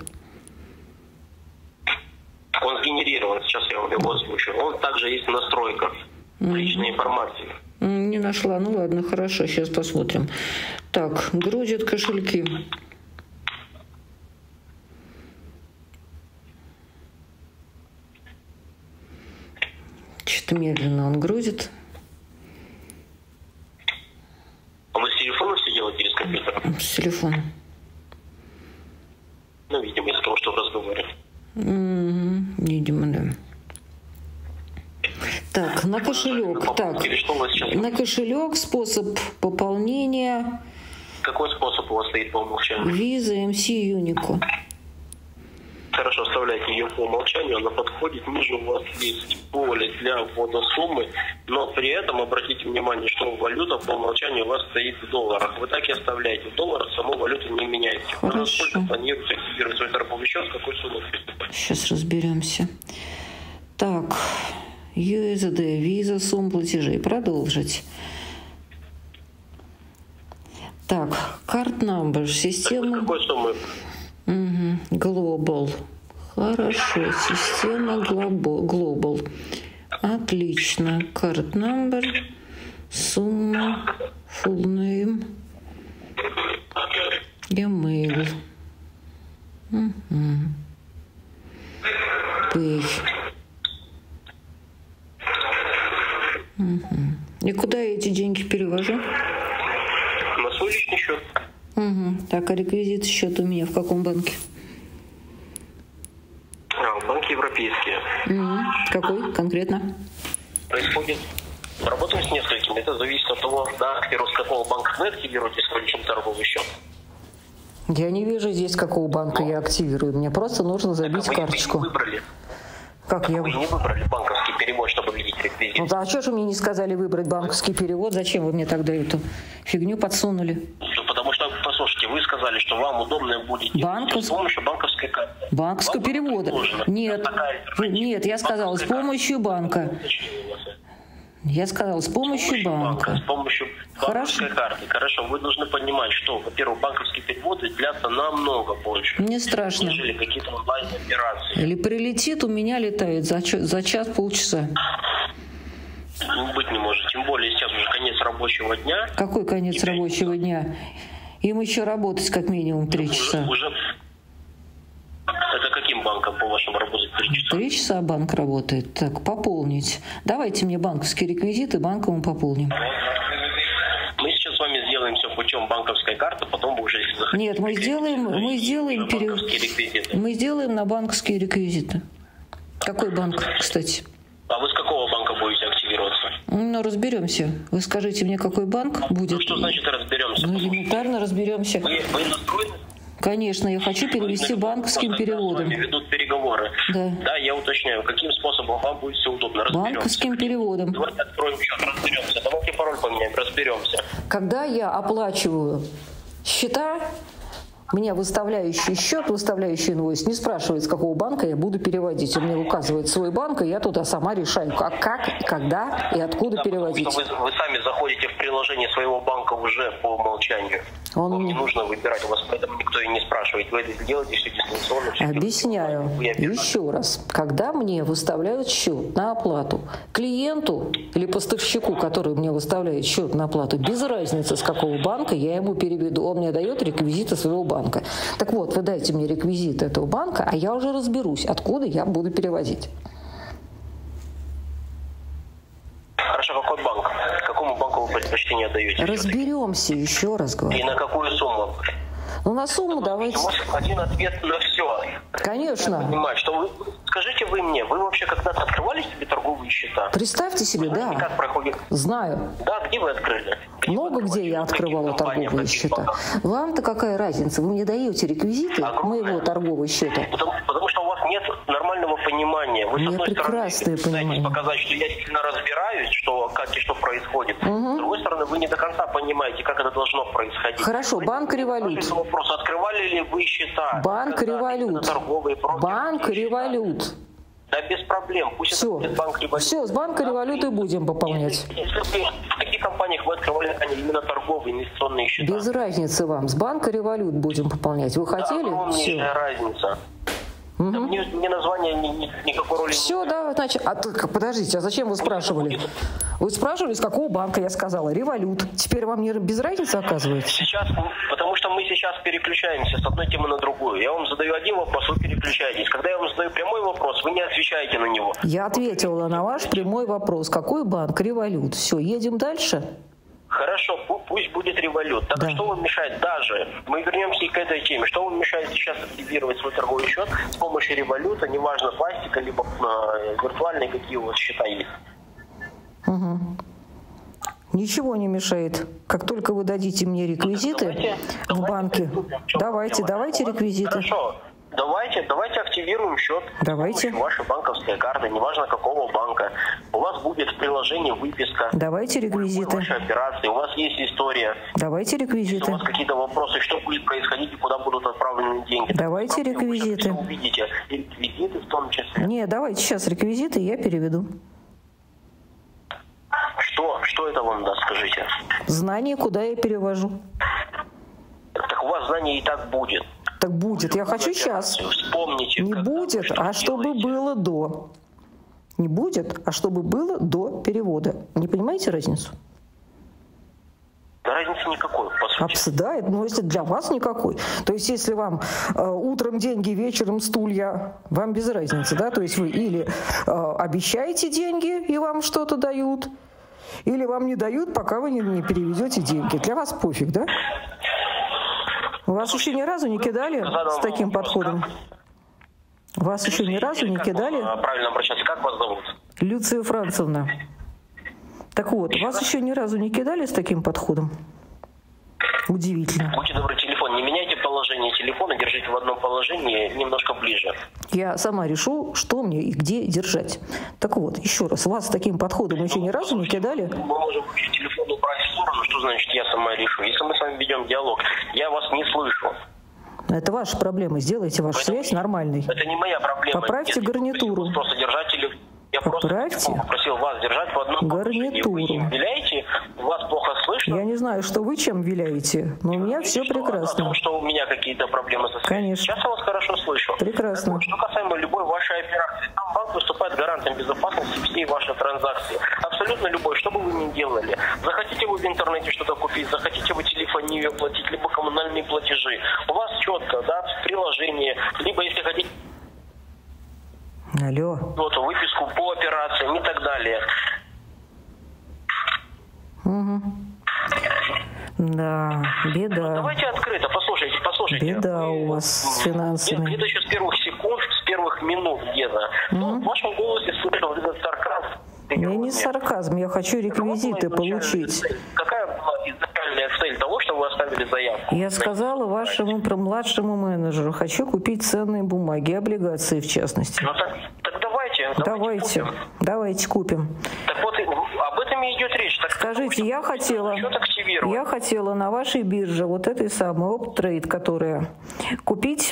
Он сгенерирован, сейчас я вам его озвучу. Он также есть в настройках личной информации. Не нашла. Ну ладно, хорошо, сейчас посмотрим. Так, грузит кошельки. Что-то медленно он грузит. А вы с телефона все делаете или с компьютера? С телефона. Ну, видимо, из-за того, что в разговоре. Видимо, да. Так, на кошелек. Так, на кошелек способ пополнения. Какой способ у вас стоит по умолчанию? Виза MC Unico. Хорошо, оставляйте ее по умолчанию, она подходит. Ниже у вас есть поле для ввода суммы, но при этом обратите внимание, что валюта по умолчанию у вас стоит в долларах. Вы так и оставляете в долларах, саму валюту не меняете. Хорошо. Насколько планируете активировать свой торговый счет, с какой суммой приступать? Сейчас разберемся. Так, USD, виза, сумма платежей. Продолжить. Так, карт number, система... Какой суммы? Угу. Global. Хорошо. Система Global. Отлично. Card number. Сумма. Full name. Email. Угу. Pay. Угу. И куда я эти деньги перевожу? На свой личный счет. Угу. Так, а реквизит счета у меня в каком банке? Банки европейские. Угу. Какой конкретно? Происходит. Работаем с несколькими. Это зависит от того, да, с какого банка вы активируете свой личный торговый счет. Я не вижу здесь, какого банка я активирую. Мне просто нужно забить карточку. Вы не выбрали. Как я? Вы не выбрали банковский перевод, чтобы видеть реквизит. Ну, а что же мне не сказали выбрать банковский перевод? Зачем вы мне тогда эту фигню подсунули? Потому что, послушайте, вы сказали, что вам удобно будет с помощью банковской карты. Банковского перевода? Нет. Нет, я сказала, с помощью банка. Я сказала, с помощью банка. С помощью банковской карты. Хорошо, вы должны понимать, что, во-первых, банковские переводы длятся намного больше. Мне страшно. Нежели какие-то онлайн-операции. Или прилетит, у меня летает за час-полчаса. Быть не может. Тем более сейчас уже конец рабочего дня. Какой конец рабочего дня? Им еще работать как минимум 3 часа. Это каким банком, по-вашему, работает 3 часа? 3 часа банк работает. Так, пополнить. Давайте мне банковские реквизиты, банковым пополним. Мы сейчас с вами сделаем все путем банковской карты, потом вы уже, если захотите... Нет, мы сделаем на банковские реквизиты. Какой банк, кстати? А вы с какого банка будете активироваться? Ну, разберемся. Вы скажите мне, какой банк будет? Ну, что значит разберемся? Ну, элементарно разберемся. Вы настроены? Конечно, я хочу перевести банковским переводом. Ведут переговоры. Да. Да, я уточняю, каким способом вам будет все удобно. Банковским переводом. Давайте откроем счет, разберемся. Давайте пароль поменяем, разберемся. Когда я оплачиваю счета, меня выставляющий счет, выставляющий инвойс не спрашивает, с какого банка я буду переводить. Он мне указывает свой банк, и я туда сама решаю, как когда и откуда переводить. Потому что вы сами заходите в приложение своего банка уже по умолчанию. Вам не нужно выбирать, у вас поэтому никто и не спрашивает. Вы это делаете все дистанционно. Объясняю еще раз. Когда мне выставляют счет на оплату, клиенту или поставщику, который мне выставляет счет на оплату, без разницы, с какого банка, я ему переведу. Он мне дает реквизиты своего банка. Так вот, вы дайте мне реквизиты этого банка, а я уже разберусь, откуда я буду переводить. Хорошо, какой банк? Какому банку вы предпочтение отдаете? Разберемся, еще раз говорю. И на какую сумму? Ну, на сумму давайте. У вас один ответ на все. Конечно. Я понимаю, что вы... Скажите вы мне, вы вообще когда-то открывали себе торговые счета? Представьте себе, да. Как проходит? Знаю. Да, где вы открыли? Много где я открывала торговые счета. Вам-то какая разница? Вы мне даете реквизиты моего торгового счета? Потому что у вас нет нормального понимания. Вы, с одной прекрасное стороны, понимание. пытаетесь показать, что я сильно разбираюсь, что, как и что происходит. С другой стороны, вы не до конца понимаете, как это должно происходить. Хорошо, Банк Револют. Вопрос, открывали ли вы счета? Банк Револют. Банк Револют. Да без проблем. Пусть все. Это Банк Револют. Все, с Банка Револют и будем пополнять. Если в каких компаниях вы открывали именно торговые инвестиционные счета? Без разницы вам. С Банка Револют будем пополнять. Вы хотели? Огромнейшая разница. Угу. Мне название никакой роли все, не... да, значит, подождите, а зачем вы спрашивали? Вы спрашивали, с какого банка, я сказала, Револют. Теперь вам не без разницы оказывается? Сейчас, потому что мы сейчас переключаемся с одной темы на другую. Я вам задаю один вопрос, вы переключаетесь. Когда я вам задаю прямой вопрос, вы не отвечаете на него. Я ответила на ваш прямой вопрос. Какой банк? Револют. Все, едем дальше? Хорошо, пусть будет Револют. Так что вам мешает даже, мы вернемся и к этой теме, что вам мешает сейчас активировать свой торговый счет с помощью Революта, неважно пластика, либо виртуальные, какие у вас счета есть? Угу. Ничего не мешает. Как только вы дадите мне реквизиты в банке, давайте реквизиты. Хорошо. Давайте активируем счет с вашей банковской карты, неважно какого банка. У вас будет в приложении выписка. Давайте реквизиты. Ваши операции, у вас есть история. Давайте реквизиты. Если у вас какие-то вопросы, что будет происходить и куда будут отправлены деньги. Давайте реквизиты. Вы увидите и реквизиты в том числе. Не, давайте сейчас реквизиты, я переведу. Что это вам даст, скажите? Знание, куда я перевожу. Так у вас знание и так будет. Так будет. Я хочу сейчас. Вспомните. Не будет, а чтобы было до. Не будет, а чтобы было до перевода. Не понимаете разницу? Разницы никакой, по сути. Да, но если для вас никакой. То есть если вам утром деньги, вечером стулья, вам без разницы, да? То есть вы или обещаете деньги, и вам что-то дают, или вам не дают, пока вы не переведете деньги. Для вас пофиг, да? Вас еще ни разу не кидали с таким подходом? Вас еще ни разу не кидали? Правильно обращаться. Как вас зовут? Люция Францевна. Так вот, вас еще ни разу не кидали с таким подходом? Удивительно. Будьте добры, телефон. Не меняйте положение телефона, держите в одном положении немножко ближе. Я сама решу, что мне и где держать. Так вот, еще раз, вас с таким подходом еще ни разу не кидали? Мы можем телефон убрать в сторону, что значит я сама решу. Если мы с вами ведем диалог, я вас не слышу. Это ваша проблема. Сделайте вашу связь нормальной. Это не моя проблема. Поправьте гарнитуру. Просто держать телефон. Я Поправьте просто попросил вас держать в одном гарнитуру. Вы им виляете, вас плохо слышно. Я не знаю, что вы чем виляете, но у меня все прекрасно. Потому что у меня какие-то проблемы со связью. Конечно. Сейчас я вас хорошо слышу. Прекрасно. Что касаемо любой вашей операции, там банк выступает гарантом безопасности всей вашей транзакции. Абсолютно любой, что бы вы ни делали. Захотите вы в интернете что-то купить, захотите вы телефонию оплатить, либо коммунальные платежи. У вас четко, да, в приложении, либо если хотите... Алло. Вот, выписку по операциям и так далее. Угу. Да, беда. Давайте открыто, послушайте. Беда у вас с финансами. Где-то еще с первых секунд, с первых минут где-то. Ну, в вашем голосе слышал этот сарказм. Я не сарказм, я хочу реквизиты получить. Какая была изначальная цель того, что вы оставили заявку? Я сказала вашему младшему менеджеру, хочу купить ценные бумаги, облигации в частности. Ну так давайте купим. Так вот, об этом и идет речь. Так, скажите, я хотела на вашей бирже вот этой самой OpTrade, которая купить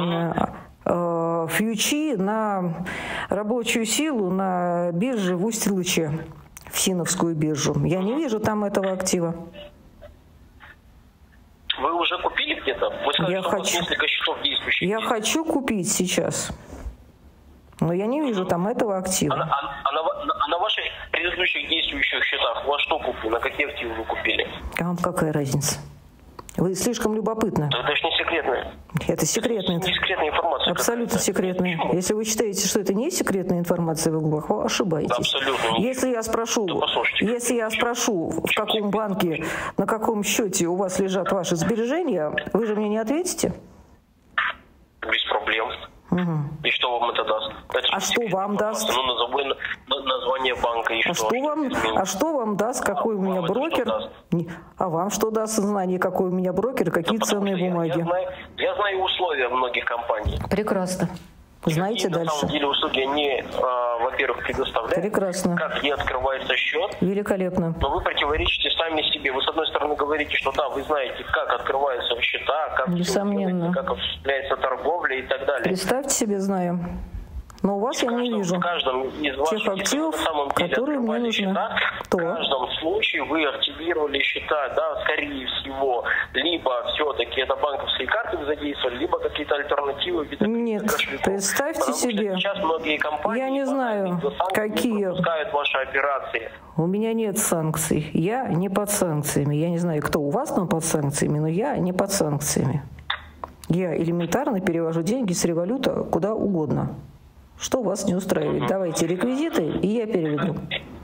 фьючи на рабочую силу на бирже в Усть-Илыче, в Синовскую биржу. Я не вижу там этого актива. Вы уже купили где-то? Вы сказали, что у вас несколько счетов действующих. Я хочу купить сейчас. Но я не вижу там этого актива. А на ваших предыдущих действующих счетах у вас что купили? На какие активы вы купили? А вам какая разница? Вы слишком любопытны. Это же не секретная. Это секретная. Это не секретная информация. Абсолютно секретная. Если вы считаете, что это не секретная информация, вы глубоко ошибаетесь. Абсолютно. Если я спрошу, в каком банке, на каком счете у вас лежат ваши сбережения, вы же мне не ответите? Без проблем. Угу. И что вам это даст? Это что вам даст? Ну, назову название банка и что вам даст, какой у меня брокер? А вам что даст знание, какой у меня брокер, какие ценные бумаги? Я знаю условия многих компаний. Прекрасно. Знаете дальше. На самом деле услуги они, во-первых, предоставляют. Прекрасно. Как где открывается счет. Великолепно. Но вы противоречите сами себе. Вы, с одной стороны, говорите, что да, вы знаете, как открываются счета, как несомненно, как осуществляется торговля и так далее. Представьте себе, знаю. Но у вас я не вижу тех активов, которые мне нужны. В каждом случае вы активировали счета, да, скорее всего, либо все-таки это банковские карты задействовали, либо какие-то альтернативы. Нет, представьте себе, сейчас многие компании, я не знаю, какие пропускают ваши операции. У меня нет санкций, я не под санкциями. Я не знаю, кто у вас там под санкциями, но я не под санкциями. Я элементарно перевожу деньги с революта куда угодно. Что вас не устраивает? Давайте реквизиты, и я переведу.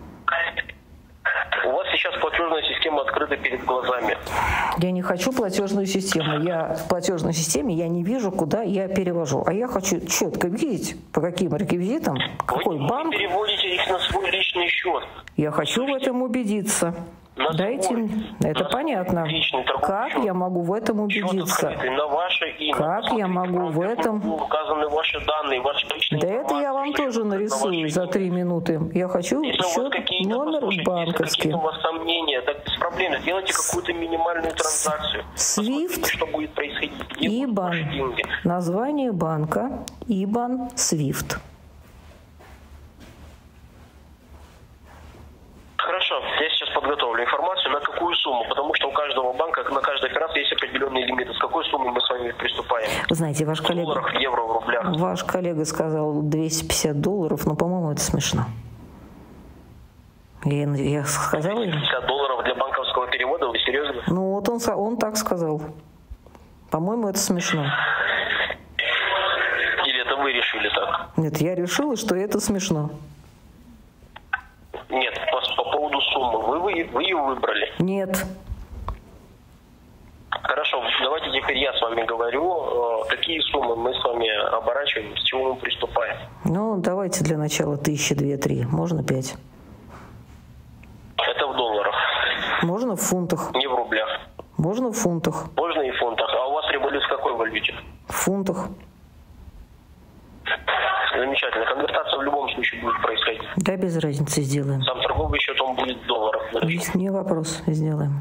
У вас сейчас платежная система открыта перед глазами. Я не хочу платежную систему. В платежной системе я не вижу, куда я перевожу. А я хочу четко видеть, по каким реквизитам, какой банк. Вы переводите их на свой личный счет. Я хочу в этом убедиться. Дайте мне. Это понятно. Как я могу в этом убедиться? На ваше имя. Как я могу в этом? Указаны ваши данные, ваши личные. Да это я вам тоже нарисую за 3 минуты. Я хочу счет, номер банковский. Если у вас сомнения, так без проблем. Сделайте какую-то минимальную транзакцию. SWIFT, что будет происходить. IBAN. Название банка. IBAN, SWIFT. Хорошо, я сейчас подготовлю информацию, на какую сумму, потому что у каждого банка, на каждой операции есть определенные лимиты. С какой суммы мы с вами приступаем? Вы знаете, ваш коллега... В долларах, в евро, в рублях. Ваш коллега сказал $250, но, по-моему, это смешно. Я сказала ему... $250 для банковского перевода? Вы серьезно? Ну, вот он так сказал. По-моему, это смешно. Или это вы решили так? Нет, я решила, что это смешно. Нет, по поводу суммы. Вы ее выбрали? Нет. Хорошо, давайте теперь я с вами говорю, какие суммы мы с вами оборачиваем, с чего мы приступаем. Ну, давайте для начала 1000, 2, 3, можно 5. Это в долларах. Можно в фунтах. Не в рублях. Можно в фунтах. Можно и в фунтах. А у вас револют в какой валюте? В фунтах. Замечательно. Конвертация в любом случае будет происходить. Да, без разницы, сделаем. Сам торговый счет, он будет в долларах. Не вопрос, сделаем.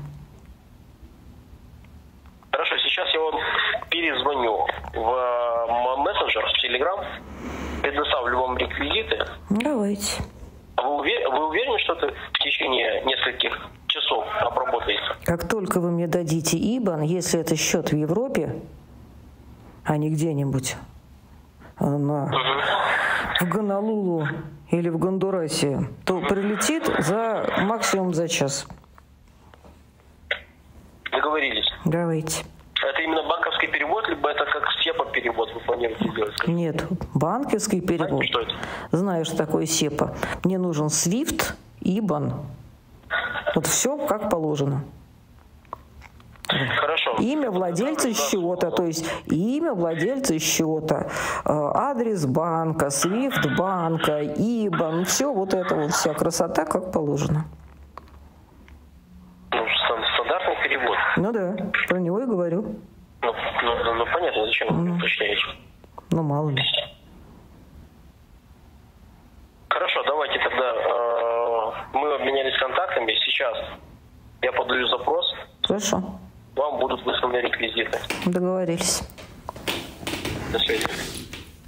Хорошо, сейчас я вам перезвоню в мессенджер, в Telegram, предоставлю вам реквизиты. Давайте. Вы уверены, что это в течение нескольких часов обработается? Как только вы мне дадите IBAN, если это счет в Европе, а не где-нибудь в Гонолулу или в Гондурасе, то прилетит максимум за час. Договорились? Давайте. Это именно банковский перевод, либо это как SEPA перевод вы планируете делать? Нет, банковский перевод. Знаете, что это? Знаю, что такое SEPA. Мне нужен SWIFT, IBAN. Вот все как положено. Хорошо. Имя владельца счета, то есть имя владельца счета, адрес банка, SWIFT банка, IBAN, все вот это вот, вся красота как положено. Ну, стандартный перевод. Ну да, про него и говорю. Ну понятно, зачем вы уточняете? Ну мало ли. Хорошо, давайте тогда мы обменялись контактами. Сейчас я подаю запрос. Хорошо. Вам будут высланы реквизиты. Договорились. До свидания.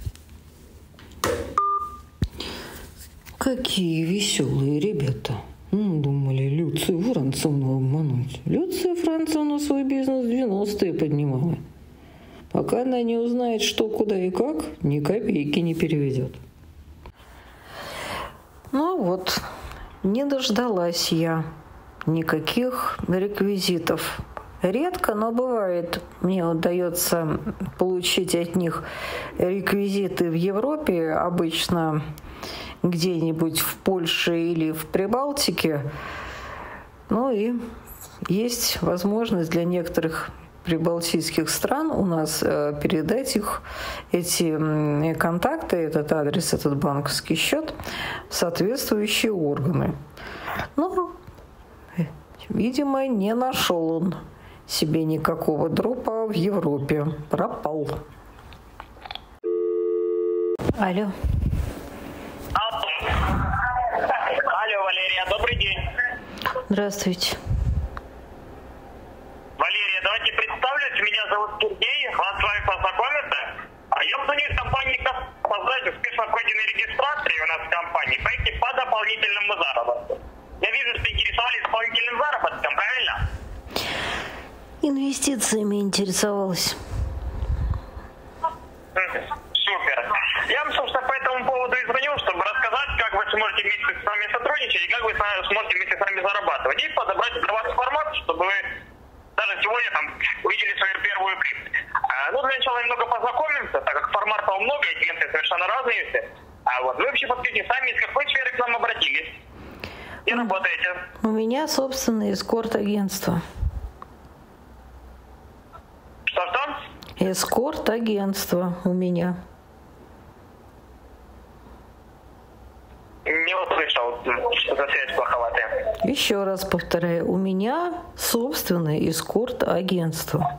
Какие веселые ребята. Думали, Люцию Францовну обмануть. Люция Францовна свой бизнес в 90-е поднимала. Пока она не узнает, что, куда и как, ни копейки не переведет. Ну вот, не дождалась я никаких реквизитов. Редко, но бывает, мне удается получить от них реквизиты в Европе, обычно где-нибудь в Польше или в Прибалтике. Ну и есть возможность для некоторых прибалтийских стран у нас передать их, эти контакты, этот адрес, этот банковский счет в соответствующие органы. Ну, видимо, не нашел он себе никакого дропа в Европе. Пропал. Алло. Алло, Валерия, добрый день. Здравствуйте. Валерия, давайте представлюсь. Меня зовут Сергей. Рад с вами познакомиться. Я звоню из компании «Поздравить успешно пройденной регистрации у нас в компании. Проекте по дополнительному заработку. Я вижу, что интересовались дополнительным заработком, правильно? Инвестициями интересовалась. Супер. Я вам, собственно, по этому поводу и звоню, чтобы рассказать, как вы сможете вместе с нами сотрудничать и как вы сможете вместе с нами зарабатывать. И подобрать для вас информацию, чтобы вы даже сегодня там увидели свою первую прибыль. Ну, для начала немного познакомимся, так как форматов много, и клиенты совершенно разные все. Вот вы вообще подскажите сами, из какой сферы к нам обратились? И работаете? У меня собственное эскорт-агентство. Что-что? Эскорт-агентство у меня. Не услышал, что за связь плоховатая. Еще раз повторяю, у меня собственное эскорт-агентство.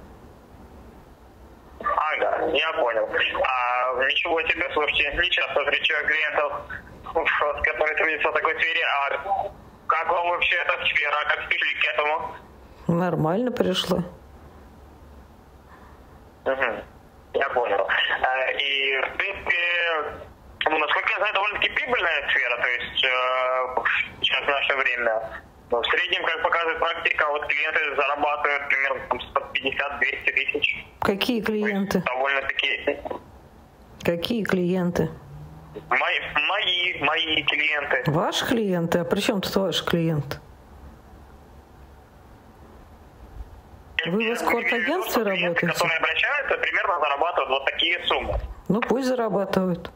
Ага, я понял. Ничего себе, слушайте, не часто встречаю клиентов, которые трудятся в такой сфере. Как вам вообще эта сфера, как пришли к этому? Нормально пришла. Угу. Я понял. И, в принципе, насколько я знаю, довольно-таки прибыльная сфера, то есть сейчас в наше время. Но в среднем, как показывает практика, вот клиенты зарабатывают примерно 150-200 тысяч. Какие клиенты? Довольно-таки. Какие клиенты? Мои клиенты. Ваши клиенты? А при чем тут ваши клиенты? Вы в эскорт-агентстве работаете? Которые обращаются, примерно зарабатывают вот такие суммы. Ну пусть зарабатывают.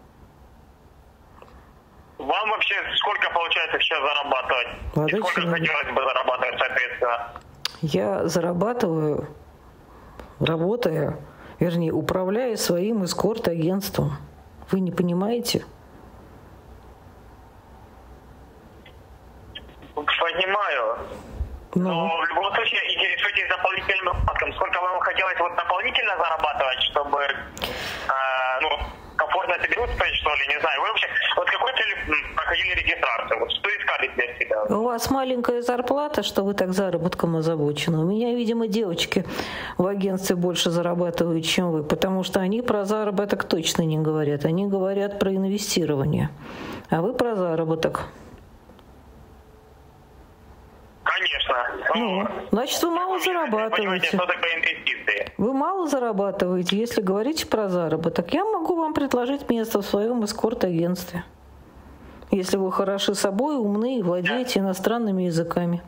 Вам вообще сколько получается сейчас зарабатывать? И сколько хотелось бы зарабатывать, соответственно? Я зарабатываю, работая, вернее, управляя своим эскорт-агентством. Вы не понимаете? Понимаю. Но в любом случае интересуйтесь дополнительным заработком. Сколько вам хотелось вот дополнительно зарабатывать, чтобы комфортно себе чувствовать, что ли, не знаю. Вы вообще вот какой целью проходили регистрацию? Вот что искали для себя? У вас маленькая зарплата, что вы так заработком озабочены. У меня, видимо, девочки в агентстве больше зарабатывают, чем вы, потому что они про заработок точно не говорят. Они говорят про инвестирование, а вы про заработок. Конечно. Значит, вы мало зарабатываете. Вы мало зарабатываете, если говорите про заработок. Я могу вам предложить место в своем эскорт-агентстве, если вы хороши собой, умны и владеете иностранными языками.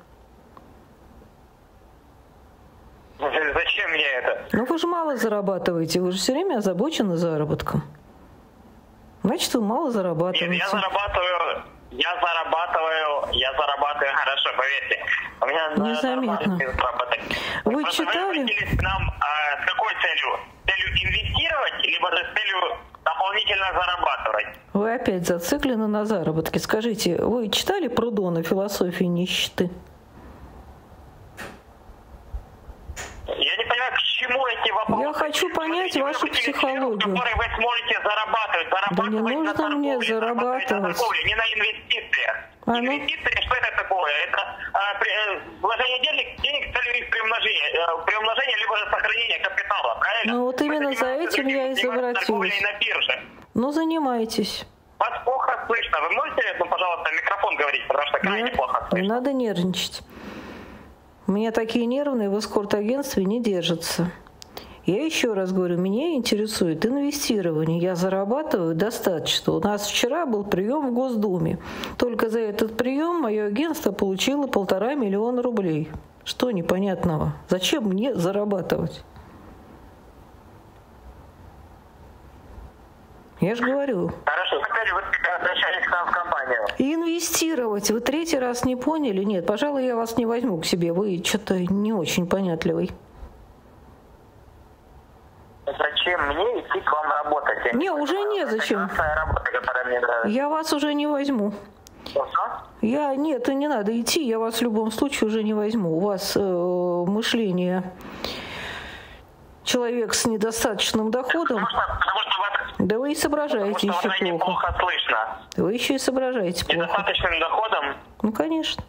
Зачем мне это? Ну вы же мало зарабатываете, вы же все время озабочены заработком. Значит, вы мало зарабатываете. Нет, я зарабатываю хорошо, поверьте. У меня незаметно. Вы читали? Вы к нам с какой целью? Целью инвестировать, либо же с целью дополнительно зарабатывать? Вы опять зациклены на заработке. Скажите, вы читали Прудона «Философия нищеты»? Я не понимаю, к чему эти вопросы. Я хочу понять вашу психологию. Которые вы сможете зарабатывать да не нужно на торговле, мне зарабатывать. На торговле, не на инвестициях. Инвестиции, что это такое? Это вложение денег с целью их приумножения, либо же сохранения капитала, правильно? Ну вот именно за этим я и завратилась. Ну занимайтесь. Вас плохо слышно. Вы можете, пожалуйста, микрофон говорить, потому что крайне плохо слышно. Не надо нервничать. У меня такие нервные в эскорт-агентстве не держатся. Я еще раз говорю, меня интересует инвестирование. Я зарабатываю достаточно. У нас вчера был прием в Госдуме. Только за этот прием мое агентство получило 1,5 миллиона рублей. Что непонятного? Зачем мне зарабатывать? Я же говорю. Хорошо, теперь вы обращались к нам в компанию. Инвестировать. Вы третий раз не поняли? Нет, пожалуй, я вас не возьму к себе. Вы что-то не очень понятливый. Зачем мне идти к вам работать? Не, уже незачем. Работа, которая мне нравится. Я вас уже не возьму. Нет, не надо идти, я вас в любом случае уже не возьму. У вас мышление человек с недостаточным доходом. Потому что да вы и соображаете еще плохо. Слышно. Вы еще и соображаете плохо. Недостаточным доходом? Ну, конечно.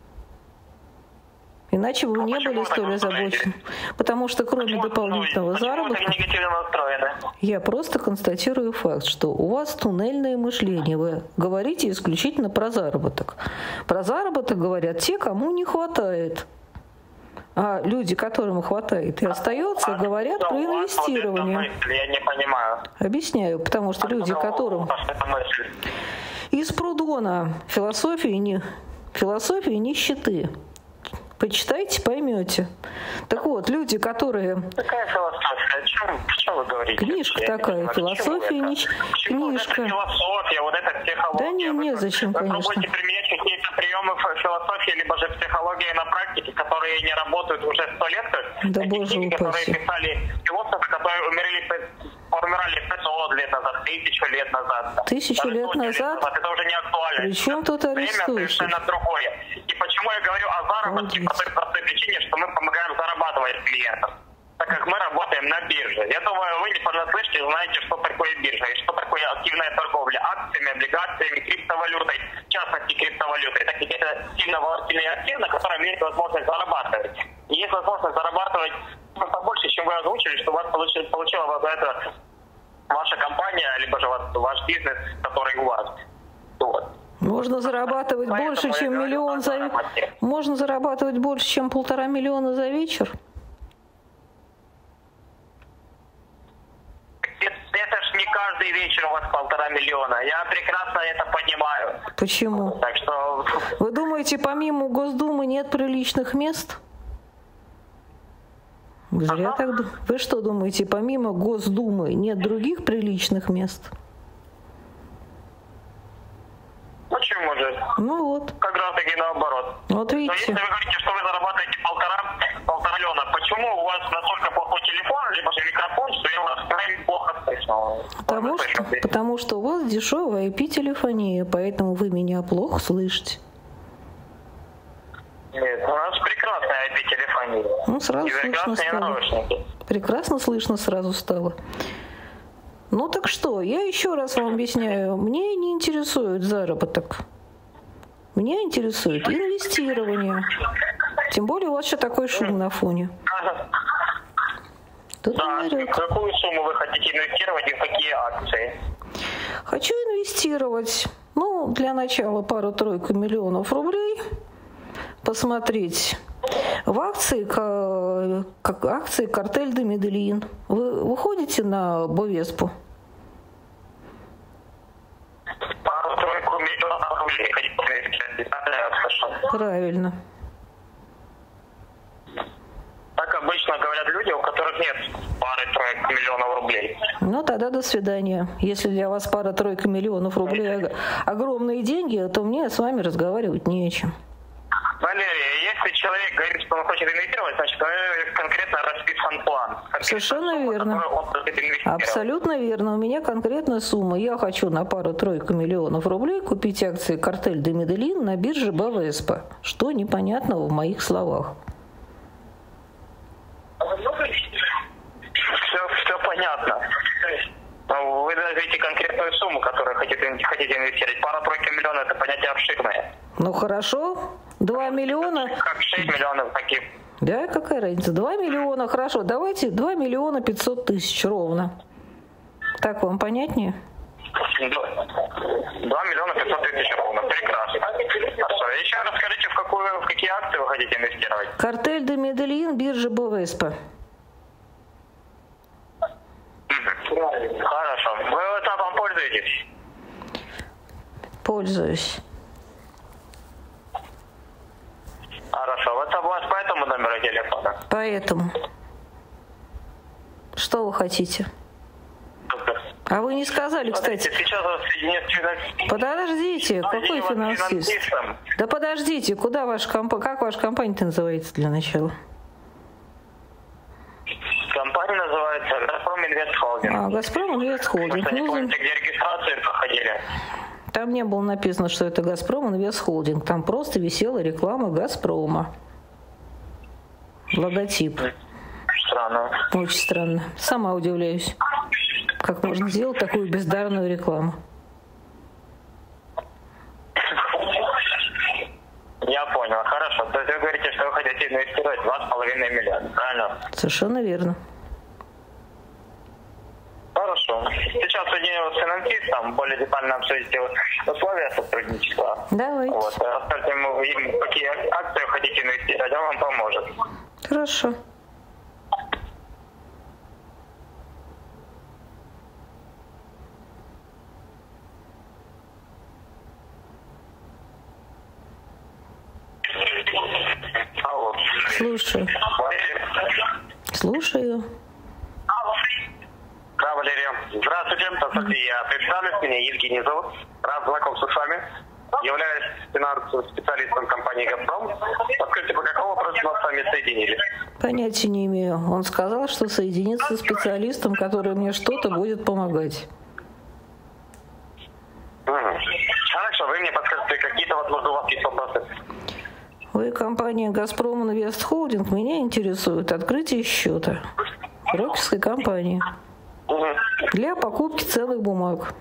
Иначе вы не были столь озабочены. Потому что кроме дополнительного заработка, я просто констатирую факт, что у вас туннельное мышление. Вы говорите исключительно про заработок. Про заработок говорят те, кому не хватает. А люди, которым хватает и остается, говорят про инвестирование. Я не понимаю. Объясняю, потому что люди, которым... Из Прудона философии нищеты. Почитайте, поймете. Так вот, люди, которые... Какая философия? О чем вы говорите? Книжка такая, философия, книжка. Философия, вот эта психология. Да незачем, конечно. Вы пробуете применять какие-то приемы философии, либо же психологии на практике, которые не работают уже 100 лет. Да боже упаси. Которые писали философы, которые умирали 500 лет назад, 1000 лет назад. 1000 лет назад? Это уже не актуально. При чем тут Аристотель? Время совершенно другое. И почему я говорю о заработке? По той простой причине, что мы помогаем зарабатывать клиентам, так как мы работаем на бирже. Я думаю, вы не понаслышке знаете, что такое биржа и что такое активная торговля акциями, облигациями, криптовалютой, в частности криптовалютой. Так как это сильно волатильный актив, на котором есть возможность зарабатывать. И есть возможность зарабатывать просто больше, чем вы озвучили, что у вас получила за это ваша компания, либо же ваш бизнес, который у вас. Вот. Можно зарабатывать больше, чем миллион за вечер. Можно зарабатывать больше, чем 1,5 миллиона за вечер. Это ж не каждый вечер у вас 1,5 миллиона. Я прекрасно это понимаю. Почему? Так что... Вы думаете, помимо Госдумы нет приличных мест? Зря так думаю. Вы что думаете, помимо Госдумы нет других приличных мест? Почему же? Ну вот. Как раз таки наоборот. Вот видите. Но если вы говорите, что вы зарабатываете 1,5 миллиона, почему у вас настолько плохой телефон, либо же микрофон, что я вас крайне плохо слышно? Потому что у вас дешевая IP-телефония, поэтому вы меня плохо слышите. Нет, у нас прекрасная IP-телефония. Ну, сразу слышно стало. Прекрасно слышно сразу стало. Ну так что, я еще раз вам объясняю, мне не интересует заработок. Меня интересует инвестирование. Тем более у вас еще такой шум на фоне. Тут да, какую сумму вы хотите инвестировать и в какие акции? Хочу инвестировать, для начала 2-3 миллионов рублей. Посмотреть в акции, как акции «Картель де Медельин». Вы выходите на Бовеспу? 2-3 миллионов рублей. Правильно. Так обычно говорят люди, у которых нет 2-3 миллионов рублей. Ну, тогда до свидания. Если для вас 2-3 миллионов рублей огромные деньги, то мне с вами разговаривать не о чем. Валерия, если человек говорит, что он хочет инвестировать, значит, конкретно расписан план. Совершенно верно. Абсолютно верно. У меня конкретная сумма. Я хочу на 2-3 миллионов рублей купить акции «Картель де Медельин» на бирже Бовеспа. Что непонятного в моих словах? Все понятно. Вы назовите конкретную сумму, которую хотите инвестировать. 2-3 миллионов – это понятие обширное. Ну хорошо. 2 миллиона. Как 6 миллионов таких. Да, какая разница? 2 миллиона, хорошо. Давайте 2 миллиона 500 тысяч ровно. Так вам понятнее? 2 миллиона 500 тысяч ровно. Прекрасно. Хорошо. Еще расскажите, в какие акции вы хотите инвестировать? Картель де Медельин, биржа Бовеспа. Хорошо. Вы WhatsApp пользуетесь? Пользуюсь. Хорошо. WhatsApp у вас по этому номеру телефона? Поэтому. Что вы хотите? А вы не сказали, кстати. Подождите, какой финансист? Да подождите, куда ваша компания, как ваша компания называется для начала? Компания называется «Газпром Инвест Холдинг». А, «Газпром Инвест Холдинг». Не помните, где регистрации проходили? Там не было написано, что это «Газпром Инвест Холдинг». Там просто висела реклама «Газпрома». Логотип. Странно. Очень странно. Сама удивляюсь. Как можно сделать такую бездарную рекламу? Я понял. Хорошо. То есть вы говорите, что вы хотите инвестировать 2,5 миллиарда, правильно? Совершенно верно. Хорошо. Сейчас соединю с финансистом, более детально обсудите условия сотрудничества. Давайте. Вот. Расскажите ему, какие акции вы хотите инвестировать, он вам поможет. Хорошо. Алло. Слушаю. Слушаю. Да, Валерия. Здравствуйте, позвольте, я представлюсь, меня Евгений зовут. Рад знакомству с вами. Являюсь финансовым специалистом компании «Газпром». Подскажите, по какому вопросу нас с вами соединили? Понятия не имею. Он сказал, что соединится с специалистом, который мне что-то будет помогать. Хорошо, вы мне подскажете, какие-то, возможно, у вас есть вопросы? Вы, компания «Газпром Инвест Холдинг», меня интересует открытие счета брокерской компании для покупки ценных бумаг.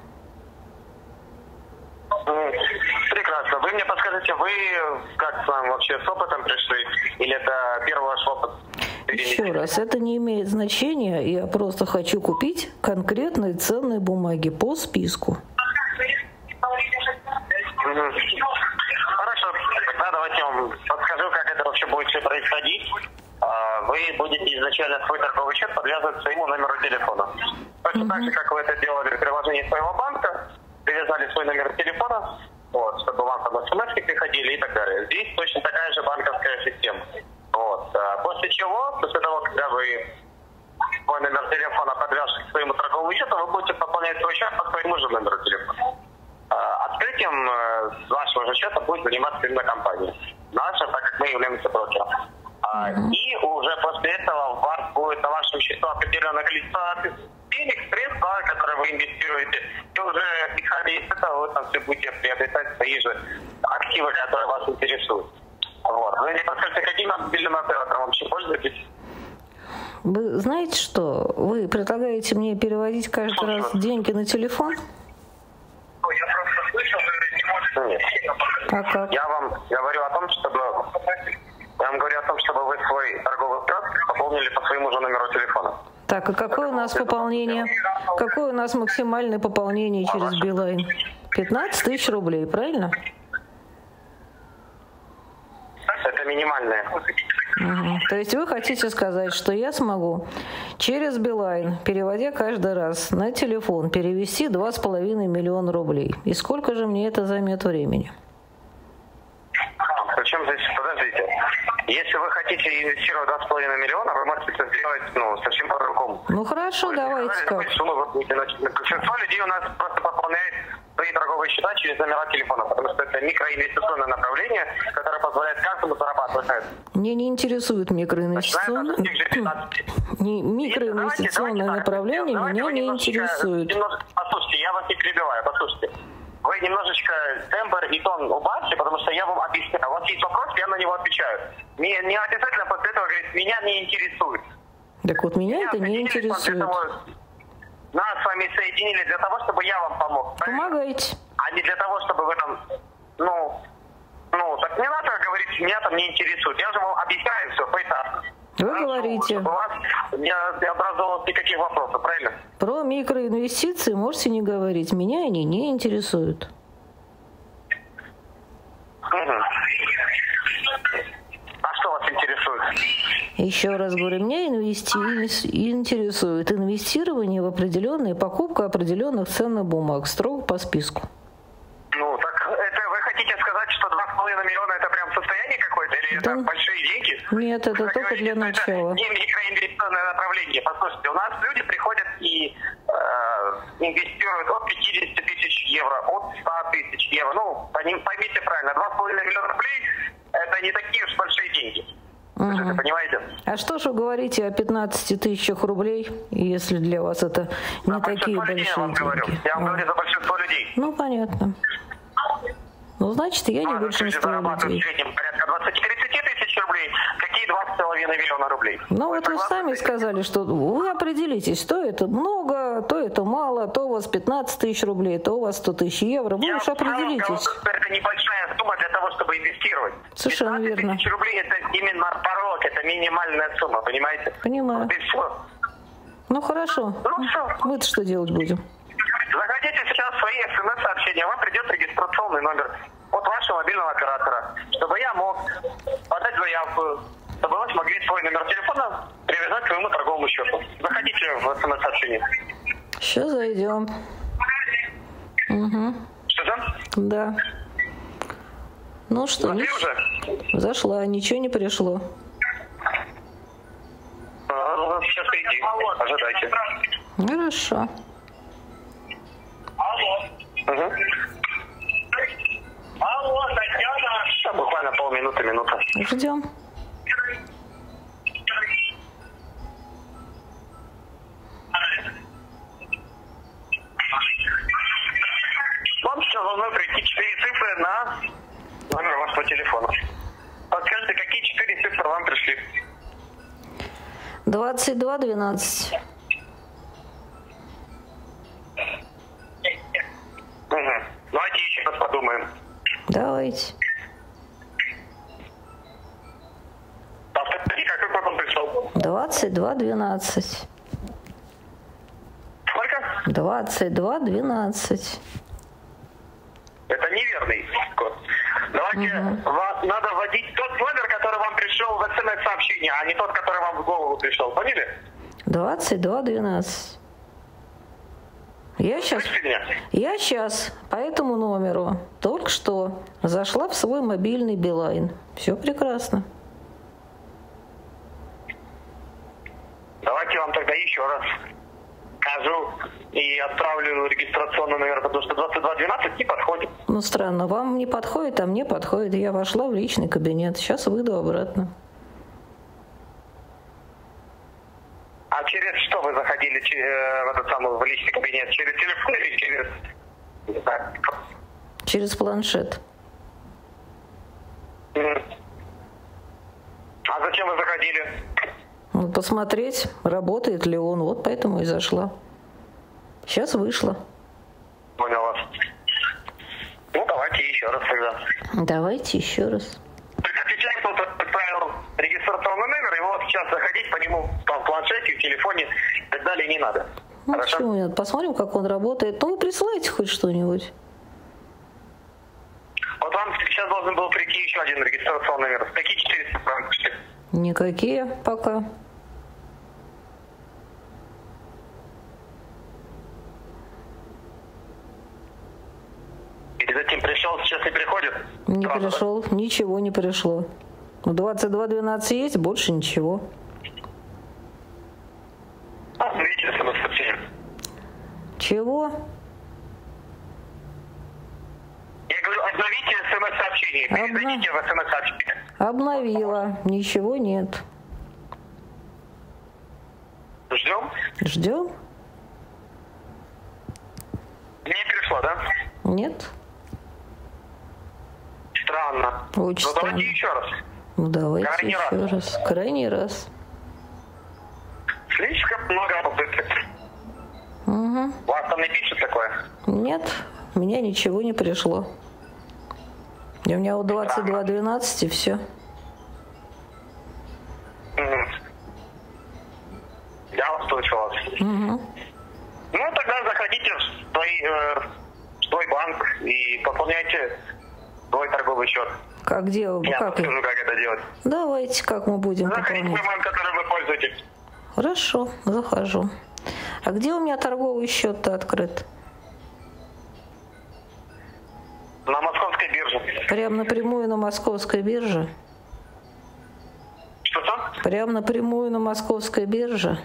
Прекрасно. Вы мне подскажите, вы как с вами вообще с опытом пришли? Или это первый ваш опыт? Еще раз, это не имеет значения. Я просто хочу купить конкретные ценные бумаги по списку. Хорошо. Тогда давайте я вам подскажу, как это вообще будет все происходить. Вы будете изначально свой торговый счет подвязывать к своему номеру телефона. Точно так же, как вы это делали в приложении своего банка, привязали свой номер телефона, вот, чтобы вам там смс-ки приходили и так далее. Здесь точно такая же банковская система. Вот. После чего, после того, когда вы свой номер телефона подвяжете к своему торговому счету, вы будете пополнять свой счет по своему же номеру телефона. Открытием вашего же счета будет заниматься именно компания. Наша, так как мы являемся брокером. И уже после этого у вас будет на вашем счету определенное количество денег, средств, которые вы инвестируете. И уже, исходя из этого, вы там все будете приобретать свои же активы, которые вас интересуют. Вот. Вы не подскажете, каким мобильным оператором вообще пользуетесь? Вы знаете что? Вы предлагаете мне переводить каждый раз деньги на телефон? Я просто слышал, вы не можете... Нет. А как? Я вам говорю о том, чтобы... вы свой торговый счет пополнили по своему же номеру телефона. Так, а какое у нас пополнение? Какое у нас максимальное пополнение через Билайн? 15 тысяч рублей, правильно? Это минимальное. Угу. То есть вы хотите сказать, что я смогу через Билайн, переводя каждый раз на телефон, перевести 2,5 миллиона рублей. И сколько же мне это займет времени? Причем здесь, подождите, если вы хотите инвестировать 2,5 миллиона, вы можете это сделать совсем по-другому. Ну хорошо, давайте как. Большинство людей у нас просто пополняет свои торговые счета через номера телефона, потому что это микроинвестиционное направление, которое позволяет каждому зарабатывать на это. Мне не интересует микроинвестиционное. Микроинвестиционное направление меня не интересует. Послушайте, я вас не перебиваю, послушайте. Вы немножечко тембр и тон убавьте, потому что я вам объясняю. У вас есть вопрос, я на него отвечаю. Мне не обязательно после этого говорить, меня не интересует. Так вот, меня это не интересует. Нас с вами соединили для того, чтобы я вам помог. Помогайте. А не для того, чтобы вы там, так не надо говорить, меня там не интересует. Я же вам объясняю все поэтапно. Вы говорите. Чтобы у вас не образовалось никаких вопросов, правильно? Про микроинвестиции можете не говорить. Меня они не интересуют. А что вас интересует? Еще раз говорю, меня интересует инвестирование в определенные, покупка определенных ценных бумаг, строго по списку. Ну, так это вы хотите сказать, что 2,5 миллиона это прям состояние какое-то, или Да. это большие деньги? Нет, это Вы только говорите, для что начала. Это не микроинвестиционное направление. Послушайте, у нас люди приходят и инвестируют от 50 тысяч евро, от 100 тысяч евро. Ну, поймите правильно, 2,5 миллиона рублей это не такие уж большие деньги. Вы же это понимаете? А что же вы говорите о 15 тысячах рублей, если для вас это не За такие большинство людей большие я вам говорю. деньги? Я вам говорю за большинство людей. Ну, понятно. Ну, значит, я не Люди большинство зарабатывают людей. в среднем порядка 20-30 тысяч рублей. Какие 2,5 миллиона рублей? Ну, вот вы согласны сами с этим? сказали, что вы определитесь, то это много, то это мало, то у вас 15 тысяч рублей, то у вас 100 тысяч евро. Вы Я уж в целом говорю, определитесь. что это небольшая сумма для того, чтобы инвестировать. Совершенно 15 верно. тысяч рублей это именно порог, это минимальная сумма, понимаете? Понимаю. Вот и все. Ну, хорошо. Ну все. Мы-то что делать будем? Заходите сейчас в свои смс-сообщения, вам придет регистрационный номер от вашего мобильного оператора, чтобы я мог подать заявку, чтобы вы смогли свой номер телефона привязать к своему торговому счету. Заходите в смс-сообщение. Сейчас зайдем. Угу. Что там? Да. Ну что, Зашли уже? Зашла, ничего не пришло. Сейчас приди, ожидайте. Хорошо. Угу. Алло, Татьяна. Буквально полминуты, минута. Ждем. Вам сейчас должно прийти 4 цифры на номер вашего телефона. Подскажите, какие 4 цифры вам пришли? 22-12. Угу. Давайте еще раз подумаем. Давайте. Повторите, какой код он пришел? 22-12. Сколько? 22-12. Это неверный код. Давайте, надо вводить тот номер, который вам пришел в смс-сообщение, а не тот, который вам в голову пришел. Поняли? 22-12. Я сейчас по этому номеру только что зашла в свой мобильный Билайн. Все прекрасно. Давайте я вам тогда еще раз скажу и отправлю регистрационный номер, потому что 2212 не подходит. Ну, странно, вам не подходит, а мне подходит. Я вошла в личный кабинет. Сейчас выйду обратно. А через что вы заходили в этот самый в личный кабинет? Через телефон или через... Не знаю. Через планшет. А зачем вы заходили? Ну, посмотреть, работает ли он. Вот поэтому и зашла. Сейчас вышла. Понял вас. Ну, давайте еще раз тогда. Давайте еще раз. Отвечай, кто отправил регистрационный номер, и вот сейчас заходить по нему там, в планшете, в телефоне и так далее не надо. Ну, Хорошо? почему нет? Посмотрим, как он работает. Ну, вы присылайте хоть что-нибудь. Вот вам сейчас должен был прийти еще один регистрационный номер. Какие 400 вам пришли? Никакие пока. И затем пришел, сейчас не приходит? Не Сразу, пришел, ничего не пришло. 22-12 есть, больше ничего. да? Видите, смс-сообщение. Чего? Я говорю, обновите смс-сообщение. Передадите в смс-сообщение. Обновила. Ничего нет. Ждем? Ждем? Не пришло, да? Нет? Странно. Очень Ну, странно. давайте еще раз. Ну, давайте Крайний еще раз. раз. Крайний раз. Слишком много попыток. Угу. Вас там не пишет такое? Нет, у меня ничего не пришло. И у меня вот 22-12 и все. Я вас слышу вас. Угу. Ну, тогда заходите в свой банк и пополняйте свой торговый счет. Как делать? Я расскажу, как это делать. Давайте, как мы будем пополнять. пополнять. Заходите в банк, которым вы пользуетесь. Хорошо, захожу. А где у меня торговый счет-то открыт? На московской бирже. Прям напрямую на московской бирже? Что-что? Прям напрямую на московской бирже?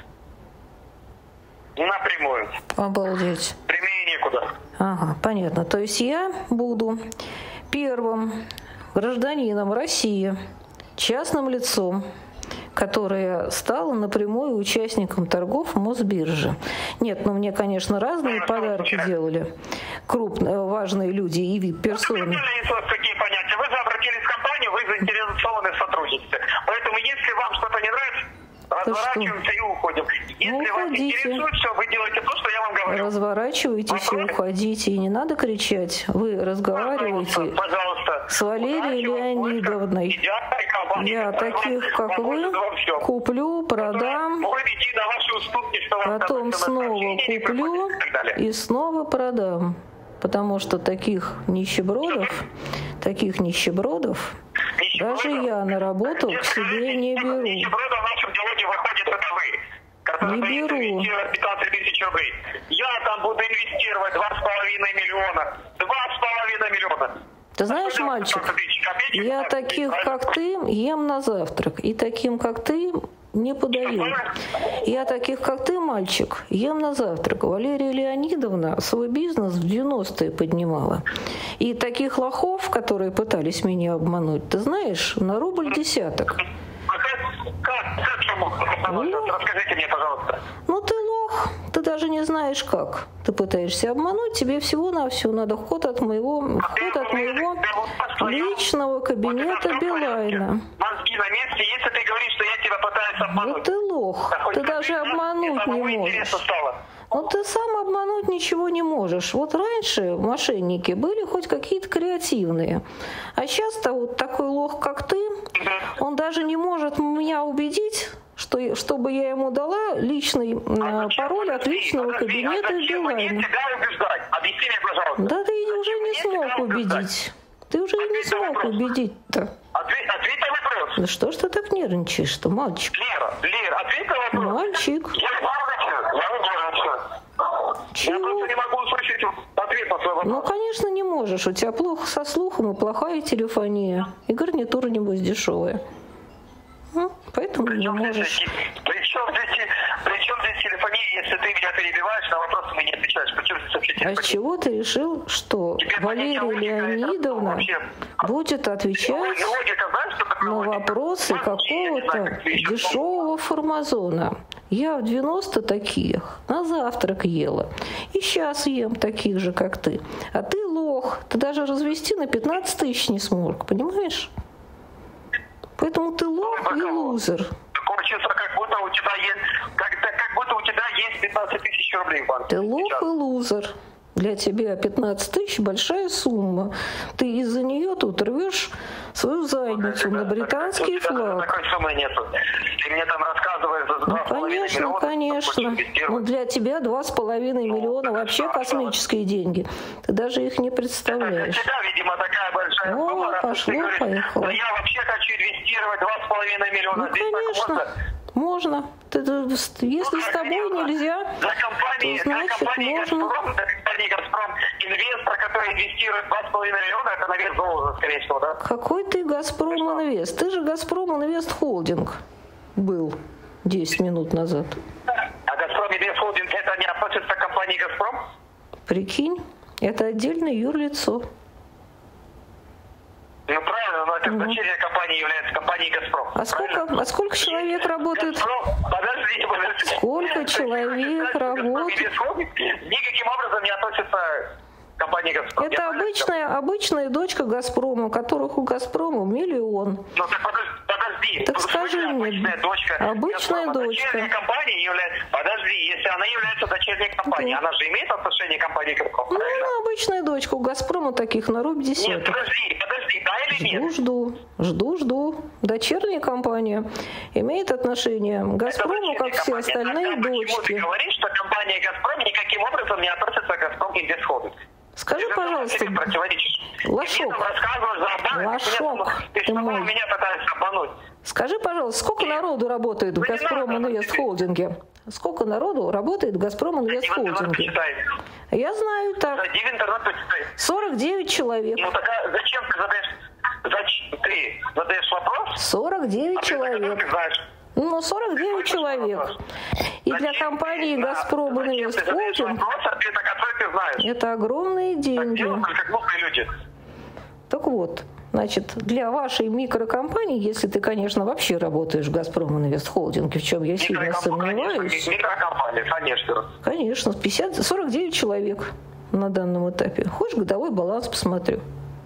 Напрямую. Обалдеть. Прямее некуда. Ага, понятно. То есть я буду первым гражданином России, частным лицом, которая стала напрямую участником торгов Мосбиржи. Нет, мне, конечно, разные подарки делали. Крупные, важные люди и вип-персоны. Какие понятия? Вы же обратились в компанию, вы заинтересованы в сотрудничестве. Поэтому, если вам что-то не нравится, разворачиваемся и уходим. Если вас интересует, все, вы делаете то, что я вам говорю. Разворачивайтесь и уходите. И не надо кричать. Вы разговариваете с Валерией Леонидовной. Я таких, как вы, куплю, продам, потом снова куплю и снова продам. Потому что таких нищебродов, даже я на работу к себе не беру. Нищебродом в нашем диалоге выходит это вы, который Не беру. инвестировать 15 тысяч рублей. Я там буду инвестировать 2,5 миллиона. 2,5 миллиона. Ты знаешь, мальчик, я таких, как ты, ем на завтрак. И таким, как ты, не подаю. Я таких, как ты, мальчик, ем на завтрак. Валерия Леонидовна свой бизнес в 90-е поднимала. И таких лохов, которые пытались меня обмануть, ты знаешь, на рубль десяток. Как я мог? Расскажите мне, пожалуйста. Ну ты лох, ты даже не знаешь как. Ты пытаешься обмануть, тебе всего-навсего надо вход от моего личного кабинета Билайна. Мозги на месте, если ты говоришь, что я тебя пытаюсь обмануть. Вот ты лох, ты даже обмануть не можешь. Ну ты сам обмануть ничего не можешь. Вот раньше мошенники были хоть какие-то креативные. А сейчас-то вот такой лох, как ты, он даже не может меня убедить, чтобы я ему дала личный пароль от личного кабинета Билайна. Объясни мне, пожалуйста. Да ты уже не смог убедить. Ты уже не смог убедить-то. Ответь на вопрос. Да что ж ты так нервничаешь-то, мальчик? Лера, ответь на вопрос. Мальчик. Я Чего? просто не могу услышать ответ на свой вопрос. Ну, конечно, не можешь. У тебя плохо со слухом и плохая телефония. И гарнитура, небось, дешевая. Поэтому не можешь. Причем здесь телефония, если ты меня перебиваешь, на вопросы мне не отвечаешь. Почему здесь вообще телефония? А с чего ты решил, что Валерия Леонидовна будет отвечать на вопросы какого-то дешевого фармазона? Я в 90 таких на завтрак ела. И сейчас ем таких же, как ты. А ты лох. Ты даже развести на 15 тысяч не смог. Понимаешь? Поэтому ты лох и лузер. Такое чувство, как будто у тебя есть 15 тысяч рублей в банке. Ты лох и лузер. Для тебя 15 тысяч большая сумма. Ты из-за нее тут рвешь свою задницу на британский флаг. Такой суммы нету. Ты мне там рассказываешь за 2,5 миллиона. Конечно. Ну, для тебя 2,5 миллиона вообще космические деньги. Ты даже их не представляешь. Для тебя, видимо, такая большая сумма. Пошло-поехало. Я вообще хочу инвестировать 2,5 миллиона. Ну, конечно. Можно. Если с тобой нельзя, то значит можно. «Газпром» инвестор, который инвестирует 2,5 миллиона, это на вес золота, скорее всего, да? Какой ты «Газпром Инвест»? Ты же «Газпром Инвест Холдинг» был 10 минут назад. А «Газпром Инвест Холдинг» это не относится к компании «Газпром»? Прикинь, это отдельное юрлицо. Ну правильно, но это дочерняя компания является компанией «Газпром». А сколько человек работает? Подождите. Сколько человек работает? Никаким образом не относится к компании «Газпром». Это обычная дочка «Газпрома», которых у «Газпрома» миллион. Ну так подожди. Так скажи мне, обычная дочка. Дочерняя компания является... Подожди, если она является дочерней компанией, она же имеет отношение к компании «Газпром». Ну, она обычная дочка. У «Газпрома» таких на рубь десяток. Нет, подожди, да или нет? Жду. Дочерняя компания имеет отношение к «Газпрому», как все остальные дочки. Ты говоришь, что компания «Газпром» никаким образом не относится к «Газпром Инвест Холдинг». Скажи, пожалуйста, Лошок, ты мой. Меня пытаются обмануть. Скажи, пожалуйста, сколько народу работает в «Газпром Инвест Холдинге»? Сколько народу работает в «Газпром Инвест Холдинге»? Я знаю так. 49 человек. Ну так зачем ты задаешь вопрос? 49 человек. Ну, 49 человек. И для компании «Газпром Инвест Холдинг» это огромные деньги. Так вот, значит, для вашей микрокомпании, если ты, конечно, вообще работаешь в «Газпром Инвест Холдинге», в чем я сильно сомневаюсь. Микрокомпания, конечно. Конечно, 49 человек на данном этапе. Хочешь, годовой баланс посмотрю?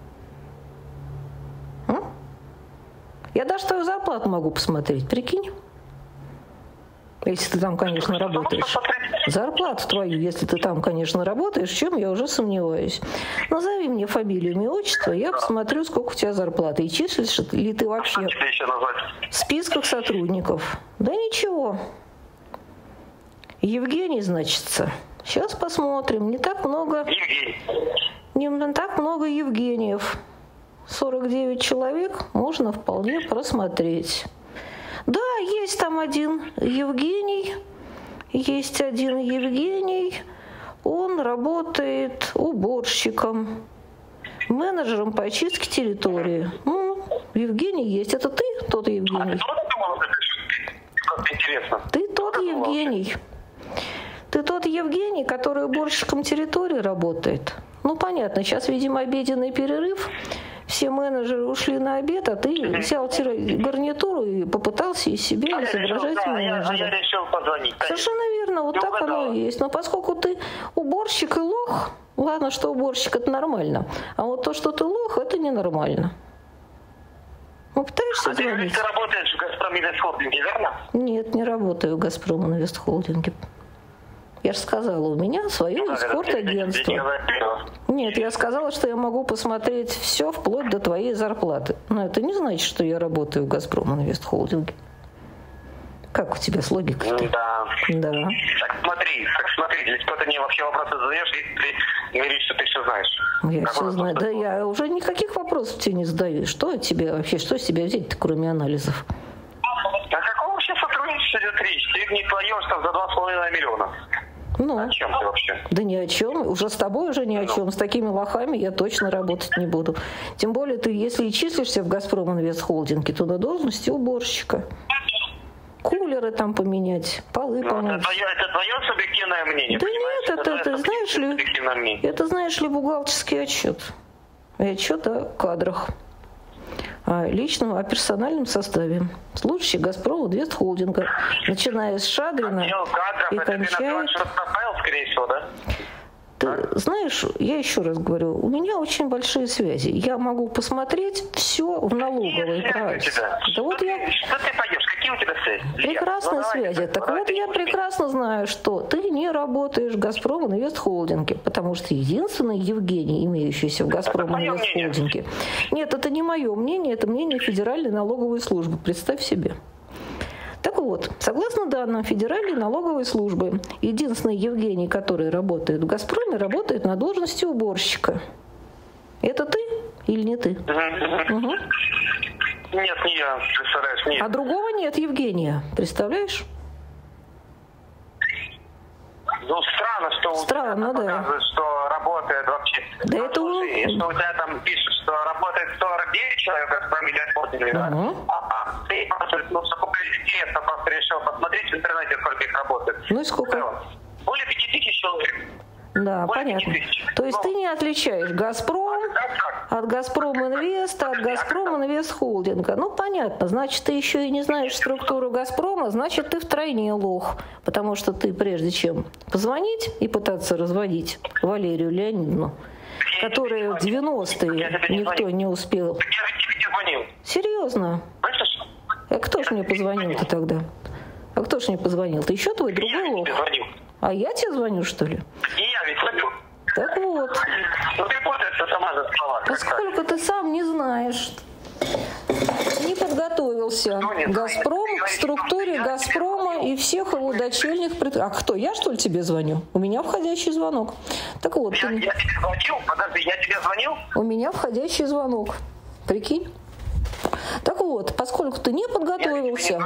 Я даже твою зарплату могу посмотреть, прикинь. Если ты там, конечно, работаешь. Зарплату твою, если ты там, конечно, работаешь, в чем я уже сомневаюсь. Назови мне фамилию, имя, отчество, я посмотрю, сколько у тебя зарплаты. И числишь ли ты вообще в списках сотрудников. Да ничего. Евгений, значится. Сейчас посмотрим. Не так много... Не так много Евгениев. 49 человек можно вполне просмотреть. Да, есть там один Евгений. Есть один Евгений. Он работает уборщиком, менеджером по очистке территории. Евгений есть. Это ты тот Евгений? Ты тот Евгений. Ты тот Евгений, который уборщиком территории работает. Ну, понятно, сейчас, видимо, обеденный перерыв. Все менеджеры ушли на обед, а ты взял гарнитуру и попытался из себя изображать менеджера. Я решил позвонить. Совершенно верно, вот так оно и есть. Но поскольку ты уборщик и лох, ладно, что уборщик это нормально, а вот то, что ты лох, это ненормально. Ну, пытаешься звонить? Ты работаешь в «Газпром Инвест Холдинге», верно? Нет, не работаю в «Газпром Инвест Холдинге». Я же сказала, у меня свое эскорт-агентство. Нет, я сказала, что я могу посмотреть все вплоть до твоей зарплаты. Но это не значит, что я работаю в «Газпром Инвест Холдинге». Как у тебя с логикой? Да. Так смотри, если кто-то мне вообще вопросы задаешь, и ты говоришь, что ты все знаешь. Я все знаю. Да, я уже никаких вопросов тебе не задаю. Что тебе вообще, что с тебя взять-то, кроме анализов? А какого вообще сотрудничества идет речь? Ты не плаешь там за 2,5 миллиона. Ну, о чем ты вообще? Да ни о чем. Уже с тобой уже ни о чем. С такими лохами я точно работать не буду. Тем более ты, если и числишься в «Газпром Инвест Холдинге», то на должности уборщика. Кулеры там поменять, полы помыть. Это твое субъективное мнение? Да нет, это знаешь ли, бухгалтерский отчет. Отчет о кадрах. О личном, о персональном составе. Служащий «Газпром Инвест Холдинга», начиная с Шадрина и кончая... скорее всего, да? Ты знаешь, я еще раз говорю, у меня очень большие связи. Я могу посмотреть все в налоговой практике. Да вот я... Что ты пойдешь? Какие у тебя связи? Прекрасные связи. Так вот я прекрасно знаю, что ты не работаешь в «Газпром Инвест Холдинге», потому что единственный Евгений, имеющийся в «Газпром Инвест Холдинге». Нет, это не мое мнение, это мнение Федеральной налоговой службы. Представь себе. Так вот, согласно данным Федеральной налоговой службы, единственный Евгений, который работает в «Газпроме», работает на должности уборщика. Это ты или не ты? Угу. Нет, не я, представляешь, нет. А другого нет Евгения, представляешь? Ну, странно, что странно, у тебя показывает, что работает вообще. Да это что у тебя там пишет, что работает 49 человек, как фамилия Холдинга, да? Ты просто решил посмотреть в интернете, сколько их работает. Ну и сколько? Более 5000 человек. Да, понятно. То есть ты не отличаешь «Газпром» от «Газпром Инвеста», от «Газпром Инвест Холдинга». Ну, понятно. Значит, ты еще и не знаешь структуру «Газпрома», значит, ты втройне лох. Потому что ты, прежде чем позвонить и пытаться разводить Валерию Леонидовну, которая в 90-е никто не успел... Я тебе не звонил. Серьезно? А кто ж мне позвонил-то тогда? А кто ж мне позвонил? Ты еще твой другой лох? А я тебе звоню, что ли? Не я ведь звоню. Так вот. Ну ты путаешься сама за слова. Поскольку ты сам не знаешь, не подготовил подготовился «Газпром» к структуре «Газпрома» и всех его дочерних предприятий. А кто? Я, что ли, тебе звоню? У меня входящий звонок. Так вот. Я тебе звонил? Подожди, я тебе звонил? У меня входящий звонок. Прикинь? Так вот, поскольку ты не подготовился...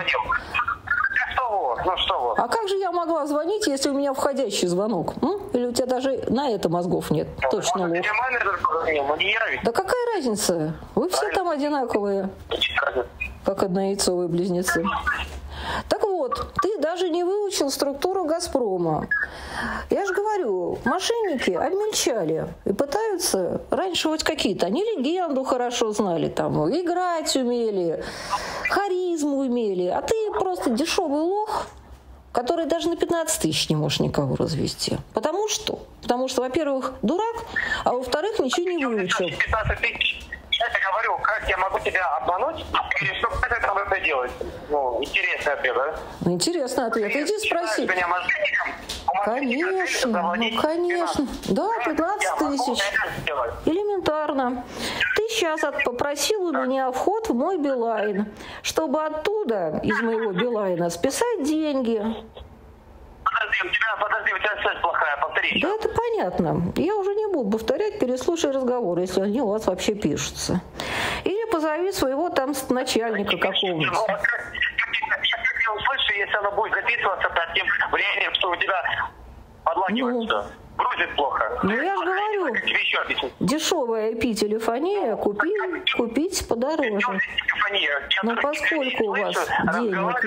А как же я могла звонить, если у меня входящий звонок? Или у тебя даже на это мозгов нет? Точно лох. Да какая разница? Вы все там одинаковые, как однояйцовые близнецы. Так вот, ты даже не выучил структуру «Газпрома». Я же говорю, мошенники обмельчали и пытаются, раньше хоть какие-то, они легенду хорошо знали, там, играть умели, харизму имели, а ты просто дешевый лох, который даже на 15 тысяч не можешь никого развести. Потому что, во-первых, дурак, а во-вторых, ничего не выучил. Я тебе говорю, как я могу тебя обмануть, или что, как это делать? Ну, интересный ответ, да? Ну, интересный ответ. Иди спроси. Конечно, ну, конечно. Да, 15 тысяч. Элементарно. Ты сейчас попросил у меня вход в мой Билайн, чтобы оттуда, из моего Билайна, списать деньги. Подожди, у тебя связь плохая, повтори. Да, это понятно. Я уже не буду повторять, переслушай разговор, если они у вас вообще пишутся. Или позови своего там начальника какого-нибудь. Я услышу, если оно будет записываться под тем временем, что у тебя подлагивается. Грузит плохо. Ну, я же говорю, дешевая IP-телефония купить подороже. Но поскольку у вас денег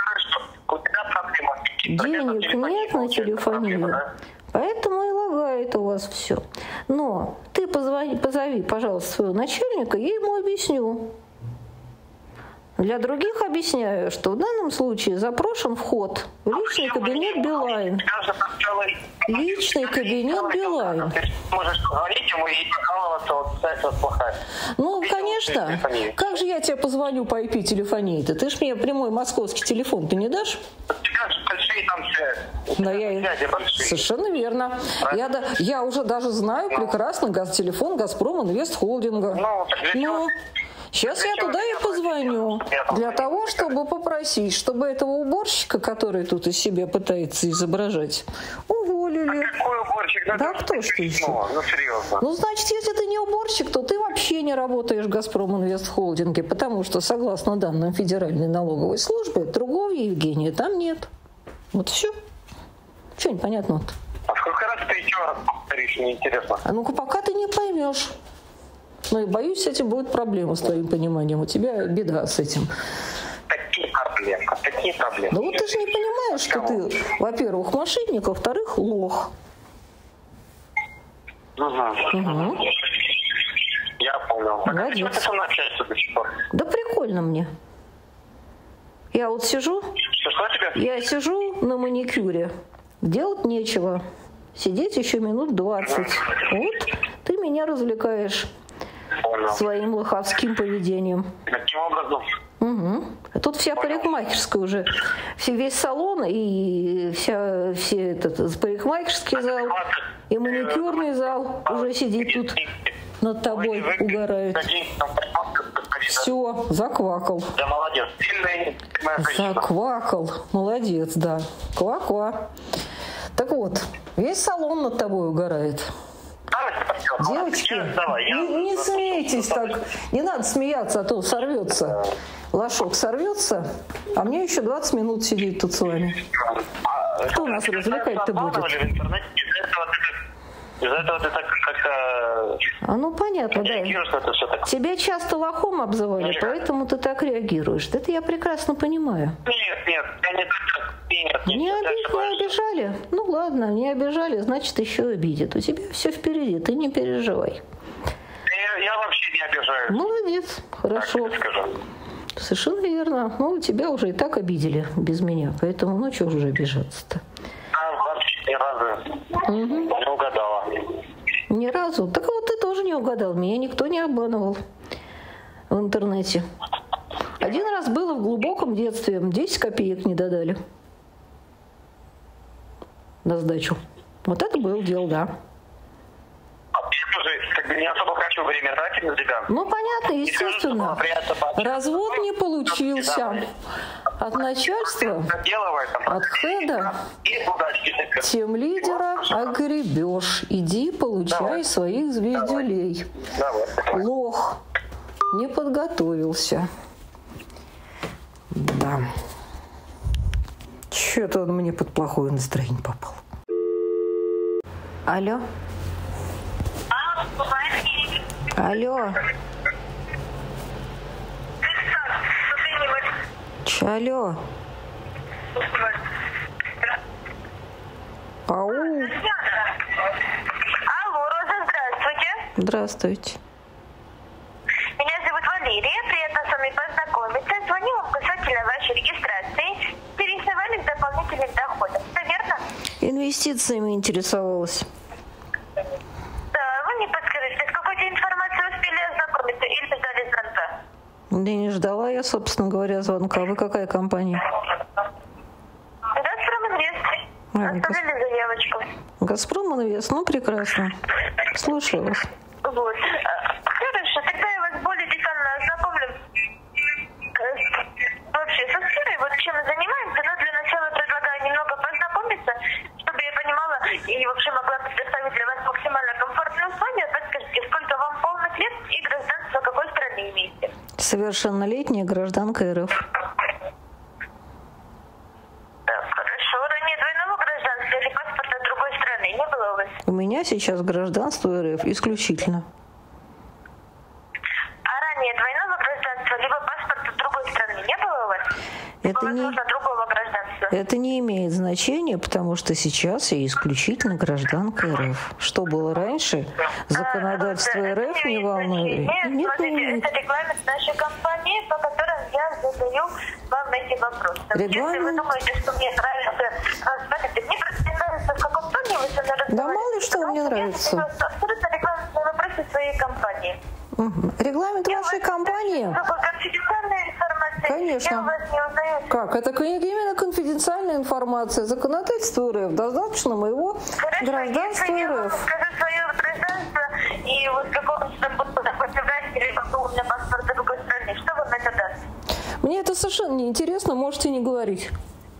нет на телефонию, поэтому и лагает у вас все. Но ты позови, пожалуйста, своего начальника, я ему объясню. Для других объясняю, что в данном случае запрошен вход в личный кабинет Билайн. Личный кабинет Билайн. Ну, конечно. Как же я тебе позвоню по IP-телефонии-то? Ты ж мне прямой московский телефон ты не дашь? Да, совершенно верно. Я уже даже знаю прекрасно телефон «Газпром Инвест Холдинга». Сейчас я туда и позвоню, для того, чтобы попросить, чтобы этого уборщика, который тут из себя пытается изображать, уволили. Какой уборщик? Да кто ж ты еще? Ну, серьезно. Ну, значит, если ты не уборщик, то ты вообще не работаешь в «Газпром Инвест Холдинге», потому что, согласно данным Федеральной налоговой службы, другого Евгения там нет. Вот все. Что непонятно-то? А сколько раз ты еще раз повторишь, мне интересно? А ну-ка, пока ты не поймешь. Ну и боюсь, с этим будет проблема, с твоим пониманием. У тебя беда с этим. Какие проблемы? Да вот ты же не понимаешь, что ты, во-первых, мошенник, а во-вторых, лох. Угу. Я понял. Молодец. Что ты со мной общаешься до сих пор? Да прикольно мне. Я вот сижу, я сижу на маникюре, делать нечего. Сидеть еще минут 20. Вот ты меня развлекаешь. Понял. Своим лоховским поведением. Каким образом? Угу. А тут вся парикмахерская уже. Весь салон и все этот парикмахерский зал и маникюрный зал уже сидит тут над тобой, угорают. Все, заквакал. Да, молодец. Заквакал. Молодец, да. Ква-ква. Так вот, весь салон над тобой угорает. Девочки, не смейтесь так. Не надо смеяться, а то сорвется. Лошок сорвется, а мне еще 20 минут сидеть тут с вами. Кто нас развлекать-то будет? Из-за этого ты так как-то... А ну понятно, да. Тебя часто лохом обзывали, поэтому ты так реагируешь. Это я прекрасно понимаю. Нет, не обижали? Ну ладно, не обижали, значит еще обидят. У тебя все впереди, ты не переживай. Я вообще не обижаюсь. Молодец, хорошо. Совершенно верно. Ну, тебя уже и так обидели без меня, поэтому ну чего уже обижаться-то? Вообще ни разу не угадала. Ни разу? Так вот ты тоже не угадал. Меня никто не обманывал в интернете. Один раз было в глубоком детстве. 10 копеек не додали на сдачу. Вот это было дело, да. Я тоже, не особо хочу время тратить на тебя. Ну, понятно, естественно. Развод не получился. От начальства, от хеда, тем лидера огребешь. Иди, получай своих звездюлей. Лох. Не подготовился. Да. Что-то он мне под плохое настроение попал. Алло. Алло. Алло. Ау. Алло, Роза, здравствуйте. Здравствуйте. Меня зовут Валерия, приятно с вами познакомиться. Звоню вам касательно вашей регистрации. Интересовались дополнительным доходом. Все верно? Инвестициями интересовалась. Да, вы не подскажете, с какой-то информацией успели ознакомиться или ждали звонка? Да не ждала я, собственно говоря, звонка. Вы какая компания? «Газпром Инвест». Оставили заявочку. «Газпром Инвест». Ну, прекрасно. Слушаю вас. Вот. Хорошо, тогда я вас более детально ознакомлю вообще со сферой, вот чем мы занимаемся, но для начала предлагаю немного познакомиться, чтобы я понимала и вообще могла предоставить для вас максимально комфортные условия. Подскажите, сколько вам полных лет и гражданство какой страны имеете? Совершеннолетняя гражданка РФ. Так, хорошо. Ранее двойного гражданства или паспорта другой страны не было у вас? У меня сейчас гражданство РФ исключительно. А ранее двойного гражданства либо паспорта другой страны не было у вас? Возможно, другого гражданства. Это не имеет значения, потому что сейчас я исключительно гражданка РФ. Что было раньше, законодательство РФ не волнует. Нет, смотрите, это регламент нашей компании, по которому я задаю вам эти вопросы. Регламент? Если вы думаете, что мне нравится, смотрите, мне просто не нравится, в каком тоне вы со мной разговариваете. Да мало ли что мне нравится. Абсолютно регламентные вопросы своей компании. Регламент вашей компании? Конфиденциальная информация. Конечно. Я у вас не узнаю. Как? Это именно конфиденциальная информация. Законодательство РФ. Достаточно моего гражданства если я вам РФ. скажу свое гражданство и вот какого-то там фотографии или какого у меня паспорта другой страны, что вам это даст? Мне это совершенно не интересно, можете не говорить.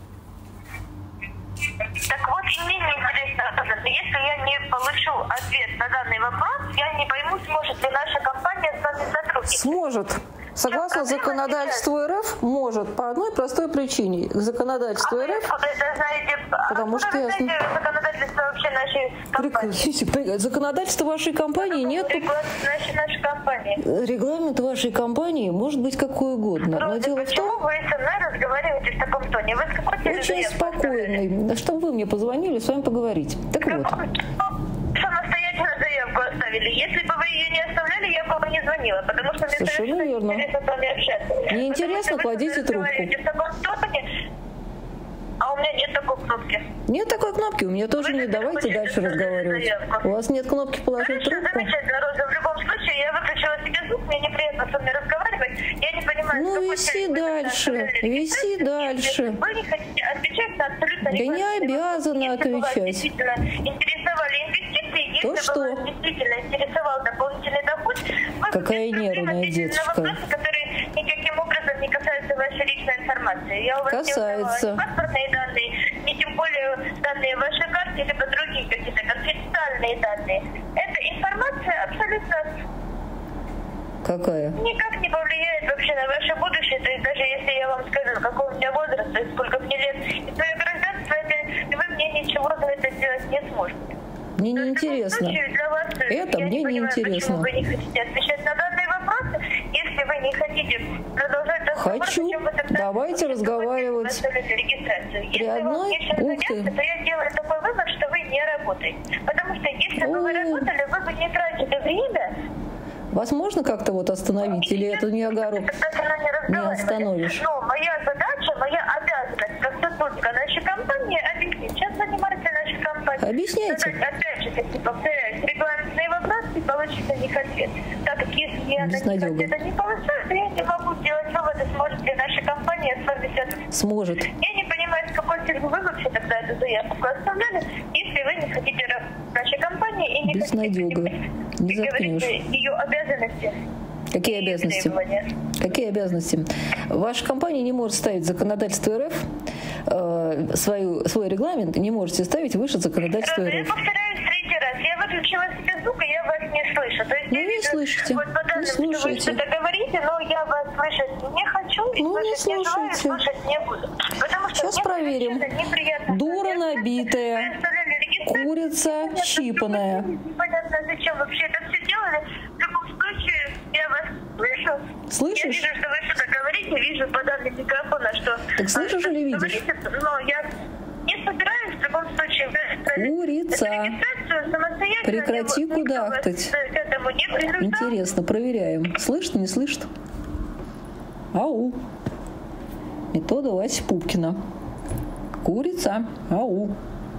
Так вот, и мне не интересно, если я не получу ответ на данный вопрос, я не пойму, сможет ли наша компания с вами сотрудничать. Сможет. Согласно законодательству РФ, может. По одной простой причине. Законодательство РФ... Это знаете, потому что я... законодательство вообще нашей компании? Законодательство вашей компании нет. Нашей компании. Регламент вашей компании может быть какой угодно. Но дело в том... вы со мной разговариваете в таком тоне? Вы с какой очень спокойный. Чтобы вы мне позвонили, с вами поговорить. Так вот. Самостоятельно заявку оставили. Если бы вы ее не оставляли, я бы вам не звонила, потому что мне совершенно верно. Интересно с вами общаться. Неинтересно, кладите трубку. В таком тоне, а у меня нет такой кнопки. Нет такой кнопки, у меня тоже нет. Давайте дальше разговаривать. У вас нет кнопки положить трубку? Замечательно, Роза. В любом случае, я выключила себе звук, мне неприятно с вами разговаривать. Я не понимаю, ну, виси дальше, виси дальше. Вы не хотите отвечать на абсолютно... Да не обязаны отвечать. Если бы вас действительно интересовали инвестиции, если бы вас действительно интересовал дополнительный доход, вы какая нервная деточка. На вопросы, которые никаким образом не касаются вашей личной информации. Я у вас касается. Не паспортные данные, не тем более данные вашей карты, либо другие какие-то конфиденциальные данные. Эта информация абсолютно... Какая? Никак не повлияет вообще на ваше будущее. То есть даже если я вам скажу, какой у меня возраст, то есть сколько мне лет, и свое гражданство, вы мне ничего за это сделать не сможете. Мне не интересно. Это мне не интересно. Вы не хотите отвечать на данные вопросы. Если вы не хотите продолжать разговор, хочу. Давайте разговаривать. При одной заняться, то я делаю такой вывод, что вы не работаете. Потому что если бы вы работали, вы бы не тратили время. Вас можно как-то вот остановить, или это не огород? Не остановишь. Но моя задача, моя обязанность как сотрудника нашей компании объяснить, чем занимается наша компания. Объясняйте. Опять же, таки, повторяюсь, регламентные вопросы и получить на них ответ. Так как если я на них ответа не получаю, то я не могу делать выводы, сможет ли наша компания с вами связаться. Сможет. Я не понимаю, с какой целью вы вообще тогда эту заявку оставляли, если вы не хотите работать в нашей компании и не безнадега. хотите... Не заткнешь. Ее обязанности. Какие обязанности? Какие обязанности? Ваша компания не может ставить законодательство РФ, свой регламент не можете ставить выше законодательства РФ. Я повторяюсь третий раз. Я выключила себе звук, и я вас не слышу. То есть, не слышите. Вот по данным, не слушаете. Что вы что-то говорите, но я вас слышать не хочу, и не слышать не желаю, слушать не буду. Потому что сейчас проверим. Дура набитая, курица щипаная. Непонятно, зачем вообще это все делали. В любом случае, я вас слышу. Слышишь? Я вижу, что вы что-то говорите, вижу по данным микрофона, что... Так слышишь или видишь? Говорите, но я не собираюсь в любом случае... Курица. Прекрати кудахтать. Интересно, проверяем. Слышно, не слышно? Ау. Метода Васи Пупкина. Курица. Ау.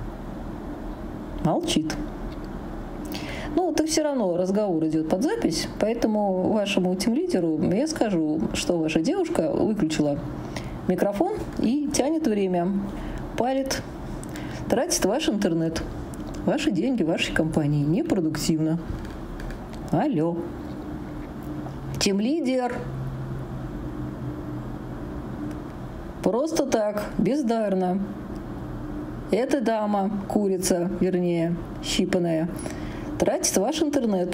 Молчит. Ну, так все равно разговор идет под запись, поэтому вашему тимлидеру я скажу, что ваша девушка выключила микрофон и тянет время, палит, тратит ваш интернет, ваши деньги, вашей компании. Непродуктивно. Алло. Тимлидер. Просто так, бездарно. Эта дама, курица, вернее, щипаная, тратит ваш интернет.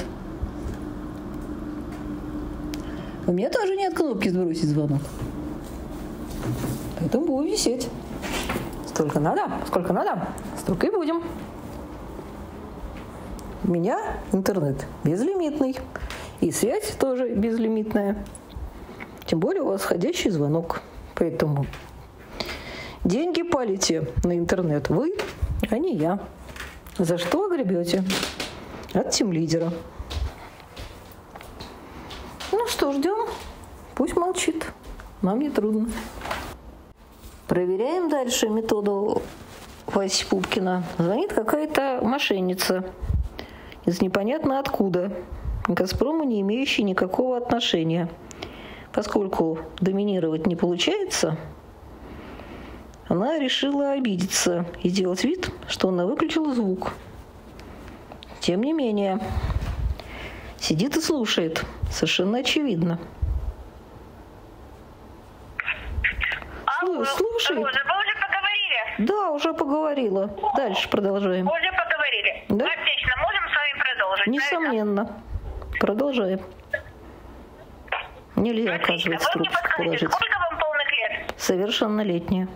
У меня тоже нет кнопки «Сбросить звонок». Поэтому будем висеть. Сколько надо, столько и будем. У меня интернет безлимитный. И связь тоже безлимитная. Тем более у вас входящий звонок. Поэтому деньги палите на интернет вы, а не я. За что гребете? От тимлидера. Ну что, ждем. Пусть молчит. Нам не трудно. Проверяем дальше методу Васи Пупкина. Звонит какая-то мошенница из непонятно откуда, к «Газпрому» не имеющей никакого отношения. Поскольку доминировать не получается, она решила обидеться и сделать вид, что она выключила звук. Тем не менее, сидит и слушает. Совершенно очевидно. Слушает. Вы уже поговорили? Да, уже поговорила. Дальше продолжаем. Уже поговорили? Да? Отлично. Можем с вами продолжить? Несомненно. Правильно? Продолжаем. Нельзя оказывать Вы мне трубку подскажите, положить. сколько вам полных лет? Совершеннолетняя.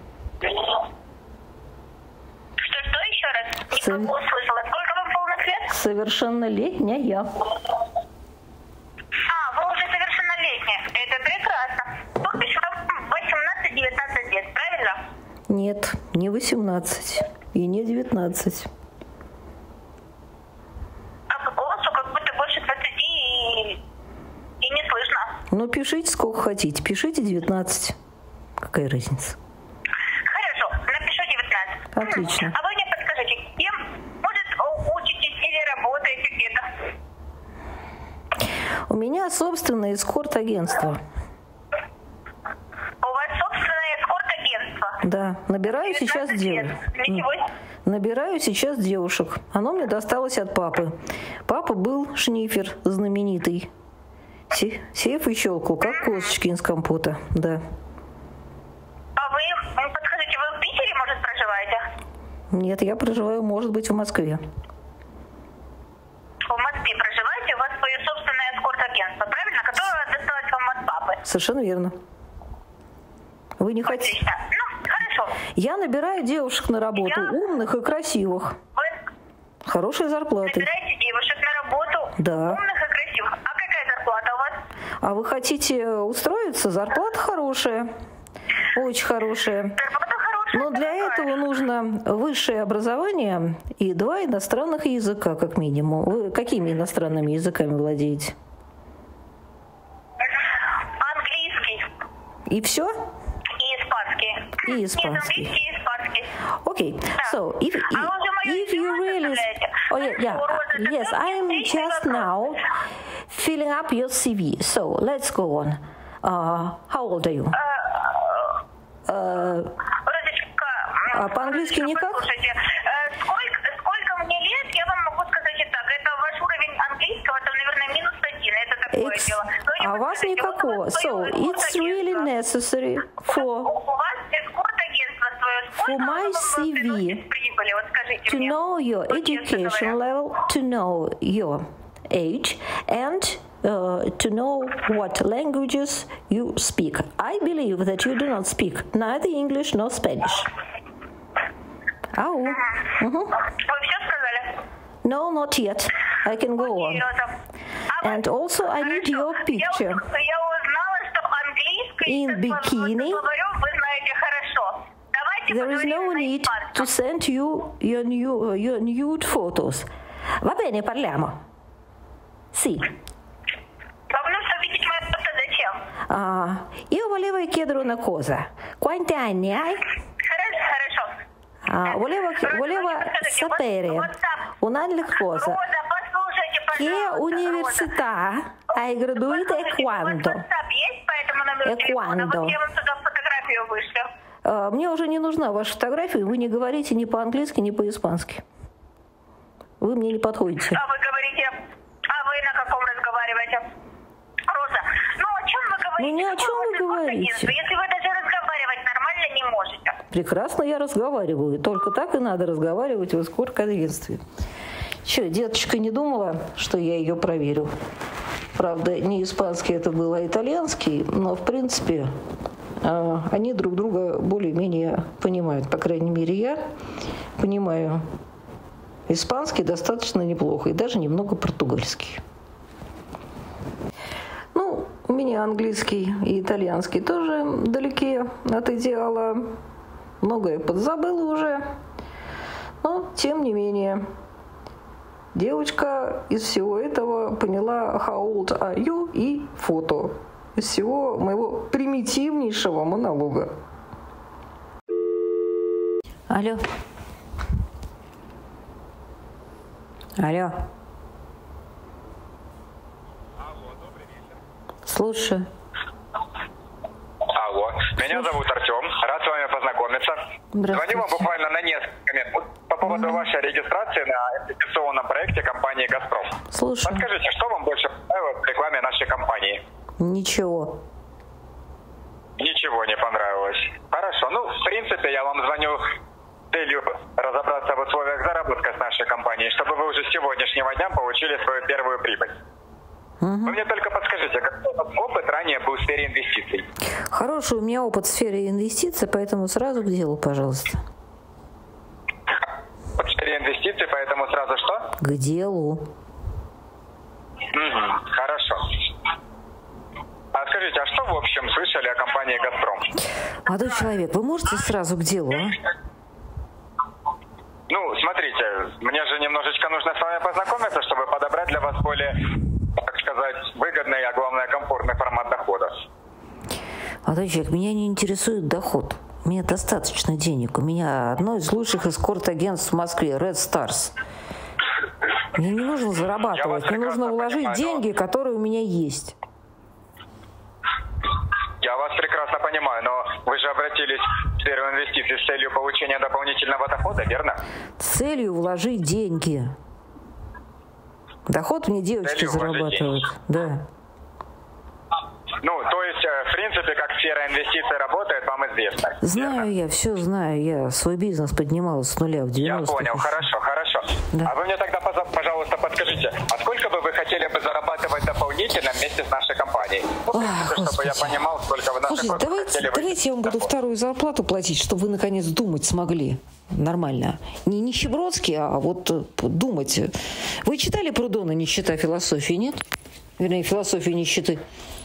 Что еще раз? Не услышала. Сколько вам полных лет? Совершеннолетняя. Вы уже совершеннолетняя. Это прекрасно. То бишь вам 18-19 лет, правильно? Нет, не 18 и не 19. А по голосу как будто больше 20 и не слышно. Ну, пишите сколько хотите. Пишите 19. Какая разница? Хорошо, напишу 19. Отлично. А вы мне подскажите, кем, может, учитесь или работаете где-то? У меня собственное эскорт-агентство. У вас собственное эскорт-агентство? Да, набираю сейчас девушек. Набираю сейчас девушек. Оно мне досталось от папы. Папа был шнифер знаменитый. Сейф и щелкал, как косточки из компота. Да. А вы, подскажите, вы в Питере, может, проживаете? Нет, я проживаю, может быть, в Москве. В Москве проживаете, у вас свое собственное эскорт-агентство, правильно? Которое досталось вам от папы. Совершенно верно. Вы не хотите? Отлично. Ну, хорошо. Я набираю девушек на работу, умных и красивых. Вы Хорошей зарплатой. набираете девушек на работу, Да. умных и красивых. А какая зарплата у вас? А вы хотите устроиться? Зарплата хорошая. Очень хорошая. Зарплата хорошая. Но для этого нужно высшее образование и 2 иностранных языка, как минимум. Вы какими иностранными языками владеете? Английский И все? и испанский. И испанский. Нет, английский и испанский. Okay, so if you really, oh yes, I am just now filling up your CV. So let's go on. How old are you? По-английски никак? Слушайте, сколько мне лет, я вам могу сказать и так. Это ваш уровень английского, это tax. А у вас никакого. So, it's really necessary for my CV to know your education level, to know your age, and to know what languages you speak. I believe that you do not speak neither English nor Spanish. Ау. Вы все сказали? No, not yet. I can go on. And also I need your picture. Я узнала, что английский In bikini. говорю, вы знаете хорошо. Давайте There is no need to send you your nude photos. Va bene, parliamo. Sì. Вам нужно видеть мои фото зачем? Io volevo chiedere una cosa. Quanti anni hai? Хорошо. Volevo sapere un'altra cosa. Che università hai graduato e quando? E quando? Я вам туда фотографию вышлю. Мне уже не нужна ваша фотография, вы не говорите ни по-английски, ни по-испански. Вы мне не подходите. А вы говорите, вы на каком разговариваете? Роза, о чем вы говорите? Ну ни о чем вы говорите. Если вы даже разговаривать нормально не можете. Прекрасно я разговариваю. Только так и надо разговаривать в эскорт-агентстве. Че, деточка не думала, что я ее проверю? Правда, не испанский это был, а итальянский, но в принципе они друг друга более-менее понимают. По крайней мере, я понимаю испанский достаточно неплохо и даже немного португальский. Ну, у меня английский и итальянский тоже далеки от идеала. Многое подзабыла уже. Но, тем не менее, девочка из всего этого поняла how old are you и фото. Из всего моего примитивнейшего монолога. Алло. Алло. Алло, добрый вечер. Слушаю. Алло, меня зовут Артем, рад с вами познакомиться. Звоню вам буквально на несколько минут по поводу вашей регистрации на инвестиционном проекте компании «Газпром». Слушаю. Подскажите, что вам больше понравилось в рекламе нашей компании? Ничего. Ничего не понравилось. Хорошо, в принципе, я вам звоню с целью разобраться в условиях заработка с нашей компанией, чтобы вы уже с сегодняшнего дня получили свою первую прибыль. Вы мне только подскажите, какой опыт ранее был в сфере инвестиций? Хороший у меня опыт в сфере инвестиций, поэтому сразу к делу, пожалуйста. В сфере инвестиций, поэтому сразу что? К делу. Хорошо. А скажите, а что в общем слышали о компании «Газпром»? Молодой человек, вы можете сразу к делу, а? Смотрите, мне же немножечко нужно с вами познакомиться, чтобы подобрать для вас более, так сказать, выгодный, а главное, комфортный формат дохода. Молодой человек, меня не интересует доход. Мне достаточно денег. У меня одно из лучших эскорт-агентств в Москве, Red Stars. Мне не нужно зарабатывать, мне нужно вложить деньги, которые у меня есть. Я вас прекрасно понимаю, но вы же обратились в сферу инвестиций с целью получения дополнительного дохода, верно? С целью вложить деньги. Доход мне девочки зарабатывают. Да. То есть, в принципе, как сфера инвестиций работает, вам известно. Знаю верно? я, все знаю. Я свой бизнес поднимала с нуля в 90-х. Я понял, хорошо. Да. А вы мне тогда, пожалуйста, подскажите, а сколько бы вы хотели бы зарабатывать дополнительно вместе с нашей компанией? Чтобы я понимал, сколько вы давайте я вам буду вторую зарплату платить, чтобы вы наконец думать смогли. Нормально. Не нищебродски, а вот думать. Вы читали Прудона «Нищета философии», нет? Вернее, «Философию нищеты».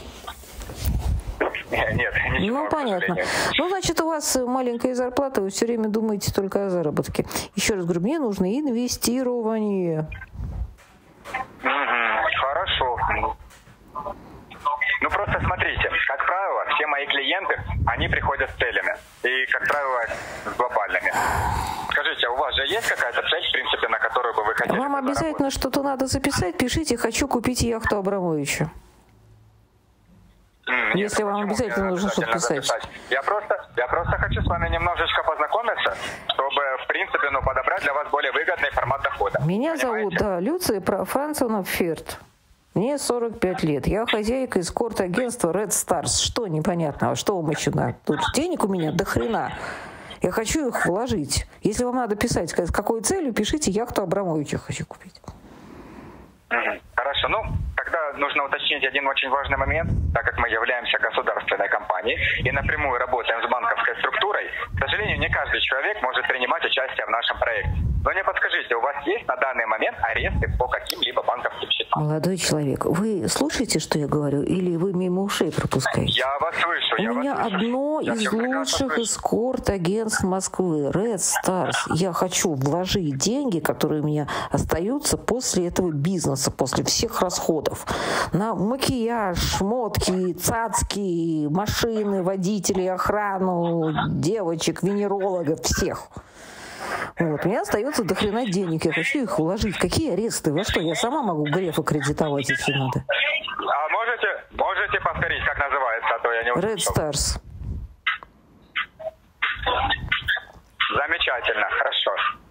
Нет, ничего. Понятно. Значит, у вас маленькая зарплата, вы все время думаете только о заработке. Еще раз говорю, мне нужно инвестирование. Хорошо. Просто смотрите, как правило, все мои клиенты, они приходят с целями. И, как правило, с глобальными. Скажите, а у вас же есть какая-то цель, в принципе, на которую бы вы хотели Вам обязательно что-то надо записать, пишите «Хочу купить яхту Абрамовича». Если вам обязательно нужно что-то писать. Я просто хочу с вами немножечко познакомиться, чтобы, в принципе, подобрать для вас более выгодный формат дохода. Меня зовут, Люция Францевна Ферт. Мне 45 лет. Я хозяйка эскорт-агентства Red Stars. Что непонятного? Что вам еще надо? Тут денег у меня до хрена. Я хочу их вложить. Если вам надо писать, с какой целью, пишите яхту Абрамовича хочу купить. Хорошо. Ну, тогда нужно уточнить один очень важный момент. Так как мы являемся государственной компанией и напрямую работаем с банковской структурой, к сожалению, не каждый человек может принимать участие в нашем проекте. Но не подскажите, у вас есть на данный момент аресты по каким-либо банковским счетам? Молодой человек, вы слушаете, что я говорю, или вы мимо ушей пропускаете? Я вас слышу. У меня одно из лучших эскорт-агентств Москвы, Red Stars. Я хочу вложить деньги, которые у меня остаются после этого бизнеса, после всех расходов. На макияж, шмотки, цацки, машины, водителей, охрану, девочек, венерологов, всех. Вот. У меня остается до хрена денег, я хочу их вложить. Какие аресты? Во что? Я сама могу Грефа кредитовать, если надо. А можете повторить, как называется, а то я не услышал. Red Stars. Замечательно, хорошо.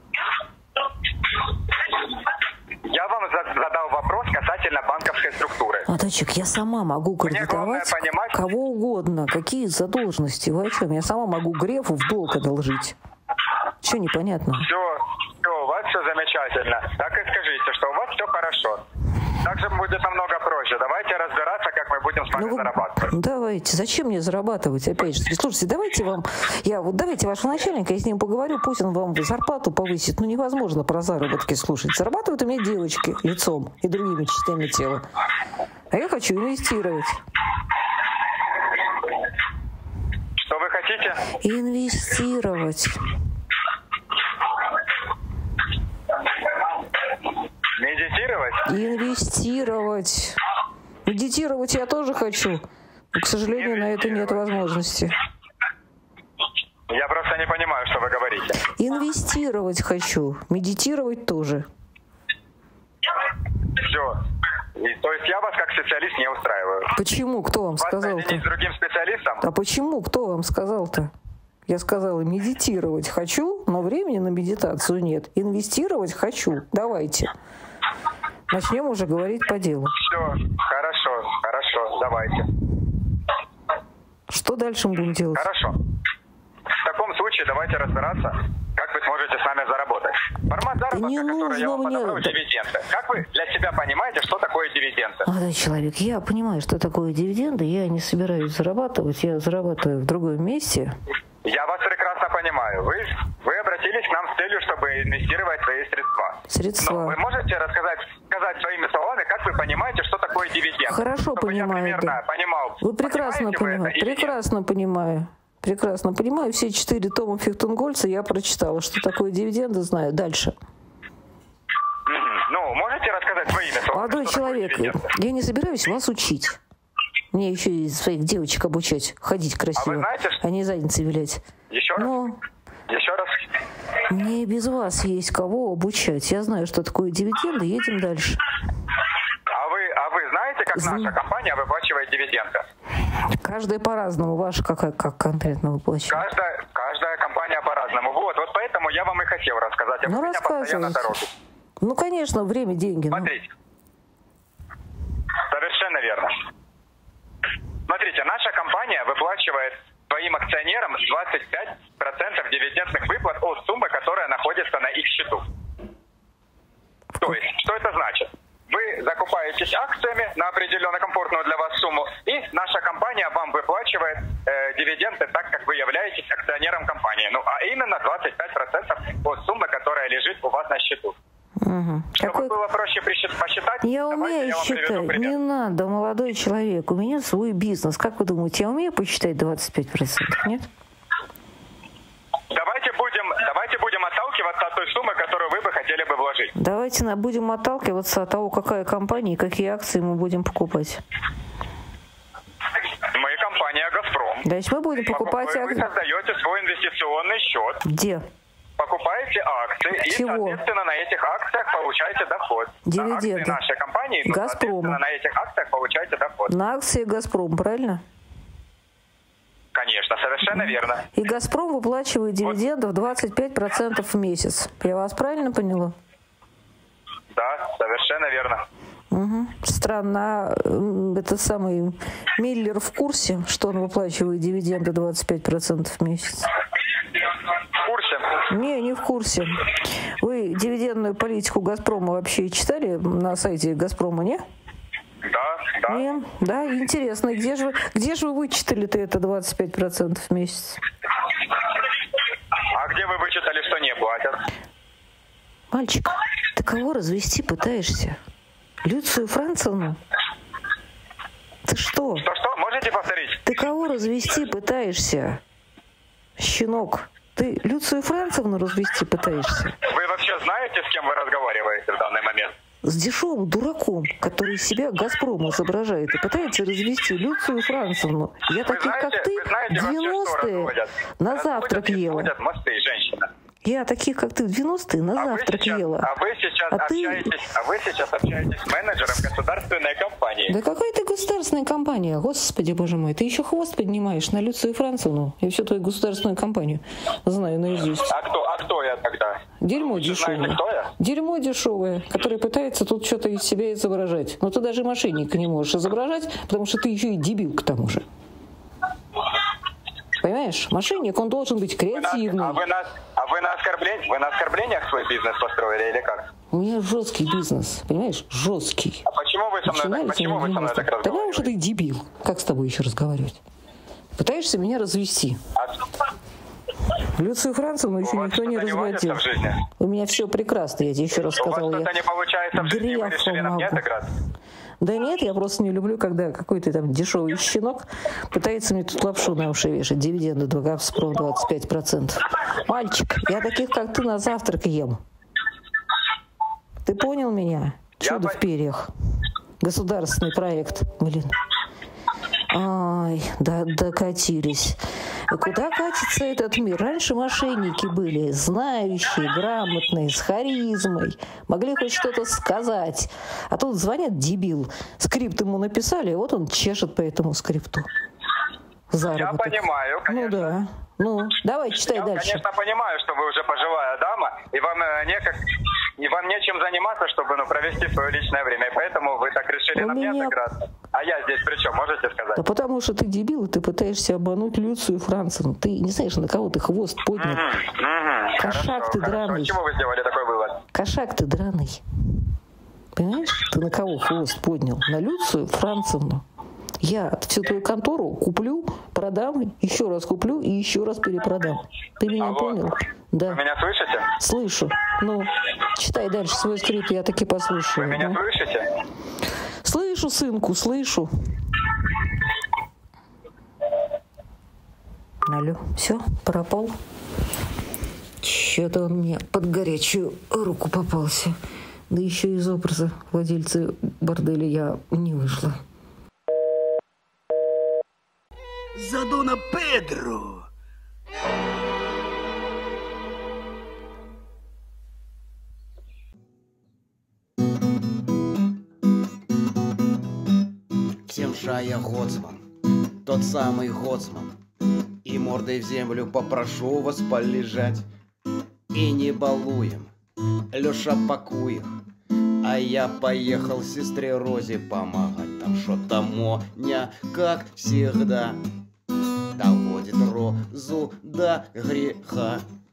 Я вам задал вопрос касательно банковской структуры. Маточек, я сама могу кредитовать кого угодно. Какие задолженности? Вы о чем? Я сама могу Грефу в долг одолжить. Что непонятно? Все, у вас все замечательно. Так и скажите, что у вас все хорошо. Так же будет намного проще. Давайте разбираться, как мы будем с вами зарабатывать. Давайте. Зачем мне зарабатывать? Опять же, слушайте, давайте вашего начальника, я с ним поговорю, пусть он вам зарплату повысит. Ну, невозможно про заработки слушать. Зарабатывают у меня девочки лицом и другими частями тела. А я хочу инвестировать. Что вы хотите? Инвестировать. Медитировать? Инвестировать. Медитировать я тоже хочу. Но, к сожалению, на это нет возможности. Я просто не понимаю, что вы говорите. Инвестировать хочу. Медитировать тоже. Все. То есть я вас как специалист не устраиваю. Почему? Кто вам сказал-то? Вас соединить с другим специалистом? А почему? Кто вам сказал-то? Я сказала, медитировать хочу, но времени на медитацию нет. Инвестировать хочу. Давайте. Начнем уже говорить по делу. Все, хорошо, давайте. Что дальше мы будем делать? Хорошо. В таком случае давайте разбираться, как вы сможете с нами заработать. Формат заработка, который я вам подобрал, дивиденды. Как вы для себя понимаете, что такое дивиденды? Молодой человек, я понимаю, что такое дивиденды. Я не собираюсь зарабатывать. Я зарабатываю в другом месте. Я вас прекрасно понимаю. Вы обратились к нам с целью, чтобы инвестировать свои средства. Но вы можете сказать своими словами, как вы понимаете, что такое дивиденд? Хорошо понимаю, да. Вы прекрасно понимаете. Прекрасно понимаю. Все 4 тома Фихтенгольца я прочитала. Что такое дивиденды, знаю. Дальше. Ну, можете рассказать своими словами? Молодой человек, я не собираюсь вас учить. Мне еще и своих девочек обучать, ходить красиво, а вы знаете, а не задницы вилять. Еще раз. Мне и без вас есть кого обучать. Я знаю, что такое дивиденды, едем дальше. А вы знаете, как наша компания выплачивает дивиденды? Каждая по-разному. Ваша как конкретно выплачивает? Каждая компания по-разному. Вот поэтому я вам и хотел рассказать. Ну, рассказывайте. Ну, конечно, время, деньги. Смотрите. Совершенно верно. Смотрите, наша компания выплачивает своим акционерам 25% дивидендных выплат от суммы, которая находится на их счету. То есть, что это значит? Вы закупаетесь акциями на определенно комфортную для вас сумму, и наша компания вам выплачивает дивиденды так, как вы являетесь акционером компании. Ну, а именно 25% от суммы, которая лежит у вас на счету. Угу. Чтобы было проще посчитать, я умею считать. Не надо, молодой человек. У меня свой бизнес. Как вы думаете, я умею посчитать 25%? Нет? Давайте будем отталкиваться от той суммы, которую вы бы хотели бы вложить. Давайте будем отталкиваться от того, какая компания и какие акции мы будем покупать. Мы компания «Газпром». Значит, мы будем покупать акции. Вы создаете свой инвестиционный счет. Где? Покупаете акции, и, соответственно, на этих акциях получаете доход. Дивиденды. На акции нашей компании, «Газпрома». на этих акциях получаете доход. На акции «Газпром», правильно? Конечно, совершенно верно. И «Газпром» выплачивает дивидендов 25% в месяц. Я вас правильно поняла? Да, совершенно верно. Угу. Странно. Это самый Миллер в курсе, что он выплачивает дивиденды 25% в месяц? В курсе? Не в курсе. Вы дивидендную политику «Газпрома» вообще читали на сайте «Газпрома», не? Да. Не, да, интересно. Где же вы вычитали-то это 25% в месяц? А где вы вычитали, что не платят? Мальчик, ты кого развести пытаешься? Люцию Францевну? Ты что? Что? Можете повторить? Ты кого развести пытаешься? Щенок, ты Люцию Францевну развести пытаешься? Вы вообще знаете, с кем вы разговариваете в данный момент? С дешевым дураком, который из себя «Газпром» изображает и пытается развести Люцию Францевну. Я таких, как ты, 90-е на завтрак ела. Мосты, женщина. Я таких, как ты, в 90-е на завтрак ела. А вы сейчас общаетесь с менеджером государственной компании. Да какая ты государственная компания? Господи, боже мой, ты еще хвост поднимаешь на Люцию Францевну. Я всю твою государственную компанию знаю наизусть. А кто я тогда? Дерьмо дешевое. Знаете, кто я? Дерьмо дешевое, которое пытается тут что-то из себя изображать. Но ты даже мошенника не можешь изображать, потому что ты еще и дебил к тому же. Понимаешь? Мошенник, он должен быть креативный. А вы на оскорблениях свой бизнес построили или как? У меня жесткий бизнес, понимаешь? Жесткий. А почему вы со мной так разговариваете? Потому что ты дебил. Как с тобой еще разговаривать? Пытаешься меня развести. Люцию Францевну еще никто не разводил. У меня все прекрасно, я тебе еще раз сказала. У вас что-то не получается в жизни, вы решили на мне отыграться? Да нет, я просто не люблю, когда какой-то там дешевый щенок пытается мне тут лапшу на уши вешать. Дивиденды «Газпром» 25%. Мальчик, я таких, как ты, на завтрак ем. Ты понял меня? Чудо в перьях. Государственный проект. Блин. Ай, докатились. И куда катится этот мир? Раньше мошенники были знающие, грамотные, с харизмой, могли хоть что-то сказать. А тут звонят дебил, скрипт ему написали, и вот он чешет по этому скрипту. Заработок. Я понимаю, конечно. Ну да. Ну, давай, читай дальше. Я, конечно, понимаю, что вы уже пожилая дама, и вам нечем заниматься, чтобы провести свое личное время. И поэтому вы так решили на мне отыграться. А я здесь при чем, можете сказать? Да потому что ты дебил, и ты пытаешься обмануть Люцию Францевну. Ты не знаешь, на кого ты хвост поднял. Кошак ты драный. Почему вы сделали такой вывод? Кошак ты драный. Понимаешь, ты на кого хвост поднял? На Люцию Францевну. Я всю твою контору куплю, продам, еще раз куплю и еще раз перепродам. Ты меня понял? Да. Вы меня слышите? Слышу. Ну, читай дальше свой скрипт, я таки послушаю. Вы меня слышите? Слышу, сынку, слышу. Алло, все, пропал? Что-то он мне под горячую руку попался. Да еще из образа владельца борделя я не вышла. За Дона Педро! Всем шая Гоцман, тот самый Гоцман. И мордой в землю попрошу вас полежать. И не балуем, Леша пакует. А я поехал сестре Розе помогать. Там что-то Моня, как всегда, доводит Розу до греха.